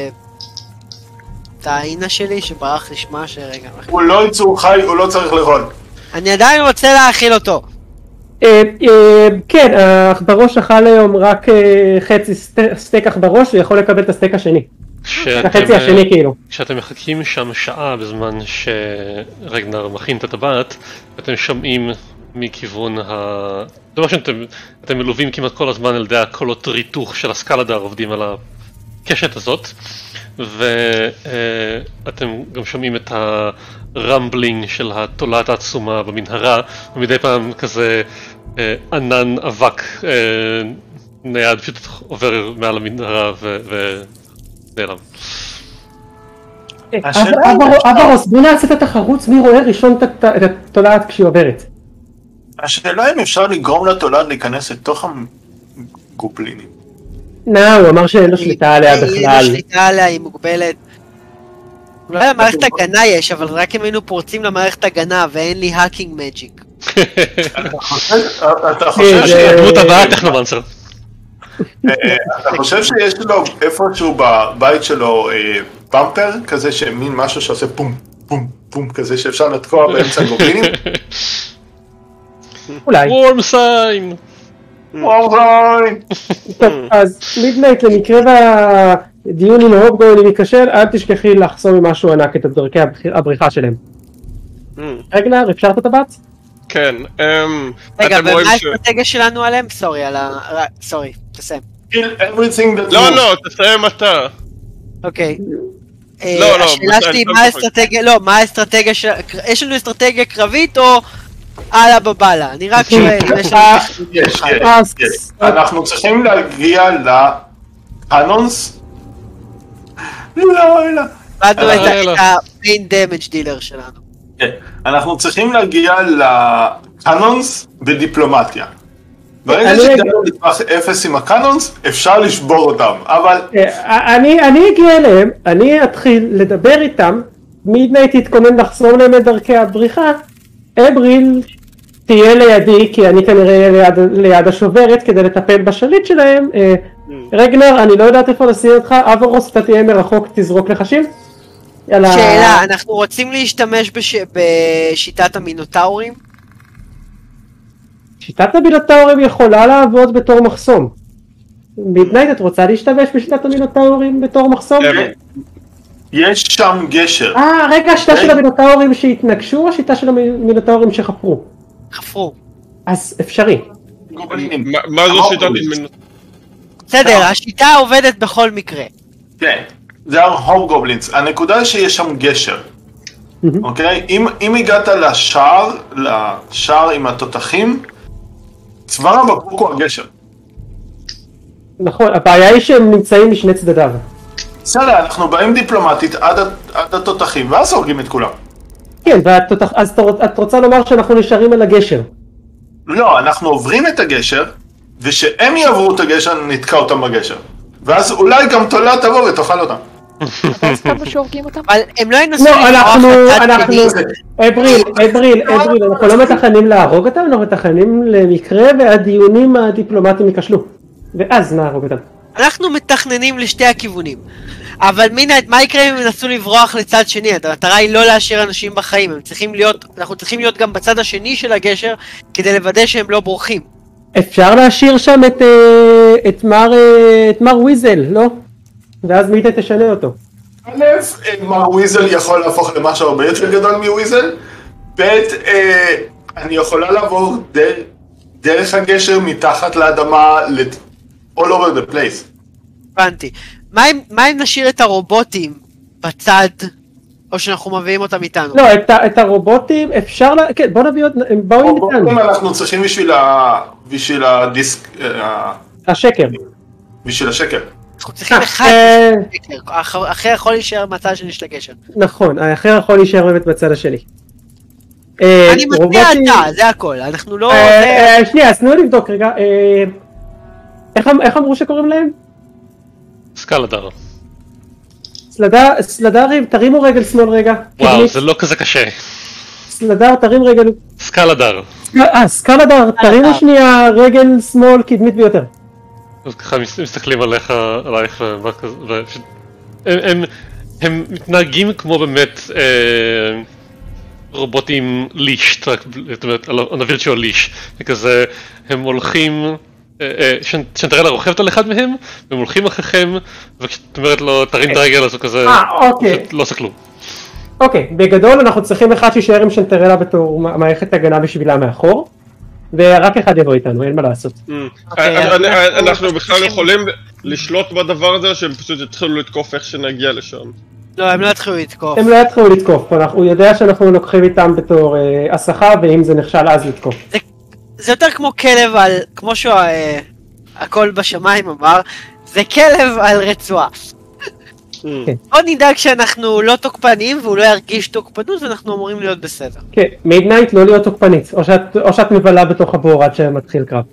האינה שלי שברח לשמה שרגע. הוא לא יצור חי, הוא לא צריך לאכול. אני עדיין רוצה להאכיל אותו. כן, העכברוש אכל היום רק חצי סטייק עכברוש, הוא יכול לקבל את הסטייק השני. החצי השני כאילו. כשאתם מחכים שם שעה בזמן שרגנר מכין את הטבעת, אתם שומעים מכיוון ה... דבר שאתם אתם מלווים כמעט כל הזמן על ידי הקולות ריתוך של הסקלדר עובדים על הקשת הזאת, ואתם גם שומעים את הרמבלינג של התולעת העצומה במנהרה, ומדי פעם כזה ענן אבק נייד פשוט עובר מעל המנהרה ונעלם. אברוס, בוא נעשה את התחרות מי רואה ראשון את התולעת כשהיא עוברת. השאלה אם אפשר לגרום לתולעת להיכנס לתוך הגובלינים. לא, הוא אמר שאין לו שליטה עליה בכלל. אין לו שליטה עליה, היא מוגבלת. אולי למערכת הגנה יש, אבל רק אם היינו פורצים למערכת הגנה ואין לי האקינג מג'יק. אתה חושב שיש... דמות הבאה טכנומנסר. אתה חושב שיש לו איפשהו בבית שלו במפר כזה שמין משהו שעושה פום פום פום כזה שאפשר לתקוע באמצע גובלינים? אולי. וורם סיין! וורם סיין! טוב, אז מידנייט למקרה והדיון עם ההופגוילים ייכשל, אל תשכחי לחסום עם משהו ענק את דרכי הבריחה שלהם. רגנר, אפשרת את הטבעת? כן. רגע, ומה האסטרטגיה שלנו עליהם? סורי, על ה... סורי, תסיים. לא, לא, תסיים אתה. אוקיי. לא, לא. השאלה שלי, מה האסטרטגיה, לא, מה האסטרטגיה של... יש לנו אסטרטגיה קרבית או הלאה בבאללה? אני רק שואל. יש, יש. אנחנו צריכים להגיע לקאנונס. לא, לא. למדנו את ה-main damage dealer שלנו. אנחנו צריכים להגיע לקאנונס בדיפלומטיה. ברגע שגדלנו לטווח אפס עם הקאנונס, אפשר לשבור אותם, אבל... אני אגיע אליהם, אני אתחיל לדבר איתם, מידנייט יתכונן לחסום להם את דרכי הבריחה, אבריל תהיה לידי, כי אני כנראה ליד, ליד השוברת כדי לטפל בשליט שלהם. רגנר, אני לא יודעת איפה לשים אותך, אברוס, אתה תהיה מרחוק, תזרוק לחשים. שאלה, אנחנו רוצים להשתמש בש... בשיטת המינוטאורים? שיטת המינוטאורים יכולה לעבוד בתור מחסום. מידנייט, את רוצה להשתמש בשיטת המינוטאורים בתור מחסום? יש שם גשר. אה, רגע, השיטה של המינוטאורים שהתנגשו או השיטה של המינוטאורים שחפרו? חפרו. אז אפשרי. מה זו שיטת המינוטאורים? בסדר, השיטה עובדת בכל מקרה. כן. זה ההום גובלינס, הנקודה היא שיש שם גשר, אוקיי? אם הגעת לשער, לשער עם התותחים, צוואר הבקבוק הוא הגשר. נכון, הבעיה היא שהם נמצאים משני צדדיו. בסדר, אנחנו באים דיפלומטית עד התותחים, ואז הורגים את כולם. כן, אז את רוצה לומר שאנחנו נשארים על הגשר? לא, אנחנו עוברים את הגשר, ושהם יעברו את הגשר, נתקע אותם בגשר. ואז אולי גם תולעת תבוא ותאכל אותם. אתה הסכמנו שהורגים אותם? אבל הם לא ינסו לא, אנחנו, אנחנו, שני. אבריל, אבריל, אבריל, אנחנו לא מתכננים להרוג אותם, אנחנו מתכננים למקרה והדיונים הדיפלומטיים ייכשלו. ואז נהרוג אותם. אנחנו מתכננים לשתי הכיוונים. אבל מינה, מה יקרה אם הם ינסו לברוח לצד שני? המטרה היא לא להשאיר אנשים בחיים, הם צריכים להיות, אנחנו צריכים להיות גם בצד השני של הגשר, כדי לוודא שהם לא בורחים. אפשר להשאיר שם את, את מר, את מר וויזל, לא? ואז מיטה תשנה אותו. א', מר וויזל יכול להפוך למשהו הרבה יותר גדול מוויזל, ב', אני יכולה לעבור דרך הגשר מתחת לאדמה all over the place. הבנתי. מה אם, מה אם נשאיר את הרובוטים בצד, או שאנחנו מביאים אותם איתנו? לא, את, את הרובוטים אפשר, לה... כן, בוא נביא עוד, הם באו איתנו. רובוטים אנחנו צריכים בשביל, ה... בשביל הדיסק, השקר. בשביל השקר. אנחנו צריכים אחד בשקר, האחר יכול להישאר מהצד השני של הגשר. נכון, האחר יכול להישאר באמת בצד השני. אני מציע אתה, זה הכל, אנחנו לא... שנייה, אז תנו לבדוק רגע, איך אמרו שקוראים להם? סקלדר. סלדרים, תרימו רגל שמאל רגע. וואו, זה לא כזה קשה. סלדר, תרים רגל... סקלדר. אה, סקלדר, תרימו שנייה רגל שמאל קדמית ביותר. אז ככה מסתכלים עליך, עלייך, הם מתנהגים כמו באמת רובוטים ליש, זאת אומרת, on a virtual ליש, וכזה, הם הולכים, שנטרלה רוכבת על אחד מהם, והם הולכים אחריכם, וכשאת אומרת לו, תרים את הרגל, אז הוא כזה, לא עושה כלום. אוקיי, בגדול אנחנו צריכים אחד שישאר עם שנטרלה בתור מערכת הגנה בשבילה מאחור, ורק אחד יבוא איתנו, אין מה לעשות. אנחנו בכלל יכולים לשלוט בדבר הזה, שהם פשוט יתחילו לתקוף איך שנגיע לשם. לא, הם לא יתחילו לתקוף. הם לא יתחילו לתקוף, הוא יודע שאנחנו לוקחים איתם בתור הסחה, ואם זה נכשל אז לתקוף. זה יותר כמו כלב על, כמו שהכל בשמיים אמר, זה כלב על רצועה. בוא נדאג שאנחנו לא תוקפנים והוא לא ירגיש תוקפנות ואנחנו אמורים להיות בסדר. כן, מידנייט לא להיות תוקפנית, או שאת מבלה בתוך הבור עד שמתחיל קרב.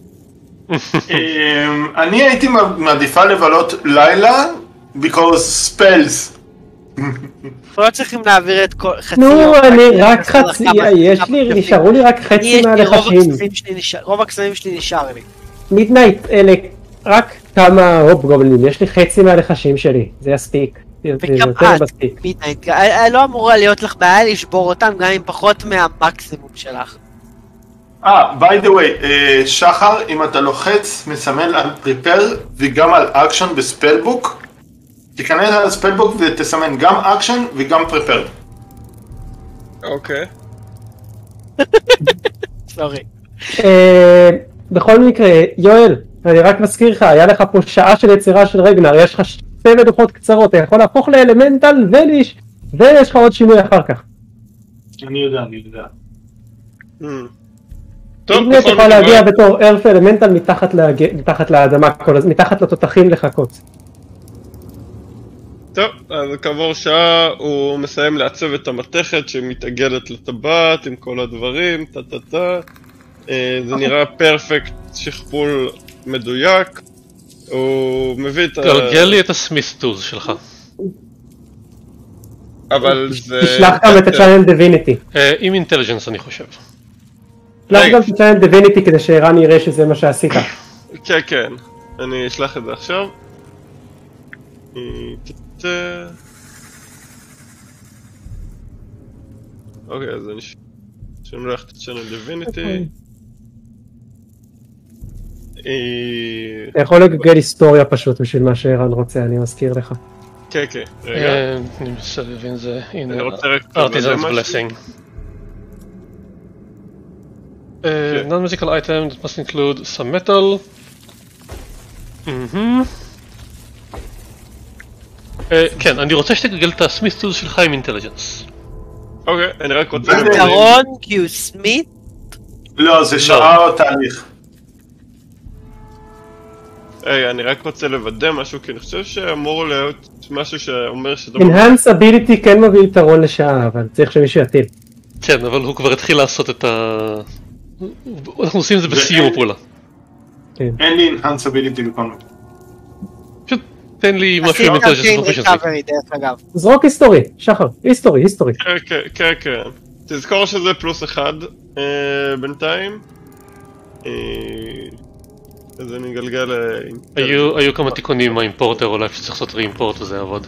אני הייתי מעדיפה לבלות לילה because spells. אנחנו לא צריכים להעביר את חצי יום. נו, אני רק חצי, יש לי, נשארו לי רק חצי מהלחשים. רוב הקסמים שלי נשאר לי. מידנייט, אלה רק כמה הופ גובלינים, יש לי חצי מהלחשים שלי, זה יספיק. וגם את, מידנייט, לא אמורה להיות לך בעיה לשבור אותם גם אם פחות מהמקסימום שלך. אה, by the way, שחר, אם אתה לוחץ, מסמן על prepare וגם על action בספלבוק, תיכנס על הספלבוק ותסמן גם action וגם prepare. אוקיי. סורי. בכל מקרה, יואל, אני רק מזכיר לך, היה לך פה שעה של יצירה של רגנר, יש לך שתי מדוחות קצרות, אתה יכול להפוך לאלמנטל וליש, ויש לך עוד שינוי אחר כך. אני יודע, אני יודע. אם אתה יכול להגיע בתור ארף אלמנטל מתחת לאדמה, מתחת לתותחים לחכות. טוב, אז כעבור שעה הוא מסיים לעצב את המתכת שמתאגדת לטבעת עם כל הדברים, טה טה טה. זה נראה פרפקט, שכפול מדויק. הוא מביא את ה... גלגל לי את הסמיסטוז שלך. אבל זה... תשלח גם את ה-Channel Divinity. עם אינטליג'נס אני חושב. תשלח גם את ה-Channel Divinity כדי שערן יראה שזה מה שעשית. כן, כן. אני אשלח את זה עכשיו. אוקיי, אז אני שולח את ה-Channel Divinity. אתה יכול לגגל היסטוריה פשוט בשביל מה שערן רוצה, אני מזכיר לך. כן, כן, רגע. אני מנסה להבין זה, הנה, אני רוצה רק... Artisan's Blessing. Non-musical item that must include some metal. כן, אני רוצה שתגגל את הסמיסטוז שלך עם אינטליג'נס. אוקיי, אני רק רוצה... פתרון כי הוא סמית? לא, זה שעה או תהליך. רגע, אני רק רוצה לוודא משהו, כי אני חושב שאמור להיות משהו שאומר שאתה... Enhance ability כן מביא יתרון לשעה, אבל צריך שמישהו יטיל. כן, אבל הוא כבר התחיל לעשות את ה... אנחנו עושים את זה בסיום הפעולה. אין לי Enhance ability בכל מקום. פשוט תן לי משהו עם אינטליג'נס פרופישנסי. זרוק היסטורי, שחר, היסטורי, היסטורי. כן, כן, כן. תזכור שזה פלוס אחד בינתיים. אז אני אגלגל... היו כמה תיקונים עם האימפורטר, אולי שצריך לעשות רי-אימפורט וזה יעבוד.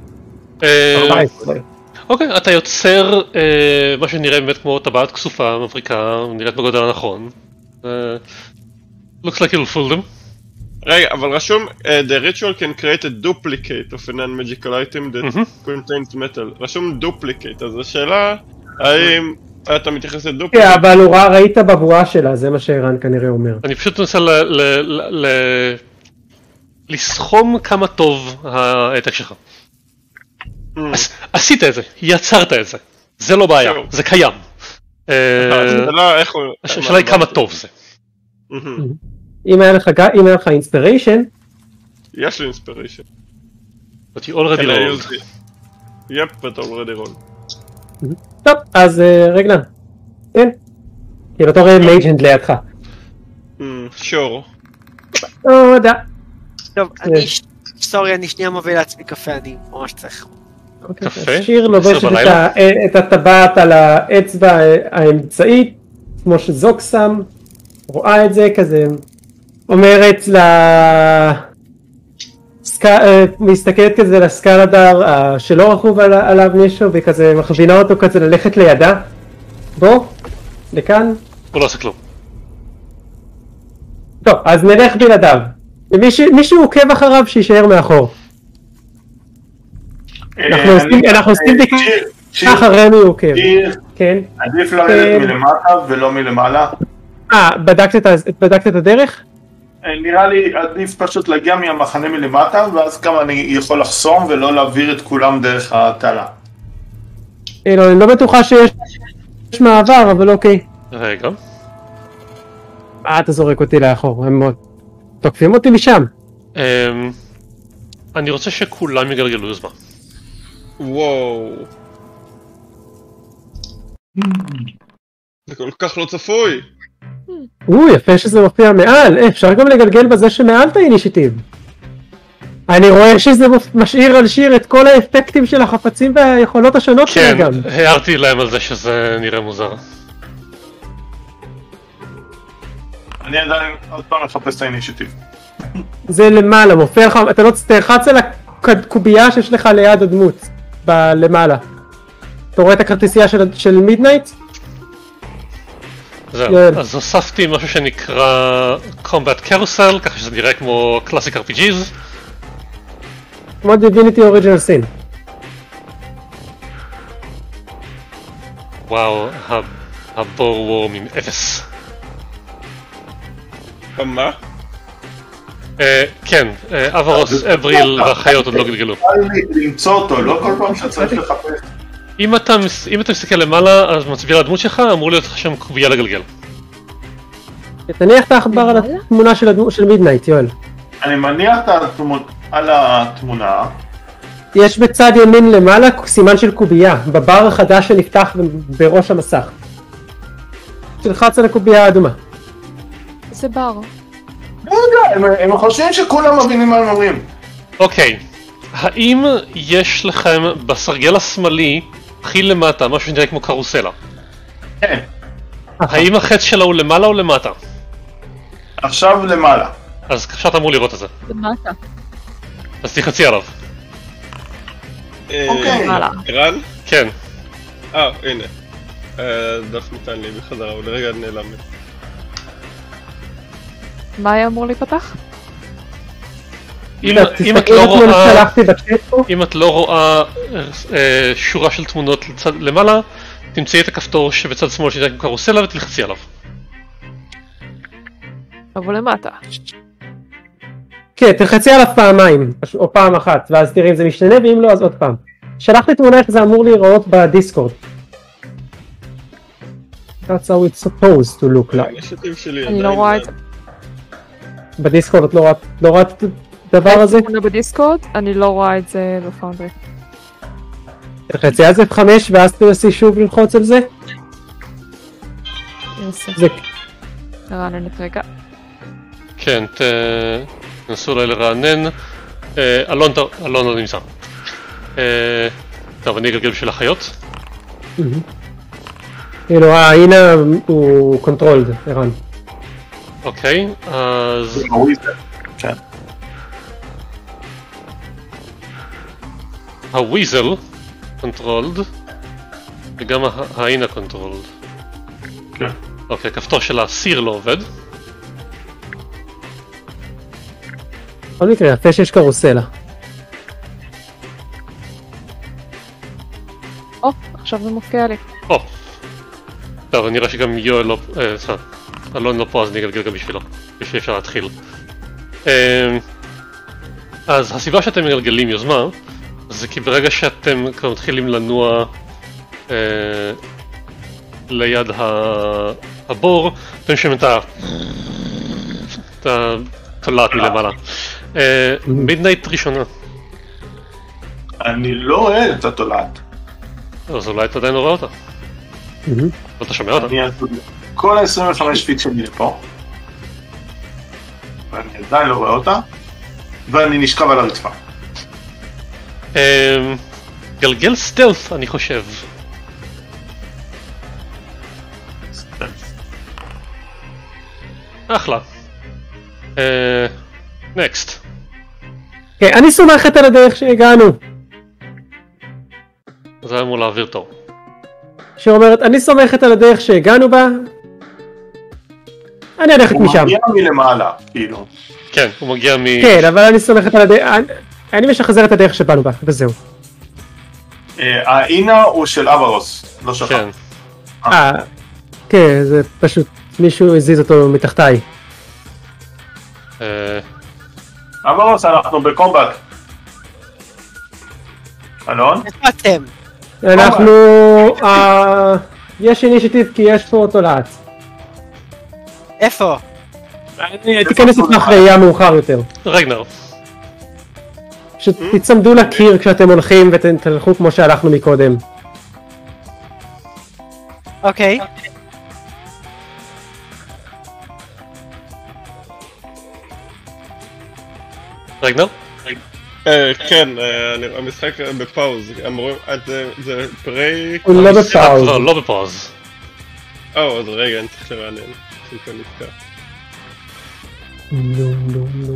אוקיי, אתה יוצר מה שנראה באמת כמו טבעת כסופה, מבריקה, נראית בגודל הנכון. looks like you'll fool them. רגע, אבל רשום, the ritual can create a duplicate of a non-magical item that contains metal. רשום duplicate, אז השאלה, האם אתה מתייחס לדופליקט? כן, אבל הוא ראה, ראית בבואה שלה, זה מה שערן כנראה אומר. אני פשוט מנסה לסכום כמה טוב העתק שלך. עשית את זה, יצרת את זה. זה לא בעיה, זה קיים. השאלה היא כמה טוב זה. אם היה לך אינספיריישן... יש לי אינספיריישן. But you already rolled. Yep, but already rolled. טוב, אז רגלן. כן. כאילו אתה רואה מייג'נד לידך. שור. לא יודע. טוב, אני... סורי, אני שנייה מביא לעצמי קפה, אני ממש צריך. קפה? שיר לובשת את הטבעת על האצבע האמצעית, כמו שזוק שם, רואה את זה כזה, אומרת ל... מסתכלת כזה לסקלדר שלא רכוב עליו מישהו, וכזה מכווינה אותו כזה ללכת לידה. בוא, לכאן. הוא לא עושה כלום. טוב, אז נלך בלעדיו. מישהו עוקב אחריו שישאר מאחור. אנחנו עושים דקה אחרי מי עוקב. כן. עדיף לרדת מלמטה ולא מלמעלה. אה, בדקת את הדרך? נראה לי עדיף פשוט להגיע מהמחנה מלמטה, ואז כמה אני יכול לחסום ולא להעביר את כולם דרך התעלה. אני לא בטוחה שיש מעבר, אבל אוקיי. רגע. אה, אתה זורק אותי לאחור, הם מאוד תוקפים אותי משם. אני רוצה שכולם יגלגלו יוזמה. וואו. זה כל כך לא צפוי. או, יפה שזה מופיע מעל, אפשר גם לגלגל בזה שמעל את האינישיטיב. אני רואה שזה משאיר על שיר את כל האפקטים של החפצים והיכולות השונות שלה גם. כן, הערתי להם על זה שזה נראה מוזר. אני עדיין עוד פעם מחפש את האינישיטיב. זה למעלה, מופיע לך, אתה לא תלחץ על הקובייה שיש לך ליד הדמות, למעלה. אתה רואה את הכרטיסייה של מידנייט? זהו, אז הוספתי משהו שנקרא Combat Carousel, ככה שזה נראה כמו Classic אר פי ג'יז. כמו Divinity Original Sin. וואו, הבור וורם עם אפס. מה? כן, אברוס, אבריל והחיות עוד לא גלגלו. למצוא אותו, לא כל פעם שצריך לחפש. אם אתה מסתכל למעלה, אז מצביע לדמות שלך, אמור להיות לך שם קובייה לגלגל. תניח את העכבר על התמונה של מידנייט, יואל. אני מניח את התמונה על התמונה. יש בצד ימין למעלה סימן של קובייה, בבר החדש שנפתח בראש המסך. תלחץ על הקובייה האדומה. זה בר. לא יודע, הם חושבים שכולם מבינים מה הם אומרים. אוקיי, האם יש לכם בסרגל השמאלי, הכי למטה, משהו שנראה כמו קרוסלה? כן. האם החץ שלה הוא למעלה או למטה? עכשיו למעלה. אז עכשיו אתה אמור לראות את זה. למטה. אז תחצי עליו. אוקיי. ערן? כן. אה, הנה. דף ניתן לי בחזרה, הוא לרגע נעלם. מה היה אמור להיפתח? אם את לא רואה שורה של תמונות למעלה, תמצאי את הכפתור שבצד שמאל שנראה כמו קרוסלה ותלחצי עליו. אבל למטה. כן, תלחצי עליו פעמיים, או פעם אחת, ואז תראי אם זה משתנה, ואם לא אז עוד פעם. שלחתי תמונה איך זה אמור להיראות בדיסקורד. That's how it's supposed to look like. אני לא רואה את זה. בדיסקורד את לא רואה את הדבר הזה? בדיסקורד, אני לא רואה את זה בפאונדרי. תלחצי על זה חמש ואז תנסי שוב ללחוץ על זה? זה... רענן את רגע. כן, תנסו אולי לרענן. אלון לא נמצא. טוב, אני אגלגל בשביל החיות. כאילו, הנה הוא קונטרולד, ערן. אוקיי, אז... כן. הוויזל קונטרולד, וגם האינה קונטרולד. כן. אוקיי, הכפתור של הסיר לא עובד. בכל מקרה, יפה שיש קרוסלה. או, עכשיו זה מופיע לי. או. טוב, אני רואה שגם יואל לא... סליחה, אלון לא פה, אז אני אגלגל גם בשבילו, בשביל אפשר להתחיל. אז הסיבה שאתם מגלגלים יוזמה, זה כי ברגע שאתם כבר מתחילים לנוע ליד הבור, אתם שומעים את התולעת מלמעלה. מידנייט ראשונה. אני לא רואה את התולעת. אז אולי אתה עדיין לא רואה אותה. אתה שומע אותה? אני כל ה-עשרים וחמש פיט שלי לפה. ואני עדיין לא רואה אותה. ואני נשכב על הרצפה. גלגל סטלף, אני חושב. אחלה. נקסט. כן, אני סומכת על הדרך שהגענו. זה אמור להעביר תור. שאומרת, אני סומכת על הדרך שהגענו בה. אני הולכת משם. הוא מגיע מלמעלה, כאילו. כן, הוא מגיע מ... כן, אבל אני סומכת על הדרך... אני משחזר את הדרך שבאנו בה, וזהו. האינה הוא של אברוס, לא שלך. כן. אה, כן, זה פשוט... מישהו הזיז אותו מתחתיי. אברוס, אנחנו בקומבט. אלון? איפה אתם? אנחנו... יש אינישיטיב כי יש פה תולעת. איפה? תיכנס לתוך ראייה מאוחר יותר. רגנר. פשוט תצמדו לקיר כשאתם הולכים ותלכו כמו שהלכנו מקודם. אוקיי. רגנר? כן, המשחק בפאוז, אמורים, זה פריי... הוא לא בפאוז. לא בפאוז. או, אז רגע, אני צריך לרענן, חלקו נתקע. לא, לא, לא.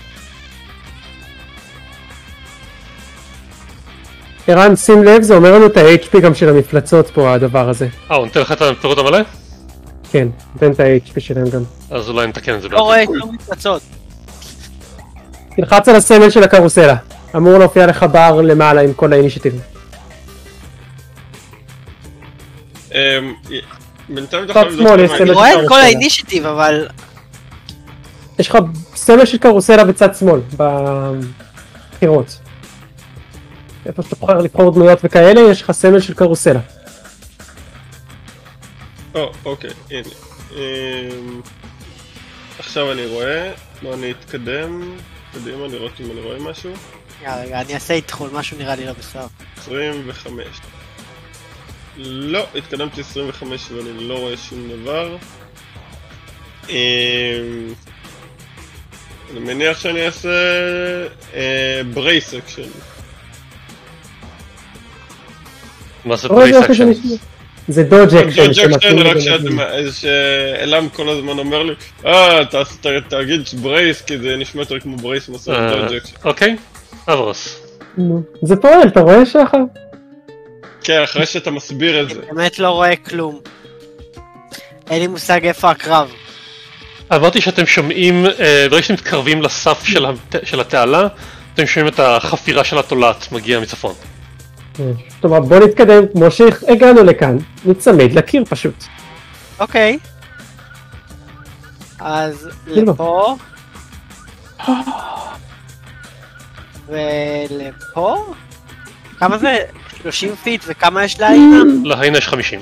ערן, שים לב, זה אומר לנו את ה-אייץ' פי גם של המפלצות פה, הדבר הזה. אה, הוא נותן לך את הפירוט המלא? כן, נותן את ה-אייץ' פי שלהם גם. אז אולי נתקן את זה לא רואה כלום מפלצות. תלחץ על הסמל של הקרוסלה. אמור להופיע לך בר למעלה עם כל האינישיטיב. בינתיים אתה יכול שמאל, יש לבדוק... סמל אני רואה את של כל קרוסלה. האינישיטיב, אבל... יש לך סמל של קרוסלה בצד שמאל, בחירות. איפה שאתה בוחר לבחור דמויות וכאלה, יש לך סמל של קרוסלה. או, אוקיי, הנה. עכשיו אני רואה, בוא אני אתקדם, קדימה לראות אם אני רואה משהו. רגע, רגע, אני אעשה איתחול, משהו נראה לי לא בסדר. עשרים וחמש. לא, התקדמתי עשרים וחמש ואני לא רואה שום דבר. אני מניח שאני אעשה ברייס אקשן. מה זה ברייס אקשן? זה דודג' אקשן. דודג' אקשן, רק שאלם כל הזמן אומר לי אה, תגיד ברייס כי זה נשמע יותר כמו ברייס מסוים דודג' אקשן. אוקיי, אברוס. זה פועל, אתה רואה שחר? כן, אחרי שאתה מסביר את זה. אני באמת לא רואה כלום. אין לי מושג איפה הקרב. אמרתי שאתם שומעים, ברגע שאתם מתקרבים לסף של התעלה, אתם שומעים את החפירה של התולעת מגיעה מצפון. זאת אומרת, בוא נתקדם כמו שהגענו לכאן, נצמד לקיר פשוט. אוקיי. אז לפה. ולפה? כמה זה? שלושים פיט וכמה יש להינה? להינה יש חמישים.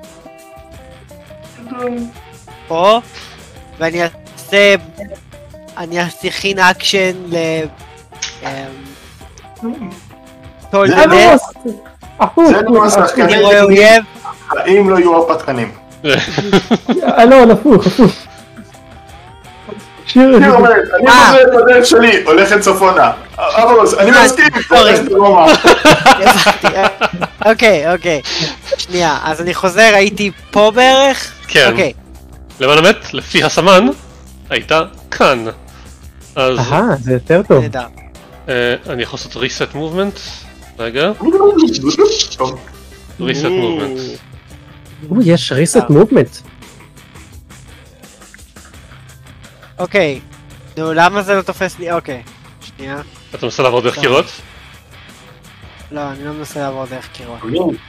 פה. ואני אעשה... אני אכין אקשן ל... טולדנס. זה לא השחקנים. אני רואה אויב. האם לא יהיו הרפתקנים? אלון, הפוך, הפוך. שיר, אני אומרת, אני חוזר בדרך שלי, הולכת צפונה. אברוס, אני מסכים, הולכת דרומה. אוקיי, אוקיי. שנייה, אז אני חוזר, הייתי פה בערך? כן. אוקיי. למען האמת, לפי הסמן, הייתה כאן. אז אהה, זה יותר טוב. נהדר. אה, אני יכול לעשות reset movement. רגע. reset movement. או, יש reset movement. אוקיי. נו, למה זה לא תופס לי? אוקיי. שנייה. אתה מנסה לעבור דרך קירות? לא, אני לא מנסה לעבור דרך קירות.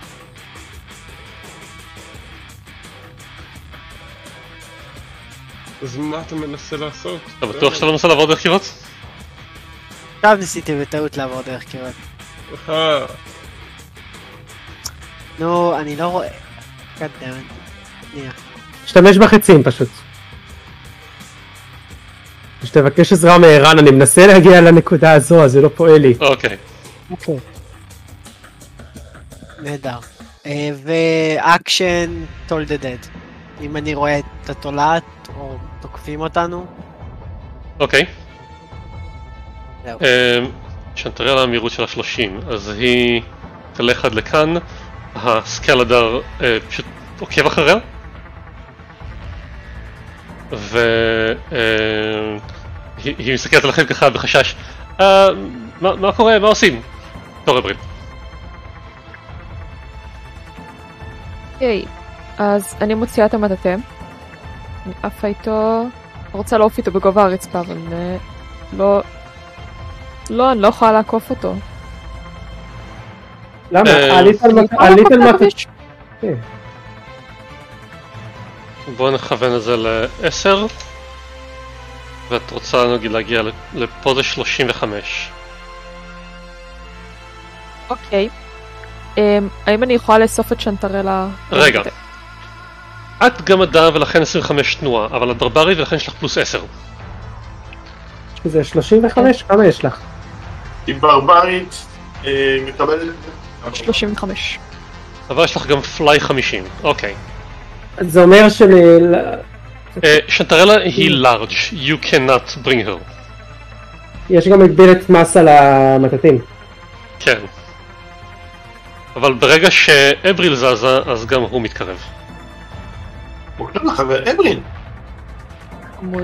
אז מה אתה מנסה לעשות? אתה בטוח שאתה לא מנסה לעבור דרך קירות? עכשיו ניסיתי בטעות לעבור דרך קירות. אה, נו, אני לא רואה. קדם. שנייה. משתמש בחצים פשוט. שתבקש עזרה מערן, אני מנסה להגיע לנקודה הזו, אז זה לא פועל לי. אוקיי. אוקיי. נהדר. ואקשן told the dead. אם אני רואה את התולעת, או תוקפים אותנו. אוקיי. זהו. שנתראה על המהירות של ה-שלושים, אז היא תלך עד לכאן, הסקלדר פשוט עוקב אחריה, והיא מסתכלת עליכם ככה בחשש, מה קורה? מה עושים? תור אברין. אוקיי, אז אני מוציאה את המטאטא, אני עפה איתו, רוצה לעוף איתו בגובה הרצפה, אבל לא... לא, אני לא יכולה לעקוף אותו. למה? עלית על מטאטא. בואו נכוון את זה ל-עשר, ואת רוצה נגיד להגיע לפה זה שלושים וחמש. אוקיי. האם אני יכולה לאסוף את שנטרלה? רגע. את גמדה ולכן עשרים וחמש תנועה, אבל את ברברית ולכן יש לך פלוס עשר. זה שלושים וחמש? כמה יש לך? היא ברברית, מקבלת... שלושים וחמש. אבל יש לך גם פליי חמישים, אוקיי. זה אומר של... שנטרלה היא large, you cannot bring her. יש גם מגבלת מס על המטאטים. כן. אבל ברגע שאבריל זזה, אז גם הוא מתקרב. בוקר חבר אברין. עמוד.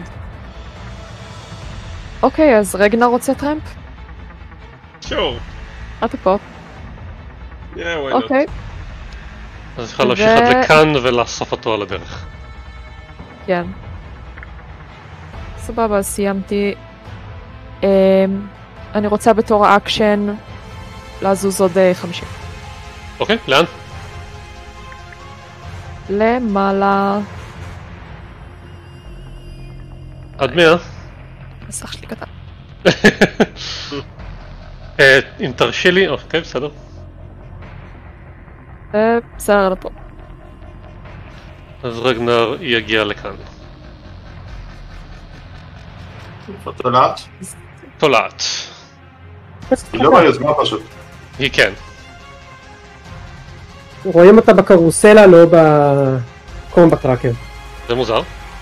אוקיי, אז רגנר רוצה טרמפ? שור. אתה פה. Yeah, why not? אוקיי. אז יכולה להמשיך עד לכאן ולאסוף אותו על הדרך. כן. סבבה, אז סיימתי. אני רוצה בתור האקשן לזוז עוד חמישים. אוקיי, לאן? למעלה. עד מאה. מסך שלי קטן. אם תרשי לי, אוקיי, בסדר. בסדר, לפה. אז רגנר יגיע לכאן. תולעת? תולעת. היא לא ביוזמה פשוט. היא כן. רואים אותה בקרוסלה, לא בקומבט טראקר. זה מוזר.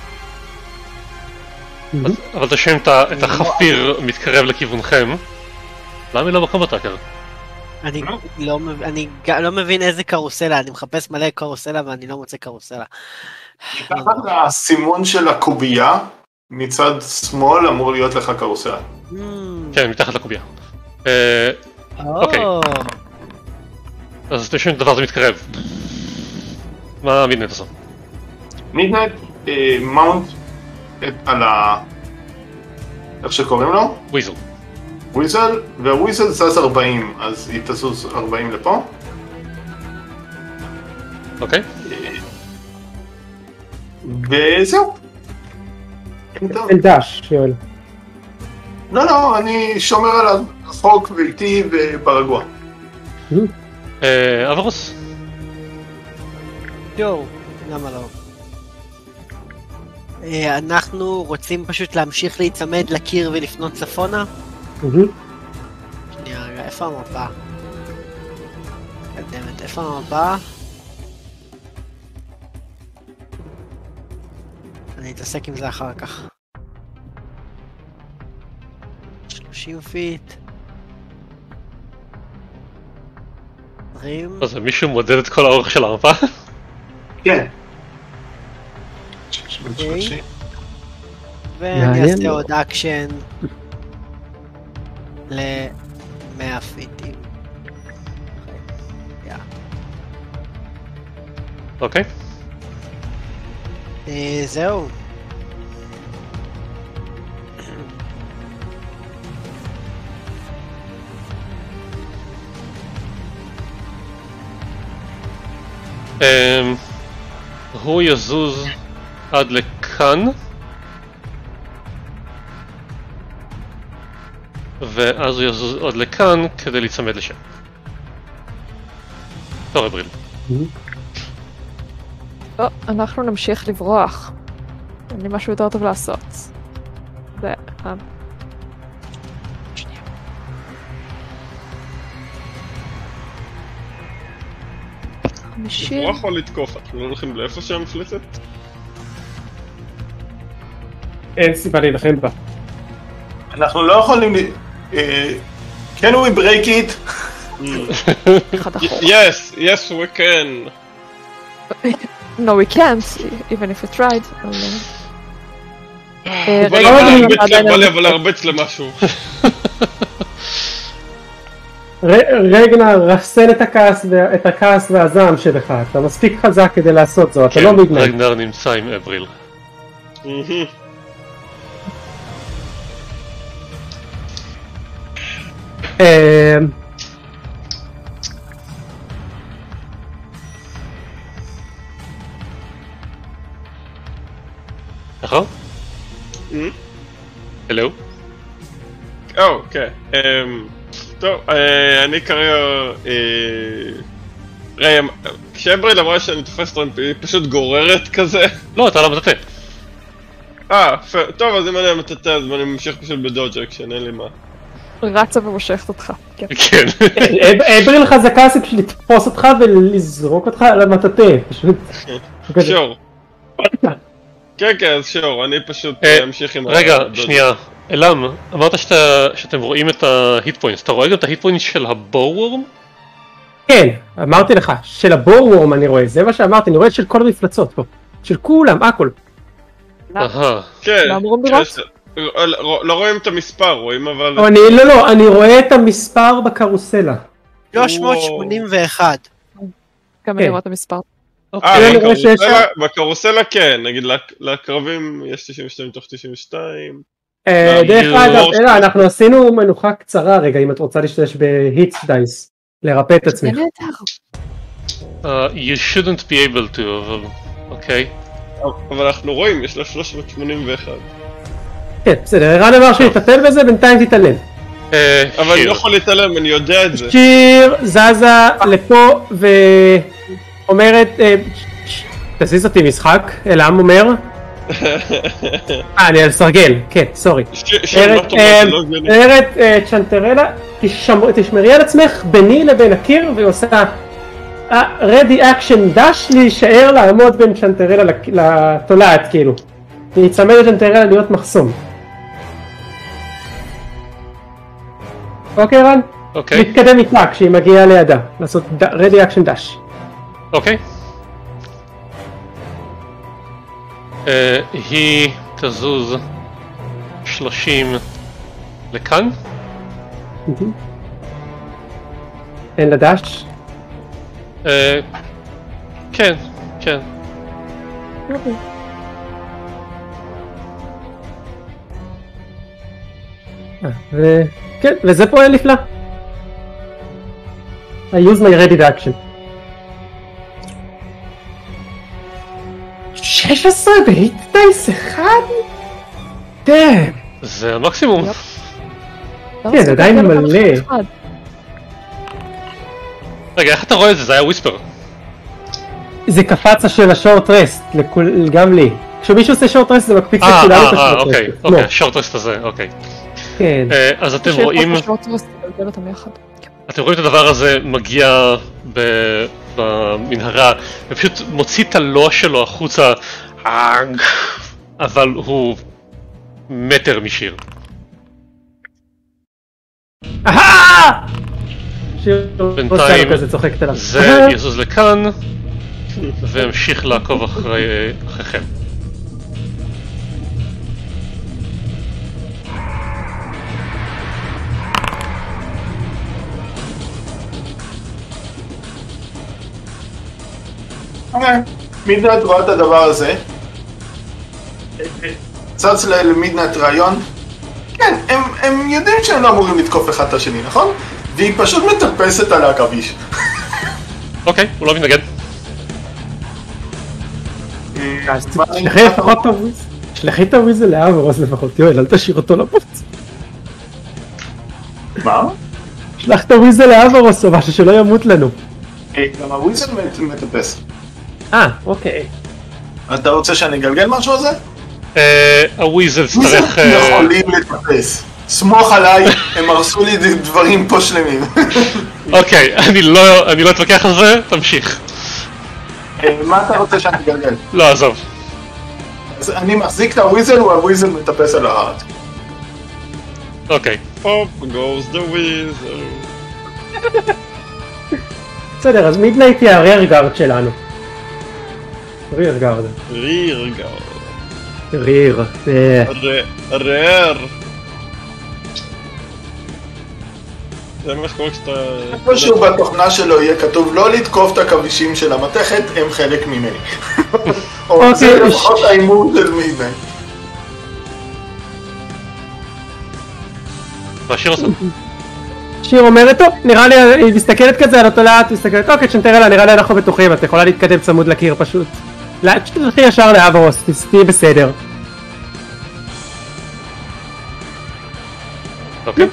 אבל אתה שומעים את החפיר מתקרב לכיוונכם. למה היא לא בקומבט טראקר? אני לא, אני לא מבין איזה קרוסלה, אני מחפש מלא קרוסלה ואני לא מוצא קרוסלה. מתחת הסימון של הקובייה, מצד שמאל אמור להיות לך קרוסלה. כן, מתחת לקובייה. אוקיי. אז אתם שומעים את הדבר הזה מתקרב. מה מידנייט עושה? מידנייט מאונט על ה... איך שקוראים לו? וויזל. וויזל, והוויזל זז ארבעים, אז היא תזוז ארבעים לפה. אוקיי. וזהו. אלדש, יואל. לא, לא, אני שומר על החוק ואיטי וברגוע. אברוס? יואו, למה לא? אנחנו רוצים פשוט להמשיך להיצמד לקיר ולפנות צפונה? שנייה רגע, איפה המפה? קדמת, איפה המפה? אני אתעסק עם זה אחר כך. שלושים פיט. עשרים. אז מישהו מודד את כל האורך של המפה? כן. ואני אעשה עוד אקשן ל-מאה פיטים. אוקיי. זהו. הוא יזוז עד לכאן ואז הוא יזוז עוד לכאן כדי להיצמד לשם. טוב, אבריל. לא, אנחנו נמשיך לברוח. אין לי משהו יותר טוב לעשות. זה... חמישים... לברוח או לתקוף? אנחנו לא הולכים לאיפה שהמפלצת? אין סיבה להילחם בה. אנחנו לא יכולים... Can we break it? Yes, yes we can. No we can't, even if we tried. בא לי אבל להרבץ למשהו. רגנר, רסן את הכעס והזעם שלך, אתה מספיק חזק כדי לעשות זו, אתה לא מתנגד. רגנר נמצא עם אבריל. נכון? הלו? אוקיי. טוב, אני כרגע... ראי, כשאבריל אמרה שאני תופס אותם, היא פשוט גוררת כזה. לא, אתה לא מטאטא. אה, טוב, אז אם אני מטאטא, אז אני ממשיך פשוט בדודג' אקשן, אין לי מה. רצה ומושכת אותך. כן. אבריל חזקה זה פשוט לתפוס אותך ולזרוק אותך על המטאטא, פשוט. שור. כן, כן, אז שור, אני פשוט אמשיך עם... רגע, שנייה. אלם, אמרת שאתם רואים את ההיט פוינטס, אתה רואה גם את ההיט פוינטס של הבורוורם? כן, אמרתי לך, של הבורוורם אני רואה, זה מה שאמרתי, אני רואה של כל המפלצות פה, של כולם, הכל. אהה. כן, לא רואים את המספר, רואים אבל... לא, לא, אני רואה את המספר בקרוסלה. שלוש מאות שמונים ואחת. גם אני רואה את המספר. אה, בקרוסלה כן, נגיד לקרבים יש תשעים ושתיים מתוך תשעים ושתיים. דרך אגב, אלא, אנחנו עשינו מנוחה קצרה רגע, אם את רוצה להשתמש בהיטס דייס, לרפא את עצמך. You shouldn't be able to, אבל... אוקיי. אבל אנחנו רואים, יש לה שלוש מאות שמונים ואחת. כן, בסדר, ערן אמר שיטפל בזה, בינתיים תתעלם. אבל אני לא יכול להתעלם, אני יודע את זה. שיר זזה לפה ואומרת, תזיז אותי משחק, אלעם אומר. אה, אני על סרגל, כן, סורי. אומרת, צ'נטרלה, תשמרי על עצמך ביני לבין הקיר, והיא עושה ready action dash להישאר לעמוד בין צ'נטרלה לתולעת, כאילו. היא צמד לצ'נטרלה להיות מחסום. אוקיי, רן? אוקיי. להתקדם איתה כשהיא מגיעה לידה, לעשות ready action dash. אוקיי. היא תזוז שלושים לכאן? אין לה דש? כן, כן. כן, וזה פועל נפלא. I use my ready action. שש עשרה בהיט דייס אחד? דאם. זה המקסימום. כן, זה עדיין מלא. רגע, איך אתה רואה את זה? זה היה וויספר. זה קפץ של השורט רסט, גם לי. כשמישהו עושה שורט רסט זה מקפיץ לכולנו את השורט רסט. אוקיי, אוקיי, השורט רסט הזה, אוקיי. כן. אז אתם רואים... אתם רואים את הדבר הזה מגיע במנהרה, ופשוט מוציא את הלוע שלו החוצה, אבל הוא מטר משיר. אהה! שיר בינתיים כזה צוחקת עליו. זה יזוז לכאן והמשיך לעקוב אחרי- אחריכם. אוקיי, מידנט רואה את הדבר הזה. צץ למידנט רעיון. כן, הם, הם יודעים שהם לא אמורים לתקוף אחד את השני, נכון? והיא פשוט מטפסת על העכביש. אוקיי, הוא לא מתנגד. אז תשלחי לפחות את הוויז. תשלחי את הוויז לאברוס לפחות, יואל, אל תשאיר אותו למות. מה? שלח את הוויז לאברוס או משהו שלא ימות לנו. גם הוויזל מטפס. אה, אוקיי. אתה רוצה שאני אגלגל משהו על זה? הוויזל צריך... וויזל יכולים לטפס. סמוך עליי, הם הרסו לי דברים פה שלמים. אוקיי, אני לא אני לא אתווכח על זה, תמשיך. מה אתה רוצה שאני אגלגל? לא, עזוב. אז אני מחזיק את הוויזל והוויזל מטפס על הארץ. אוקיי. Up goes the weasel. בסדר, אז מידנייט היא הריר גארד שלנו. ריר גארד. ריר גארד. ריר. ריר. זה מה שקורה כשאתה... איפשהו בתוכנה שלו יהיה כתוב לא לתקוף את הכבישים של המתכת, הם חלק ממני. או זה לפחות האימון של מידנייט. מה שיר עושה? שיר אומרת, טוב, נראה לי, היא מסתכלת כזה על אותו לאט, מסתכלת, אוקיי, שנטרלה, נראה לי אנחנו בטוחים, את יכולה להתקדם צמוד לקיר פשוט. לאט שתלכי ישר לאברוס, תהיי בסדר. אוקיי.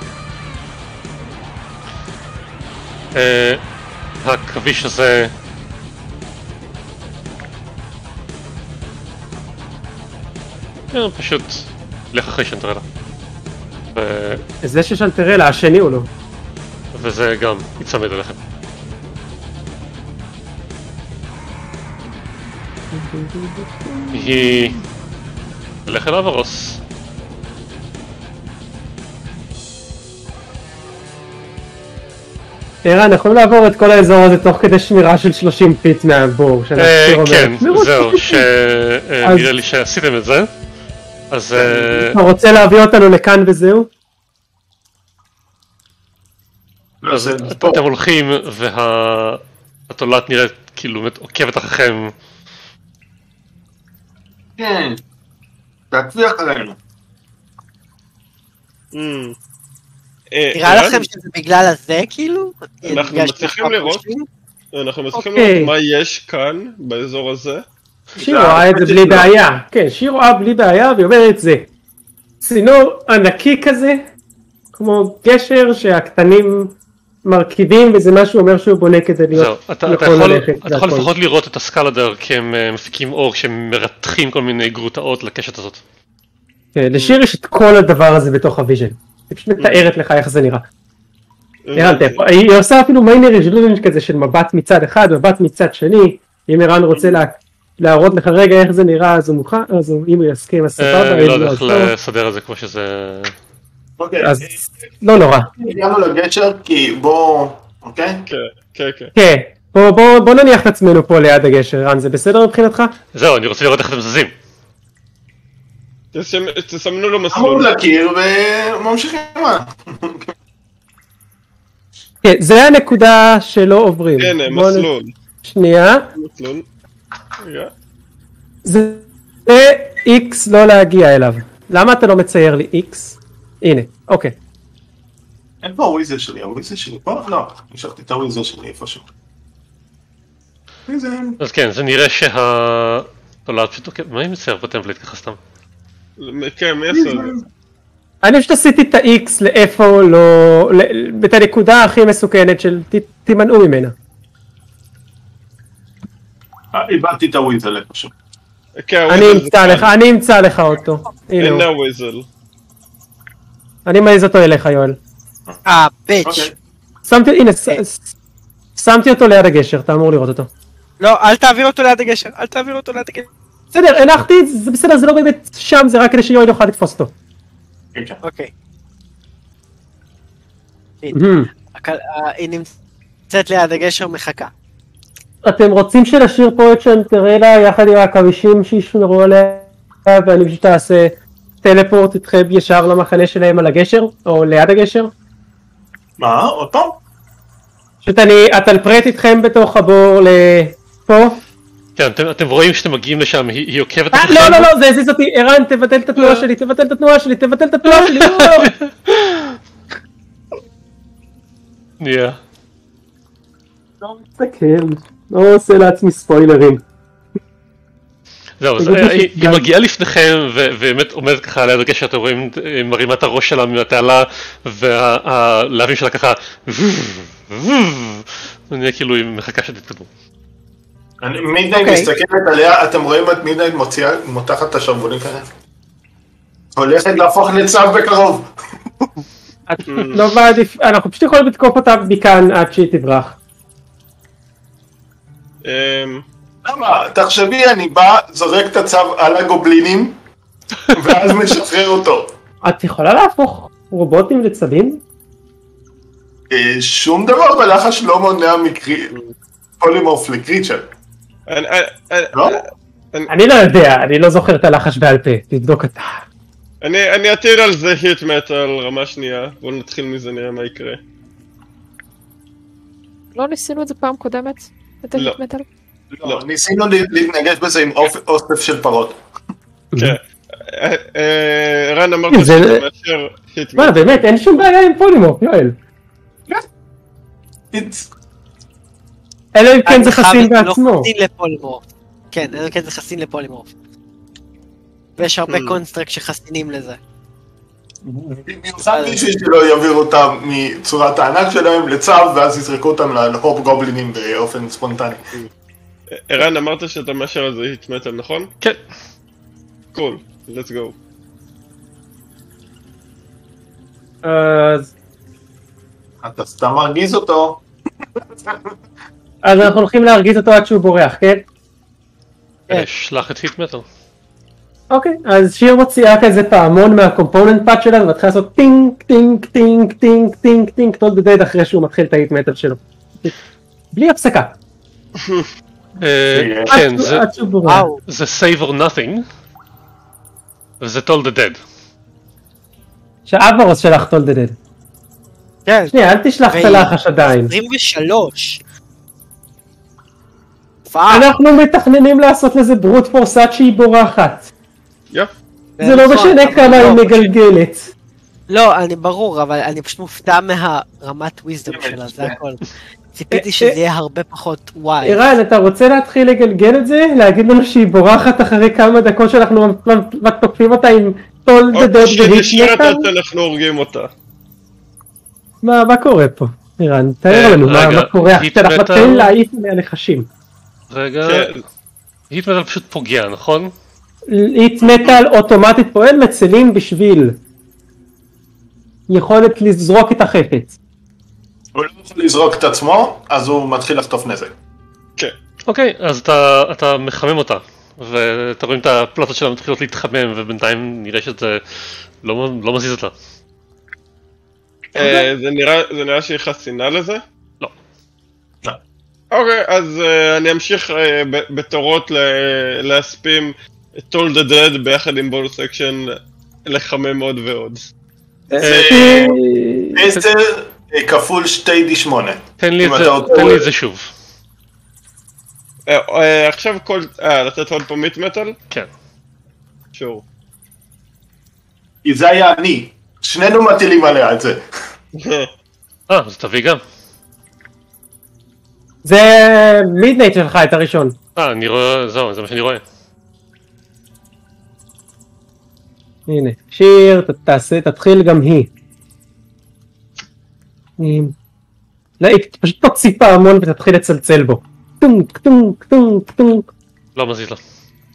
הכביש הזה... פשוט לך אחרי שנטרלה. זה ששנטרלה, השני הוא לא. וזה גם יצמד אליכם. היא... תלך אל אברוס. ערן, יכולים לעבור את כל האזור הזה תוך כדי שמירה של שלושים פיט מהבור. כן, זהו, שנראה לי שעשיתם את זה. אז... אתה רוצה להביא אותנו לכאן וזהו? אז אתם הולכים והתולעת נראית כאילו עוקבת אחריכם. כן, תצליח עלינו. נראה לכם שזה בגלל הזה כאילו? אנחנו מצליחים לראות, אנחנו מצליחים לראות מה יש כאן באזור הזה. שיר רואה את זה בלי בעיה, כן, שיר רואה בלי בעיה והיא אומרת זה צינור ענקי כזה, כמו גשר שהקטנים מרכיבים וזה מה שהוא אומר שהוא בונה כדי להיות יכול ללכת. אתה יכול לפחות לראות את הסקלדר כי הם מפיקים אור כשהם מרתחים כל מיני גרוטאות לקשת הזאת. לשיר יש את כל הדבר הזה בתוך הוויז'ן, היא פשוט מתארת לך איך זה נראה. היא עושה אפילו מיינר רזולושן כזה של מבט מצד אחד, מבט מצד שני, אם ערן רוצה להראות לך רגע איך זה נראה אז הוא מוכן, אז אם הוא יסכים אז סבבה. אני לא יודע איך לסדר את זה כמו שזה... אוקיי, אז לא נורא. הגענו לגשר כי בוא, אוקיי? כן, כן, כן. כן, בוא נניח את עצמנו פה ליד הגשר, ערן, זה בסדר מבחינתך? זהו, אני רוצה לראות איך אתם זזים. תסמנו לו מסלול. אמור להכיר וממשיכים. כן, זה הנקודה שלא עוברים. הנה, מסלול. שנייה. מסלול. רגע. זה X לא להגיע אליו. למה אתה לא מצייר לי X? הנה, אוקיי. אין פה הוויזל שלי, הוויזל שלי פה? לא, נשארתי את הוויזל שלי איפשהו. אז כן, זה נראה שהתולעת פשוט עוקבת, מה היא מצייר בטמפלייט ככה סתם? כן, מי עשה את זה? אני פשוט עשיתי את ה-X לאיפה לא... את הנקודה הכי מסוכנת של תימנעו ממנה. איבדתי את הוויזל איפשהו. אני אמצא לך, אני אמצא לך אותו. אין הוויזל. אני מעיז אותו אליך, יואל. אה, ביץ'. שמתי, הנה, שמתי אותו ליד הגשר, אתה אמור לראות אותו. לא, אל תעביר אותו ליד הגשר, אל תעביר אותו ליד הגשר. בסדר, הנחתי, זה בסדר, זה לא באמת שם, זה רק כדי שיואל יוכל לתפוס אותו. אוקיי. היא נמצאת ליד הגשר מחכה. אתם רוצים שנשאיר פה את שנטרלה יחד עם הכבישים שישמרו עליה, ואני פשוט אעשה טלפורט איתכם ישר למחנה שלהם על הגשר, או ליד הגשר? מה? עוד פעם? פשוט אני אטלפרט איתכם בתוך הבור לפה. כן, אתם רואים שאתם מגיעים לשם, היא עוקבת אחריכם? לא, לא, לא, זה הזיז אותי, ערן, תבטל את התנועה שלי, תבטל את התנועה שלי, תבטל את התנועה שלי, לא! נהיה. לא מסתכל, לא עושה לעצמי ספוילרים. זהו, היא מגיעה לפניכם ובאמת עומדת ככה ליד הגשר, אתם רואים, מרימה את הראש שלה מהתעלה והלהבים שלה ככה ונהיה כאילו היא מחכה שתתקדמו. מידנייט מסתכלת עליה, אתם רואים את מידנייט מותחת את השרוולים ככה? הולכת להפוך לצו בקרוב. לא מעדיף, אנחנו פשוט יכולים לתקוף אותה מכאן עד שהיא תברח. למה? תחשבי, אני בא, זורק את הצו על הגובלינים ואז משחרר אותו. את יכולה להפוך רובוטים לצבים? שום דבר בלחש לא מונע פולימורף לקריצ'ר. לא? אני לא יודע, אני לא זוכר את הלחש בעל פה, תבדוק אתה. אני אטיל על זה היט מטל רמה שנייה, בואו נתחיל מזה נראה מה יקרה. לא ניסינו את זה פעם קודמת? את היט מטל? לא, ניסינו להתנגש בזה עם אוסף של פרות. כן. רן אמרת שאתה מאשר היט מטל. מה, באמת, אין שום בעיה עם פולימורף, יואל. אלא אם כן זה חסין בעצמו. כן, אלא אם כן זה חסין לפולימורף. ויש הרבה קונסטרק שחסינים לזה. במיוחד בשביל שלא יעבירו אותם מצורת הענק שלהם לצו ואז יזרקו אותם להופ גובלינים באופן ספונטני. ערן, אמרת שאתה מאשר על זה היט מטל, נכון? כן. קול, let's go. אז... אתה סתם מרגיז אותו. אז אנחנו הולכים להרגיז אותו עד שהוא בורח, כן? שלח את היט מטל. אוקיי, אז שיר מוציאה כזה פעמון מהקומפוננט פאט שלה ומתחילה לעשות טינק טינק טינק טינק טינק טינק טול דדד אחרי שהוא מתחיל את ההיט מטל שלו. בלי הפסקה. כן, זה save or nothing וזה טול דדד. שאברוס שלח טול דדד. שנייה, אל תשלח את הלחש עדיין. עשרים ושלוש. אנחנו מתכננים לעשות לזה ברוט פורסט שהיא בורחת. יפ. זה לא משנה כמה היא מגלגלת. לא, אני ברור, אבל אני פשוט מופתע מהרמת וויזדום שלה, זה הכל. ציפיתי שזה יהיה הרבה פחות וואי. ערן, אתה רוצה להתחיל לגלגל את זה? להגיד לנו שהיא בורחת אחרי כמה דקות שאנחנו תוקפים אותה עם טול דדד והיט מטל? אנחנו הורגים אותה. מה קורה פה? ערן, תאר לנו מה קורה. אנחנו מתחילים להעיף מהנחשים. רגע, היט מטל פשוט פוגע, נכון? היט מטל אוטומטית פועל מצלים בשביל יכולת לזרוק את החפץ. הוא לא יכול לזרוק את עצמו, אז הוא מתחיל לחטוף נזק. כן. אוקיי, אז אתה מחמם אותה, ואתה רואים את הפלטות שלה מתחילות להתחמם, ובינתיים נראה שזה לא מזיז אותה. זה נראה שהיא חסינה לזה? לא. אוקיי, אז אני אמשיך בתורות להספים טול דה דד ביחד עם בונוס אקשן לחמם עוד ועוד. זה עשר כפול שתי די שמונה. תן לי את זה שוב. עכשיו כל... אה, לתת עוד פה מיט מטל? כן. שור. זה היה אני. שנינו מטילים עליה את זה. אה, אז תביא גם. זה מידנייט שלך את הראשון. אה, אני רואה, זהו, זה מה שאני רואה. הנה, שיר, תעשה, תתחיל גם היא. לא, פשוט תוציא פעמון ותתחיל לצלצל בו. טונק, טונק, טונק, טונק. לא מזיז לה.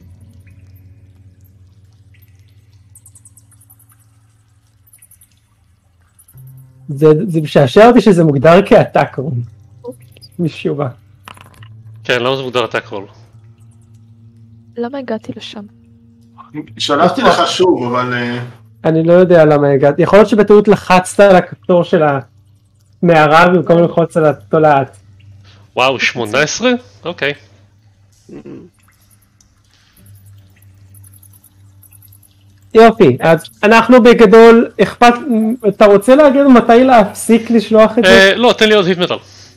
זה משעשע אותי שזה מוגדר כעתק רום. משהו מה. כן, למה זה מוגדר עתק רול? למה הגעתי לשם? שלחתי לך שוב, אבל... אני לא יודע למה הגעתי. יכול להיות שבטעות לחצת על הכפתור של מערה במקום ללחוץ על התולעת. וואו, שמונה עשרה? אוקיי. יופי, אז אנחנו בגדול, אכפת, אתה רוצה להגיד מתי להפסיק לשלוח את זה? לא, תן לי עוד היט מטל.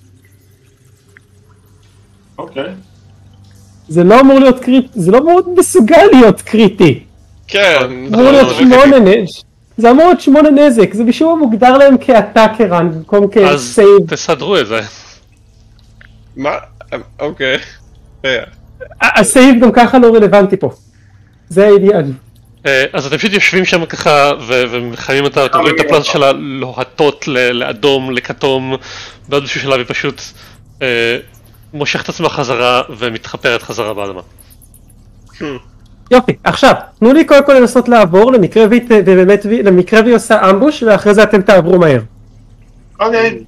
אוקיי. זה לא אמור להיות קריטי, זה לא אמור מסוגל להיות קריטי. כן. אמור להיות שמונה נזק. זה אמור להיות שמונה נזק, זה בשביל מוגדר להם כאטאקרן במקום כסייב. אז תסדרו את זה. מה? אוקיי. הסייב גם ככה לא רלוונטי פה. זה האידיאל. אז אתם פשוט יושבים שם ככה ומחיימים אותה, אתם רואים את הפלאזה שלה לוהטות לאדום, לכתום, ועוד בשביל שלה היא פשוט מושכת עצמה חזרה ומתחפרת חזרה באדמה. יופי, עכשיו, תנו לי קודם כל לנסות לעבור למקרה והיא, ובאמת, למקרה והיא עושה אמבוש, ואחרי זה אתם תעברו מהר. אוקיי.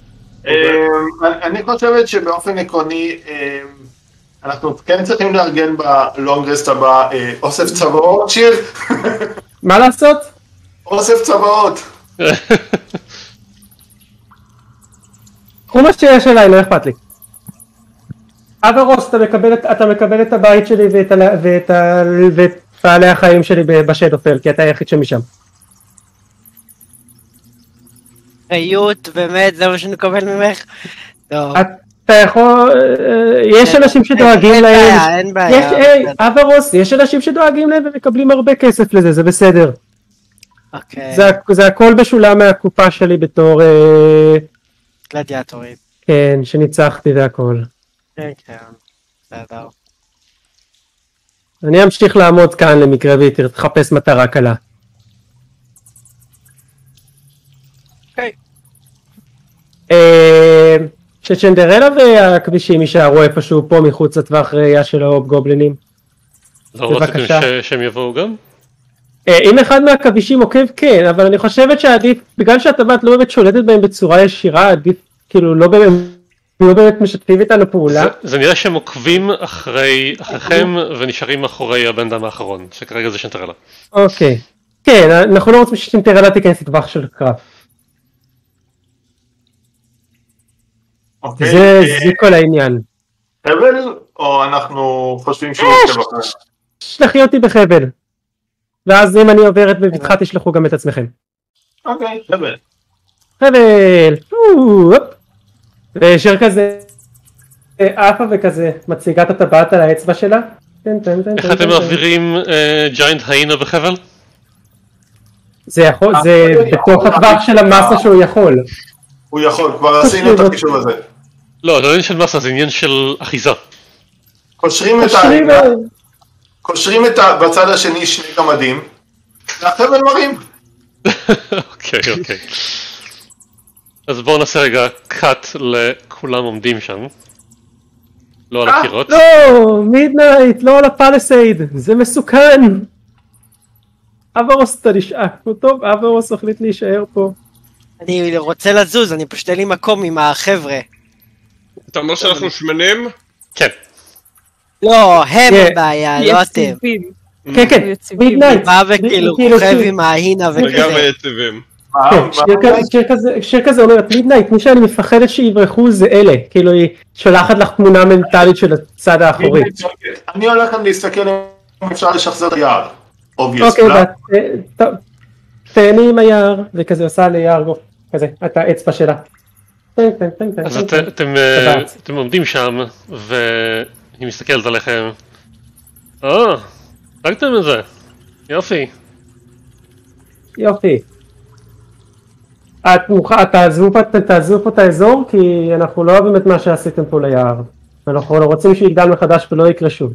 אני חושבת שבאופן עקרוני, אנחנו כן צריכים לארגן בלונגרסט הבא אוסף צבאות, שיר? מה לעשות? אוסף צבאות. קחו מה שיש אליי, לא אכפת לי. אברוס, אתה מקבל, אתה מקבל את הבית שלי ואת, ואת, ואת בעלי החיים שלי בשדופל, כי אתה היחיד שמשם. חיות, באמת, זה מה שנקבל ממך? טוב. אתה יכול, יש אנשים שדואגים להם. אין בעיה, אין בעיה. היי, אברוס, יש אנשים שדואגים להם ומקבלים הרבה כסף לזה, זה בסדר. אוקיי. זה, זה הכל בשולם מהקופה שלי בתור... גלדיאטורית. כן, שניצחתי והכל. כן, כן, בסדר. אני אמשיך לעמוד כאן למקרה והיא תחפש מטרה קלה. אוקיי. שצ'נדרלה והכבישים יישארו איפשהו פה מחוץ לטווח ראייה של ההופ-גובלינים. לא רציתם שהם יבואו גם? אם אחד מהכבישים עוקב כן, אבל אני חושבת שעדיף, בגלל שהטבעת לא באמת שולטת בהם בצורה ישירה, עדיף כאילו לא באמת... לא באמת משתפים איתנו פעולה. זה נראה שהם עוקבים אחריכם ונשארים מאחורי הבן אדם האחרון, שכרגע זה צ'נדרלה. אוקיי. כן, אנחנו לא רוצים שצ'נדרלה תיכנס לטווח של קרב. זה כל העניין. חבל או אנחנו חושבים שהוא עוקב אחרי? שלחי אותי בחבל. ואז אם אני עוברת בבטחה תשלחו גם את עצמכם. אוקיי, חבל. חבל. ושר כזה אפה וכזה מציגה את הטבעת על האצבע שלה. איך אתם מעבירים ג'יינט היינה בחבל? זה יכול, זה בתוך הטווח של המסה שהוא יכול. הוא יכול, כבר עשינו את החישוב הזה. לא, זה לא עניין של מסה, זה עניין של אחיזה. קושרים את ה... קושרים את בצד השני שני גמדים, והחבל מרים. אוקיי, אוקיי. אז בואו נעשה רגע קאט לכולם עומדים שם. לא על הקירות. לא, מידנייט, לא על הפלסייד, זה מסוכן. אברוס אתה נשאר פה טוב, אברוס החליט להישאר פה. אני רוצה לזוז, אני פשוט אין לי מקום עם החבר'ה. אתה אומר שאנחנו שמנים? כן. לא, הם הבעיה, לא אתם. כן, כן, מידנייט. מה וכאילו, רוכב עם ההינה וכזה. וגם היציבים. שיר כזה אומרת, מידנייט, מי שאני מפחדת שיברחו זה אלה, כאילו היא שולחת לך תמונה מנטלית של הצד האחורי. אני הולך גם להסתכל אם אפשר לשחזר את היער. אוקיי, תהני עם היער, וכזה עושה ליער כזה, את האצבע שלה. אז אתם עומדים שם, והיא מסתכלת עליכם. אה, דאגתם את זה, יופי. יופי. תעזבו פה את האזור, כי אנחנו לא אוהבים את מה שעשיתם פה ליער. אנחנו רוצים שיגדל מחדש ולא יקרה שוב.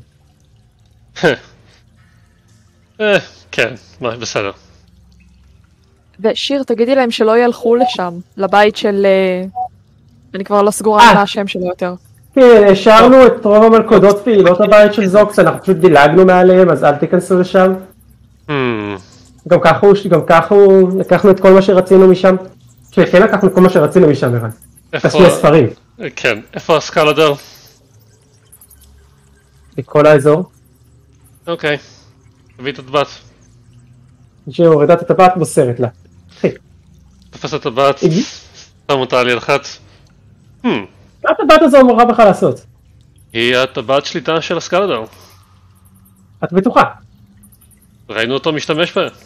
אה, כן, בסדר. ושיר, תגידי להם שלא ילכו לשם, לבית של... אני כבר לא סגורה על השם שלו יותר. כן, השארנו את רוב המלכודות פעילות הבית של זוקס, אנחנו פשוט דילגנו מעליהם, אז אל תיכנסו לשם. גם ככה, גם ככה לקחנו את כל מה שרצינו משם. כן, לקחנו את כל מה שרצינו משם, ערן. תעשו ספרים. כן, איפה הסקלדר? בכל האזור. אוקיי, תביא את הטבעת. שהורדת את הטבעת מוסרת לה. תפס את הטבעת, שם אותה על יד אחת. Hmm, מה הטבעת הזו אמורה בכלל לעשות? היא הטבעת שליטה של הסקלדר. את בטוחה? ראינו אותו משתמש בה.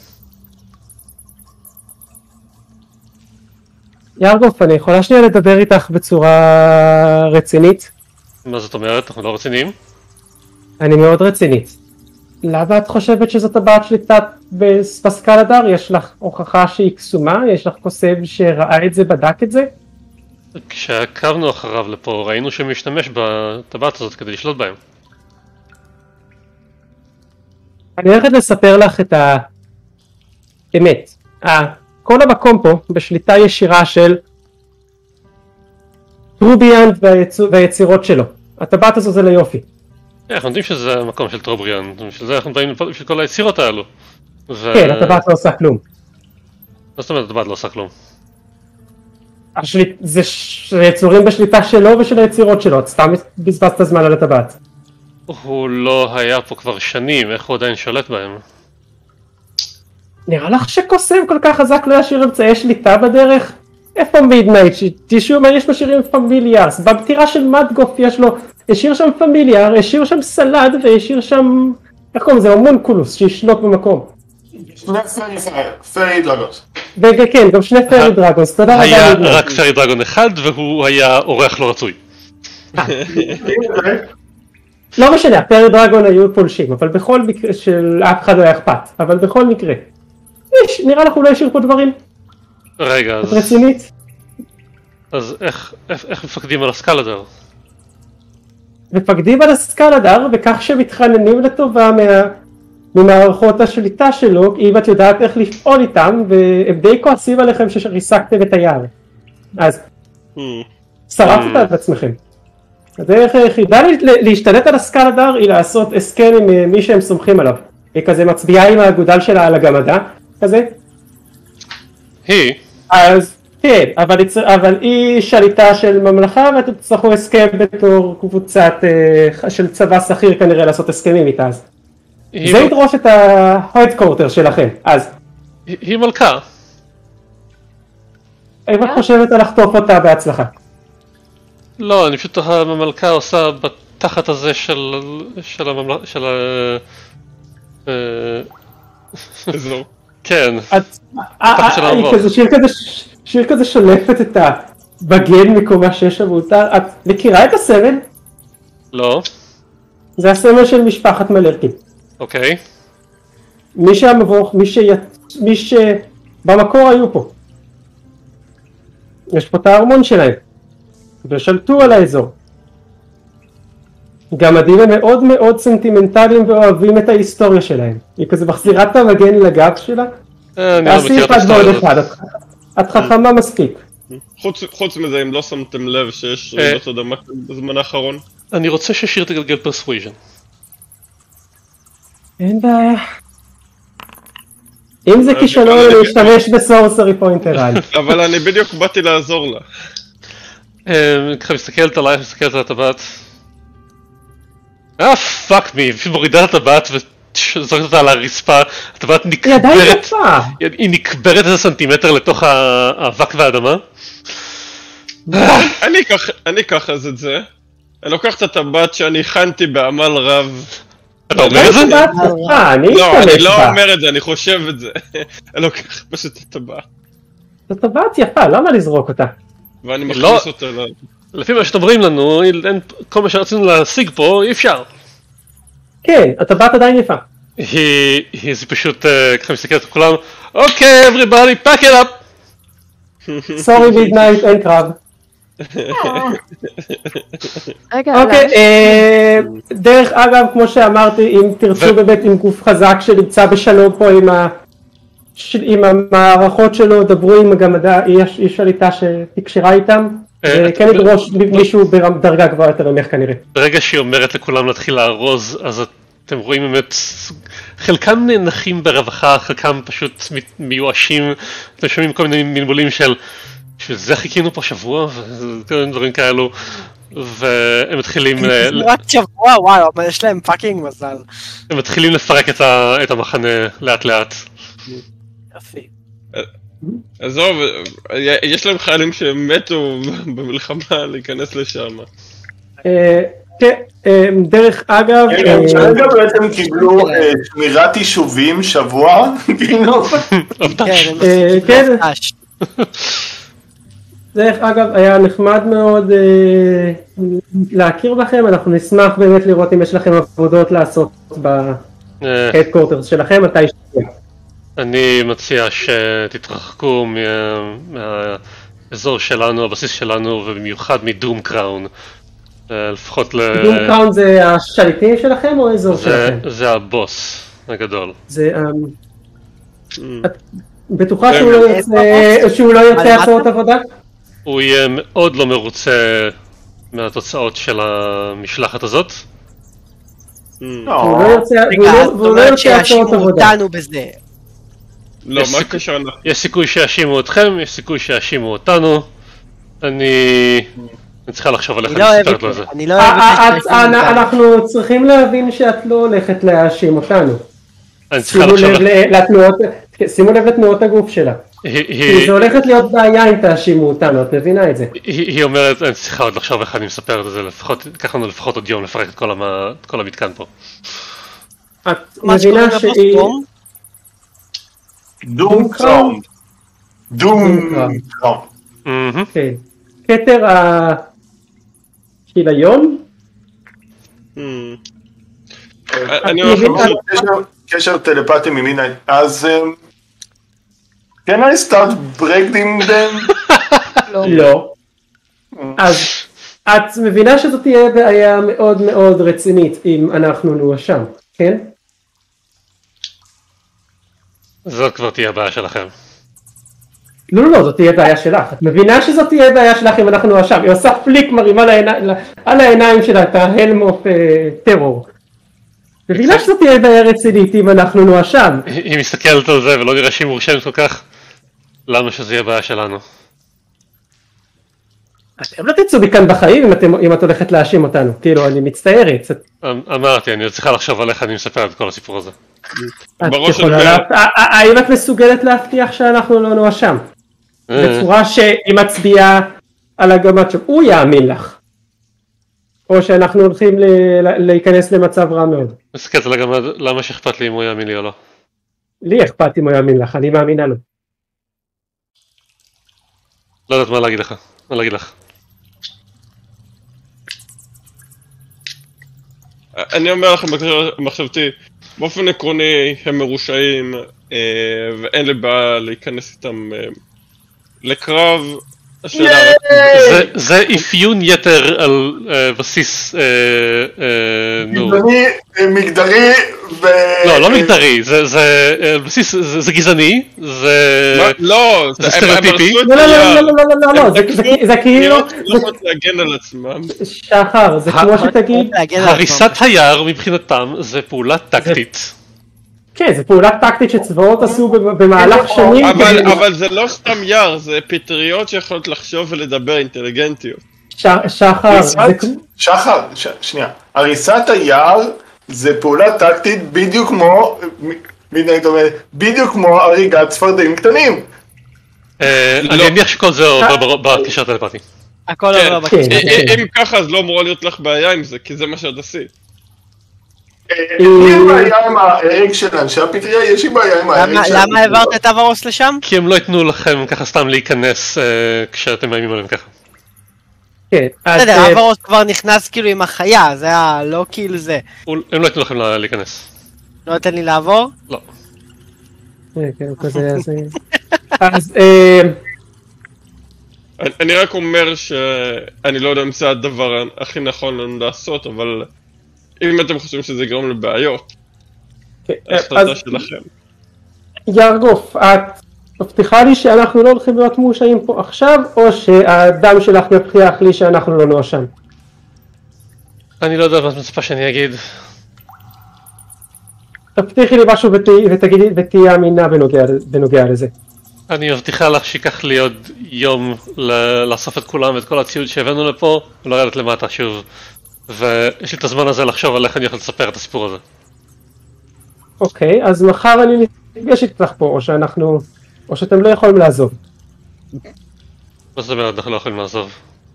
ירגוף, אני יכולה שנייה לדבר איתך בצורה רצינית? מה זאת אומרת? אנחנו לא רציניים? אני מאוד רצינית. למה את חושבת שזאת טבעת שליטה בסקלדר? יש לך הוכחה שהיא קסומה? יש לך קוסם שראה את זה, בדק את זה? כשעקבנו אחריו לפה ראינו שהוא משתמש בטבעת הזאת כדי לשלוט בהם. אני הולכת לספר לך את האמת. כל המקום פה בשליטה ישירה של טרוביאן והיצירות שלו. הטבעת הזו זה ליופי. אנחנו יודעים שזה המקום של טרובריאן, בשביל זה אנחנו באים בשביל כל היצירות האלו. כן, הטבעת לא עושה כלום. מה זאת אומרת הטבעת לא עושה כלום? זה יצורים בשליטה שלו ושל היצירות שלו, את סתם בזבזת זמן על הטבעת. הוא לא היה פה כבר שנים, איך הוא עדיין שולט בהם? נראה לך שקוסם כל כך חזק לא ישאיר אמצעי שליטה בדרך? איפה מידנייט? תשאו מה יש בשירים פמיליארס, בפטירה של מדגוף יש לו, השאיר שם פמיליאר, השאיר שם סלד והשאיר שם, איך קוראים לזה, הומונקולוס שישלוט במקום. שני פרי דרגוס. וכן, גם שני פרי דרגוס, תודה רבה. היה רק פרי דרגון אחד והוא היה אורח לא רצוי. לא משנה, הפרי דרגון היו פולשים, אבל בכל מקרה של אף אחד לא היה אכפת, אבל בכל מקרה. יש, נראה לך הוא לא השאיר פה דברים? רגע, אז... את רצינית? אז איך, איך, איך מפקדים על הסקלדר? מפקדים על הסקלדר בכך שמתחננים לטובה מה... ממערכות השליטה שלו, אם את יודעת איך לפעול איתם, והם די כועסים עליכם שריסקתם את היער. אז, שרפת את עצמכם. הדרך היחידה להשתלט על הסקלדר היא לעשות הסכם עם מי שהם סומכים עליו. היא כזה מצביעה עם האגודל שלה על הגמדה, כזה. היא? אז, כן, אבל, אבל היא שליטה של ממלכה, ואתם תצטרכו הסכם בתור קבוצת של צבא שכיר כנראה לעשות הסכמים איתה אז. זה ידרוש את ה-headquarter שלכם, אז. היא מלכה. האם את חושבת על לחטוף אותה בהצלחה? לא, אני פשוט המלכה עושה בתחת הזה של... של הממלכה... של ה... אזור. כן. שיר כזה שולפת את הבגן מקומה שיש שם אותה. את מכירה את הסמל? לא. זה הסמל של משפחת מלרקים. אוקיי. מי שהמבוך, מי ש... מי שבמקור היו פה. יש פה את הארמון שלהם. ושלטו על האזור. גמדים הם מאוד מאוד סנטימנטליים ואוהבים את ההיסטוריה שלהם. היא כזה מחזירה את המגן לגב שלה. אני לא מכיר את ההיסטוריה הזאת. את חכמה מספיק. חוץ מזה, אם לא שמתם לב שיש רעידות אדמה בזמן האחרון. אני רוצה ששיר תגלגל פרסוויז'ן. אין בעיה. אם זה כישלון אני אשתמש בסורסרי פוינטר על. אבל אני בדיוק באתי לעזור לה. ככה מסתכלת עליי, מסתכלת על הטבעת. אה פאק מי, פשוט מורידה את הטבעת וזורקת אותה על הרצפה. הטבעת נקברת, היא נקברת איזה סנטימטר לתוך האבק והאדמה. אני אקח אז את זה. אני לוקח את הטבעת שאני הכנתי בעמל רב. אתה אומר את זה? לא, אני לא אומר את זה, אני חושב את זה. אני לוקח פשוט את הטבעת. זאת טבעת יפה, למה לזרוק אותה? ואני מכניס אותה ל... לפי מה שאתם אומרים לנו, כל מה שרצינו להשיג פה, אי אפשר. כן, הטבעת עדיין יפה. היא פשוט, ככה מסתכלת על כולם, אוקיי, everybody, pack it up! סורי מידנייט, אין קרב. אוקיי, דרך אגב, כמו שאמרתי, אם תרצו באמת עם גוף חזק שנמצא בשלום פה עם המערכות שלו, דברו עם הגמדה, היא שליטה שתקשרה איתם, וכן ידרוש מישהו בדרגה גבוהה יותר ממך כנראה. ברגע שהיא אומרת לכולם להתחיל לארוז, אז אתם רואים באמת, חלקם נאנחים ברווחה, חלקם פשוט מיואשים, אתם שומעים כל מיני מלמולים של בשביל זה חיכינו פה שבוע ודברים כאלו, והם מתחילים... שבועת שבוע, וואו, אבל יש להם פאקינג מזל. הם מתחילים לפרק את המחנה לאט לאט. יפי. עזוב, יש להם חיילים שמתו במלחמה להיכנס לשם. כן, דרך אגב... הם גם בעצם קיבלו שמירת יישובים שבוע, כאילו. כן, דרך אגב, היה נחמד מאוד להכיר בכם, אנחנו נשמח באמת לראות אם יש לכם עבודות לעשות ב-headquarters שלכם, מתי שתהיה. אני מציע שתתרחקו מהאזור שלנו, הבסיס שלנו, ובמיוחד מדום קראון. לפחות ל... דום קראון זה השליטים שלכם או האזור שלכם? זה הבוס הגדול. זה... את בטוחה שהוא לא יוצא הצעות עבודה? הוא יהיה מאוד לא מרוצה מהתוצאות של המשלחת הזאת. הוא לא יוצא הצעות עבודה. לא, מה קשר? יש סיכוי שיאשימו אתכם, יש סיכוי שיאשימו אותנו. אני... אני צריכה לחשוב עליך, אני מספרת לו את זה. אני לא אוהבת... אנחנו צריכים להבין שאת לא הולכת להאשים אותנו. אני צריכה לחשוב... שימו לב לתנועות הגוף שלה. זה הולכת להיות בעיה אם תאשימו אותנו, את מבינה את זה? היא אומרת, אני צריכה עוד לחשוב איך אני מספרת את זה, לקח לנו לפחות עוד יום לפרק את כל המתקן פה. את מבינה שהיא... דום קראון. דום קראון. כן. כתר הכיליון? אני הולך קשר טלפתי ממינה, אז... Can I start breaking them? לא. אז את מבינה שזאת תהיה בעיה מאוד מאוד רצינית אם אנחנו נואשם, כן? זאת כבר תהיה בעיה שלכם. לא, לא, לא, זאת תהיה בעיה שלך. את מבינה שזאת תהיה בעיה שלך אם אנחנו נואשם. היא עושה פליק מרים על העיניים שלה את ההלם אוף טרור. מבינה שזאת תהיה בעיה רצינית אם אנחנו נואשם. היא מסתכלת על זה ולא נראה שהיא מורשמת כל כך. למה שזה יהיה בעיה שלנו? אתם לא תצאו מכאן בחיים אם את הולכת להאשים אותנו. כאילו, אני מצטערת. אמרתי, אני צריכה לחשוב על איך אני מספר את כל הסיפור הזה. האם את מסוגלת להבטיח שאנחנו לא נואשם? בצורה שהיא מצביעה על הגמת שהוא יאמין לך. או שאנחנו הולכים להיכנס למצב רע מאוד. מסתכלת על הגמת, למה שאכפת לי אם הוא יאמין לי או לא? לי אכפת אם הוא יאמין לך, אני מאמינה לו. לא יודעת מה להגיד לך, מה להגיד לך. אני אומר לכם במחשבתי, באופן עקרוני הם מרושעים ואין לי בעיה להיכנס איתם לקרב. זה אפיון יתר על בסיס מגדרי ו... לא, לא מגדרי, זה בסיס, זה גזעני, זה סטריאוטיפי. לא, לא, לא, לא, לא, לא, זה כאילו... לא יכולת להגן על עצמם. שחר, זה כמו שתגיד... הריסת היער מבחינתם זה פעולה טקטית. כן, זו פעולה טקטית שצבאות עשו במהלך שנים. אבל זה לא סתם יער, זה פטריות שיכולות לחשוב ולדבר אינטליגנטיות. שחר, שחר, שנייה. הריסת היער זה פעולה טקטית בדיוק כמו, בדיוק כמו הריגת צפרדעים קטנים. אני מניח שכל זה עובר בקשר טלפתי. הכל עובר בקשר. אם ככה אז לא אמורה להיות לך בעיה עם זה, כי זה מה שאת עשית. יש לי בעיה עם ההרג של אנשי הפטריה, יש לי בעיה עם ההרג של... למה העברת את אברוס לשם? כי הם לא ייתנו לכם ככה סתם להיכנס כשאתם מאיימים עליהם ככה. בסדר, אברוס כבר נכנס כאילו עם החיה, זה היה לא כאילו זה. הם לא ייתנו לכם להיכנס. לא נותן לי לעבור? לא. אז... אני רק אומר שאני לא יודע אם זה הדבר הכי נכון לנו לעשות, אבל... אם אתם חושבים שזה יגרום לבעיות, ההחלטה שלכם. ירגוף, את מבטיחה לי שאנחנו לא הולכים להיות מאושרים פה עכשיו, או שהאדם שלך מבטיח לי שאנחנו לא נואשם? אני לא יודע מה את מצפה שאני אגיד. תבטיחי לי משהו ותהיי אמינה בנוגע לזה. אני מבטיחה לך שיקח לי עוד יום לאסוף את כולם ואת כל הציוד שהבאנו לפה, ולא ירדת למטה שוב. ויש לי את הזמן הזה לחשוב על איך אני יכול לספר את הסיפור הזה. אוקיי, אז מחר אני נפגש איתך פה, או שאנחנו או שאתם לא יכולים לעזוב. מה זאת אומרת, אנחנו לא יכולים לעזוב?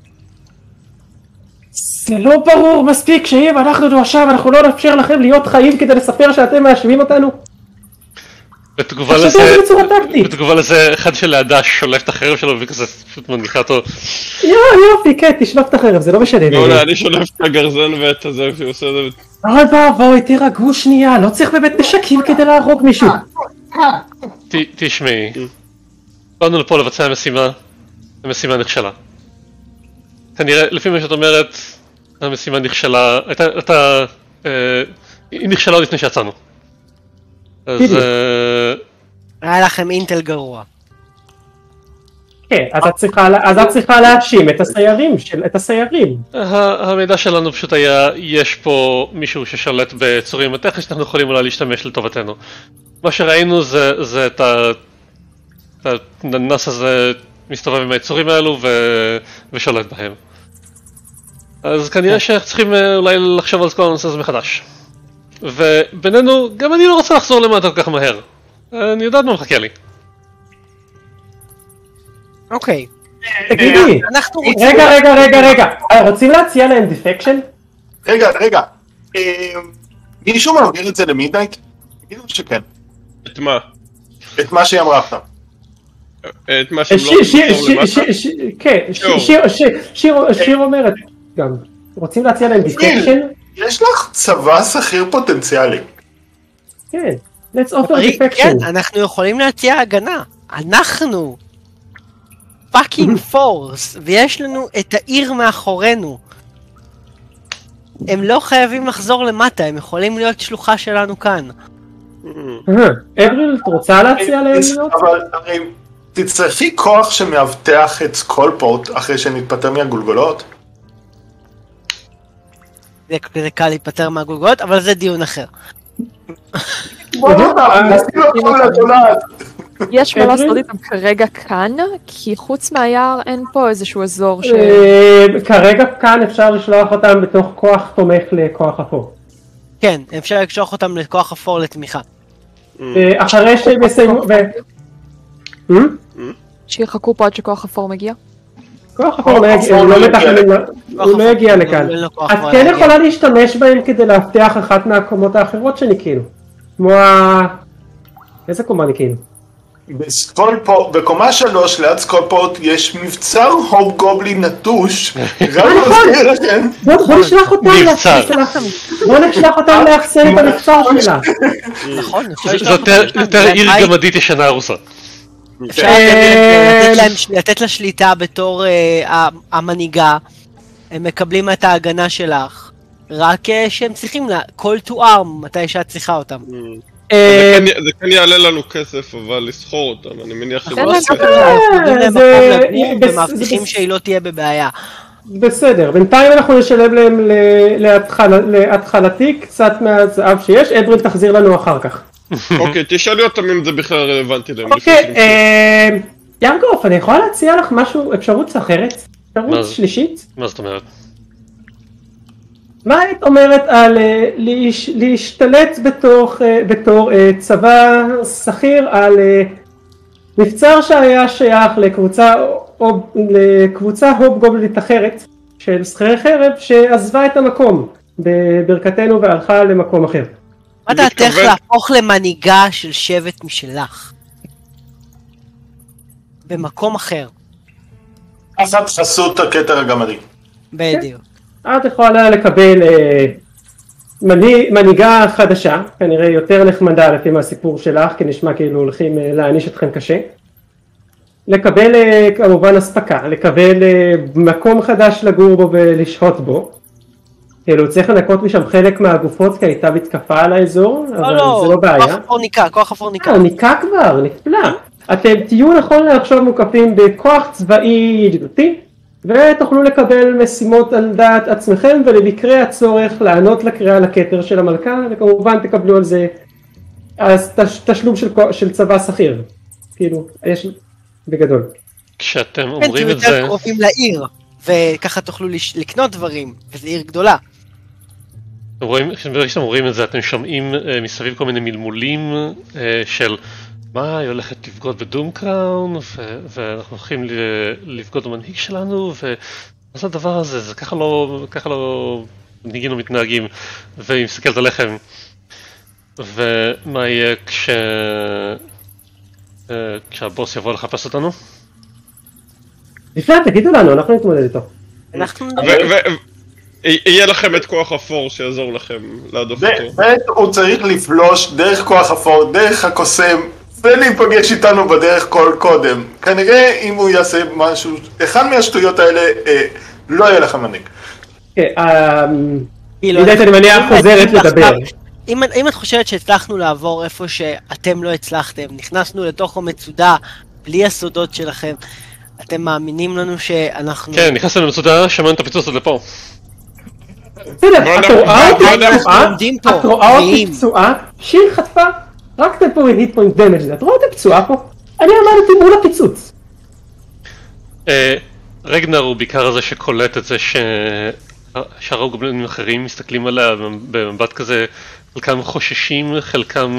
זה לא ברור מספיק שאם אנחנו עכשיו, אנחנו לא נאפשר לכם להיות חיים כדי לספר שאתם מאשמים אותנו? בתגובה לזה, בתגובה לזה, אחד שלידה שולף את החרב שלו וכזה פשוט מניחה אותו. יו, יופי, כן, תשלוף את החרב, זה לא משנה. לא, אני שולף את הגרזן ואת הזה שהוא עושה את זה. אוי ואבוי, תירגעו שנייה, לא צריך באמת נשקים כדי להרוג מישהו. תשמעי, באנו לפה לבצע משימה, המשימה נכשלה. כנראה, לפי מה שאת אומרת, המשימה נכשלה, הייתה, היא נכשלה לפני שיצאנו. אז... היה לכם אינטל גרוע. כן, אז את צריכה להאשים את הסיירים, את הסיירים. המידע שלנו פשוט היה, יש פה מישהו ששולט בצורים מתכת שאנחנו יכולים אולי להשתמש לטובתנו. מה שראינו זה את הנס הזה מסתובב עם היצורים האלו ושולט בהם. אז כנראה שאנחנו צריכים אולי לחשוב על כל הנושא הזה מחדש. ובינינו, גם אני לא רוצה לחזור למטה כל כך מהר. אני יודעת מה מחכה לי. אוקיי. תגידי, רגע, רגע, רגע, רגע. רוצים להציע להם דיפקשן? רגע, רגע. מישהו מעביר את זה למידנייט? תגידו שכן. את מה? את מה שהיא אמרה עכשיו. את מה שהם לא רוצים לחזור למטה? כן, שיר אומרת גם. רוצים להציע להם דיפקשן? יש לך צבא שכיר פוטנציאלי. כן, let's offer defection. כן, אנחנו יכולים להציע הגנה. אנחנו פאקינג פורס, ויש לנו את העיר מאחורינו. הם לא חייבים לחזור למטה, הם יכולים להיות שלוחה שלנו כאן. אבריל, את רוצה להציע להם להיות? אבל הרי תצטרכי כוח שמאבטח את סקולפורט אחרי שנתפטר מהגולגולות? זה קל להיפטר מהגולגולות, אבל זה דיון אחר. יש מה לעשות איתם כרגע כאן, כי חוץ מהיער אין פה איזשהו אזור ש... כרגע כאן אפשר לשלוח אותם בתוך כוח תומך לכוח אפור. כן, אפשר לקשוח אותם לכוח אפור לתמיכה. אחרי שהם יסיימו... שיחכו פה עד שכוח אפור מגיע? כוח אפור הוא לא יגיע לכאן. את כן יכולה להשתמש בהם כדי להבטיח אחת מהקומות האחרות שניקינו. כמו ה... איזה קומה ניקינו? בקומה שלוש ליד סקולפורט יש מבצר הוב גובלין נטוש. בוא נשלח אותם בוא נשלח אותם לאחסן את המבצר שלה. נכון, זאת יותר עיר גמדית ישנה הרוסה. אפשר לתת לה שליטה בתור המנהיגה, הם מקבלים את ההגנה שלך, רק שהם צריכים לה call to arm מתי שאת צריכה אותם. זה כן יעלה לנו כסף, אבל לסחור אותם, אני מניח שזה... ומבטיחים שהיא לא תהיה בבעיה. בסדר, בינתיים אנחנו נשלם להם להתחלתי קצת מהזהב שיש, אדרין תחזיר לנו אחר כך. אוקיי, תשאלי אותם אם זה בכלל רלוונטי להם. אוקיי, ירגוף, אני יכולה להציע לך משהו, אפשרות אחרת? אפשרות שלישית? מה זאת אומרת? מה היית אומרת על להשתלט בתור צבא שכיר על מבצר שהיה שייך לקבוצה הוב גובלית אחרת של שכירי חרב שעזבה את המקום בברכתנו והלכה למקום אחר? מה דעתך להפוך למנהיגה של שבט משלך? במקום אחר. אז את חסות הכתר הגמדי. בדיוק. את יכולה לקבל מנהיגה חדשה, כנראה יותר נחמדה לפי מהסיפור שלך, כי נשמע כאילו הולכים להעניש אתכם קשה. לקבל כמובן הספקה, לקבל מקום חדש לגור בו ולשהות בו. כאילו צריך לנקות משם חלק מהגופות כי הייתה מתקפה על האזור, אבל זה לא בעיה. כוח אפור ניקה, כוח אפור ניקה. אה, ניקה כבר, נפלא. אתם תהיו נכון לעכשיו מוקפים בכוח צבאי ידידותי, ותוכלו לקבל משימות על דעת עצמכם, ולמקרה הצורך לענות לקריאה לכתר של המלכה, וכמובן תקבלו על זה תשלום של צבא שכיר. כאילו, יש בגדול. כשאתם אומרים את זה... כן, תהיו יותר קרובים לעיר, וככה תוכלו לקנות דברים, וזו עיר גדולה. כשאתם אומרים את זה, אתם שומעים מסביב כל מיני מלמולים של מאי הולכת לבגוד בדום קראון, ואנחנו הולכים לבגוד במנהיג שלנו, ומה זה הדבר הזה? זה ככה לא, ככה לא מנהיגים או מתנהגים, והיא מסתכלת עליכם. ומה יהיה כש... כשהבוס יבוא לחפש אותנו? לפני, תגידו לנו, אנחנו נתמודד איתו. אנחנו... יהיה לכם את כוח אפור שיעזור לכם להדוף אותו. באמת הוא צריך לפלוש דרך כוח אפור, דרך הקוסם, ולהיפגש איתנו בדרך כל קודם. כנראה אם הוא יעשה משהו, אחד מהשטויות האלה לא יהיה לך מנהיג. עידית אני מניח חוזרת לדבר. אם את חושבת שהצלחנו לעבור איפה שאתם לא הצלחתם, נכנסנו לתוך המצודה בלי הסודות שלכם, אתם מאמינים לנו שאנחנו... כן, נכנסנו למצודה, שמענו את הפיצוץ עד לפה. בסדר, את רואה אותי פצועה? את רואה אותי פצועה? שיר חטפה? רק טמפורי היט פוינט דמג' את רואה אותי פצועה פה? אני עמדתי מול הפיצוץ. רגנר הוא בעיקר הזה שקולט את זה ששאר הגובלינים אחרים מסתכלים עליה במבט כזה, חלקם חוששים, חלקם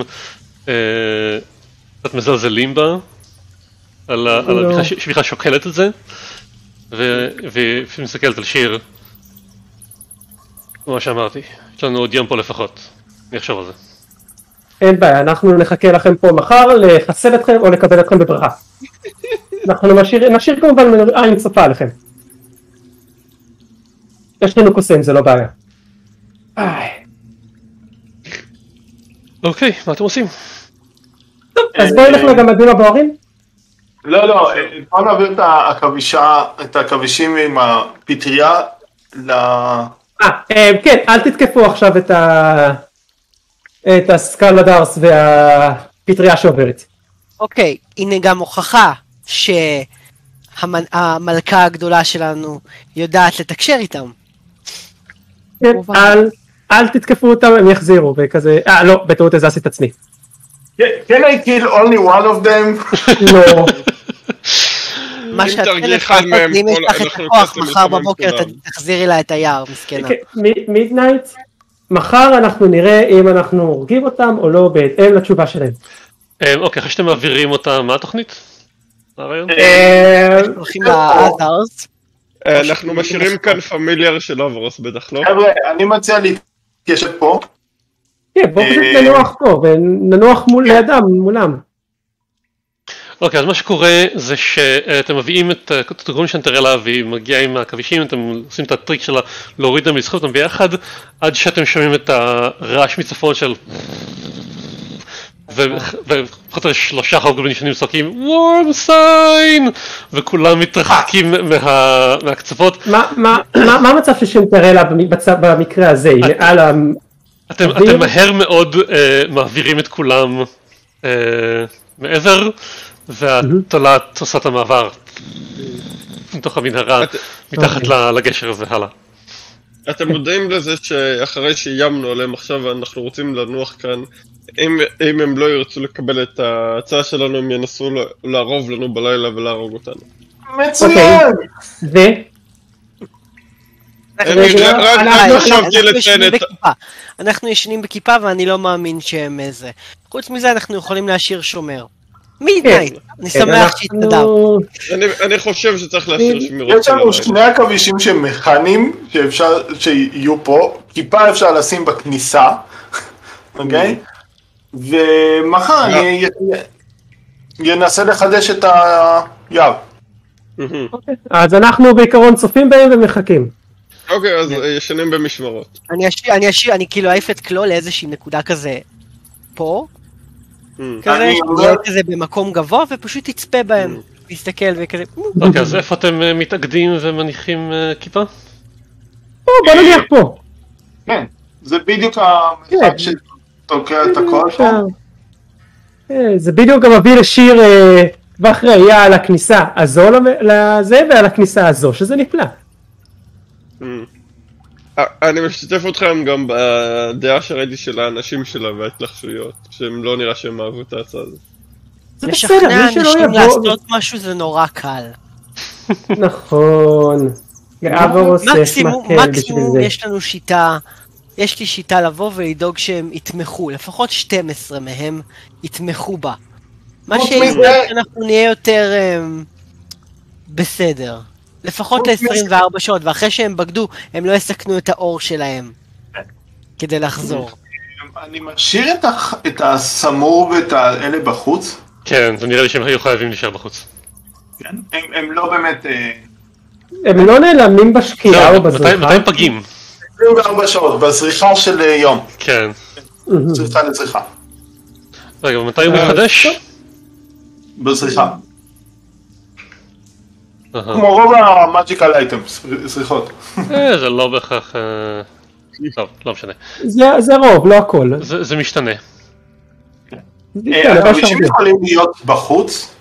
קצת מזלזלים בה, על שבכלל שוקלת את זה, והיא מסתכלת על שיר. כמו שאמרתי, יש לנו עוד יום פה לפחות, אני אחשוב על זה. אין בעיה, אנחנו נחכה לכם פה מחר לחסל אתכם או לקבל אתכם בברכה. אנחנו נשאיר כמובן עין צופה עליכם. יש לנו קוסם, זה לא בעיה. אוקיי, מה אתם עושים? אז בואי נלך לגמדים הבוערים? לא, לא, בוא נעביר את הכבישים עם הפטריה ל... אה, כן, אל תתקפו עכשיו את ה... את הסקלדרס והפטריה שעוברת. אוקיי, הנה גם הוכחה שהמלכה הגדולה שלנו יודעת לתקשר איתם. כן, אל תתקפו אותם, הם יחזירו, וכזה... אה, לא, בטעות הזזתי את עצמי. Can I kill only one of them? לא. מה שאת תלך לעשות, אם יש לך את הכוח מחר בבוקר, תחזירי לה את היער, מסכנה. מידנייט, מחר אנחנו נראה אם אנחנו הורגים אותם או לא בהתאם לתשובה שלהם. אוקיי, אחרי שאתם מעבירים אותם, מה התוכנית? מה הרעיון? הולכים לאדרס. אנחנו משאירים כאן פמיליאר של אוברוס בטח, לא? חבר'ה, אני מציע להתיישב פה. כן, בואו פשוט ננוח פה, וננוח לידם, מולם. אוקיי, אז מה שקורה זה שאתם מביאים את התרגון של נטרלה והיא מגיעה עם הכבישים, אתם עושים את הטריק שלה להוריד them, לסחוב אותם ביחד, עד שאתם שומעים את הרעש מצפון של... ולפחות שלושה חוגלים שונים צועקים וורם סיין! וכולם מתרחקים מהקצוות. מה המצב של נטרלה במקרה הזה? אתם מהר מאוד מעבירים את כולם מעבר, והתולעת עושה את המעבר מתוך המנהרה, מתחת לגשר הזה הלאה. אתם מודעים לזה שאחרי שאיימנו עליהם עכשיו ואנחנו רוצים לנוח כאן, אם הם לא ירצו לקבל את ההצעה שלנו, הם ינסו לערוב לנו בלילה ולהרוג אותנו. מצוין! ו? אנחנו ישנים בכיפה ואני לא מאמין שהם איזה. חוץ מזה אנחנו יכולים להשאיר שומר. מידנייט, אני שמח שהתנדב. אני חושב שצריך להשאיר שמירות. יש לנו שני הכבישים שהם מכניים שאפשר שיהיו פה, כיפה אפשר לשים בכניסה, אוקיי? ומחר אני אנסה לחדש את היער. אז אנחנו בעיקרון צופים בהם ומחכים. אוקיי, אז ישנים במשמרות. אני אשאיר, אני כאילו אעיף את קלו לאיזושהי נקודה כזה פה. כזה, שיהיה כזה במקום גבוה ופשוט תצפה בהם, להסתכל וכזה. אוקיי, אז איפה אתם מתאגדים ומניחים כיפה? בוא נניח פה. כן, זה בדיוק המשחק שתוקע את הכל פה. זה בדיוק גם מביא לשיר טווח ראייה על הכניסה הזו לזה ועל הכניסה הזו, שזה נפלא. אני משתתף אתכם גם בדעה שראיתי של האנשים שלה וההתלחשויות, שהם לא נראה שהם אהבו את ההצעה הזאת. לשכנע אנשים לעשות משהו זה נורא קל. נכון. מקסימום יש לנו שיטה, יש לי שיטה לבוא ולדאוג שהם יתמכו, לפחות שתים עשרה מהם יתמכו בה. מה חוץ שיהיה מזה- אנחנו נהיה יותר אמ, בסדר. לפחות חוץ ל-עשרים מזה- וארבע שעות, ואחרי שהם בגדו, הם לא יסכנו את האור שלהם. כדי לחזור. אני משאיר את הח- את הסמור ואת האלה בחוץ. כן, זה נראה לי שהם היו חייבים להישאר בחוץ. כן. הם הם לא באמת... אה, הם לא נעלמים בשקיעה או זהו, מתי בזריחה? מתי הם פגים? עשרים וארבע שעות, בזריחה של אה, יום. כן. זריחה לזריחה. רגע, ומתי הוא מתחדש? בזריחה. אהה. כמו רוב המאג'יקל אייטמס, זריחות. אה, זה לא בהכרח... אה, טוב, לא משנה. זה זה רוב, לא הכל. זה זה משתנה. כן, אה, אבל יש הכבישים הרבה. יכולים להיות בחוץ,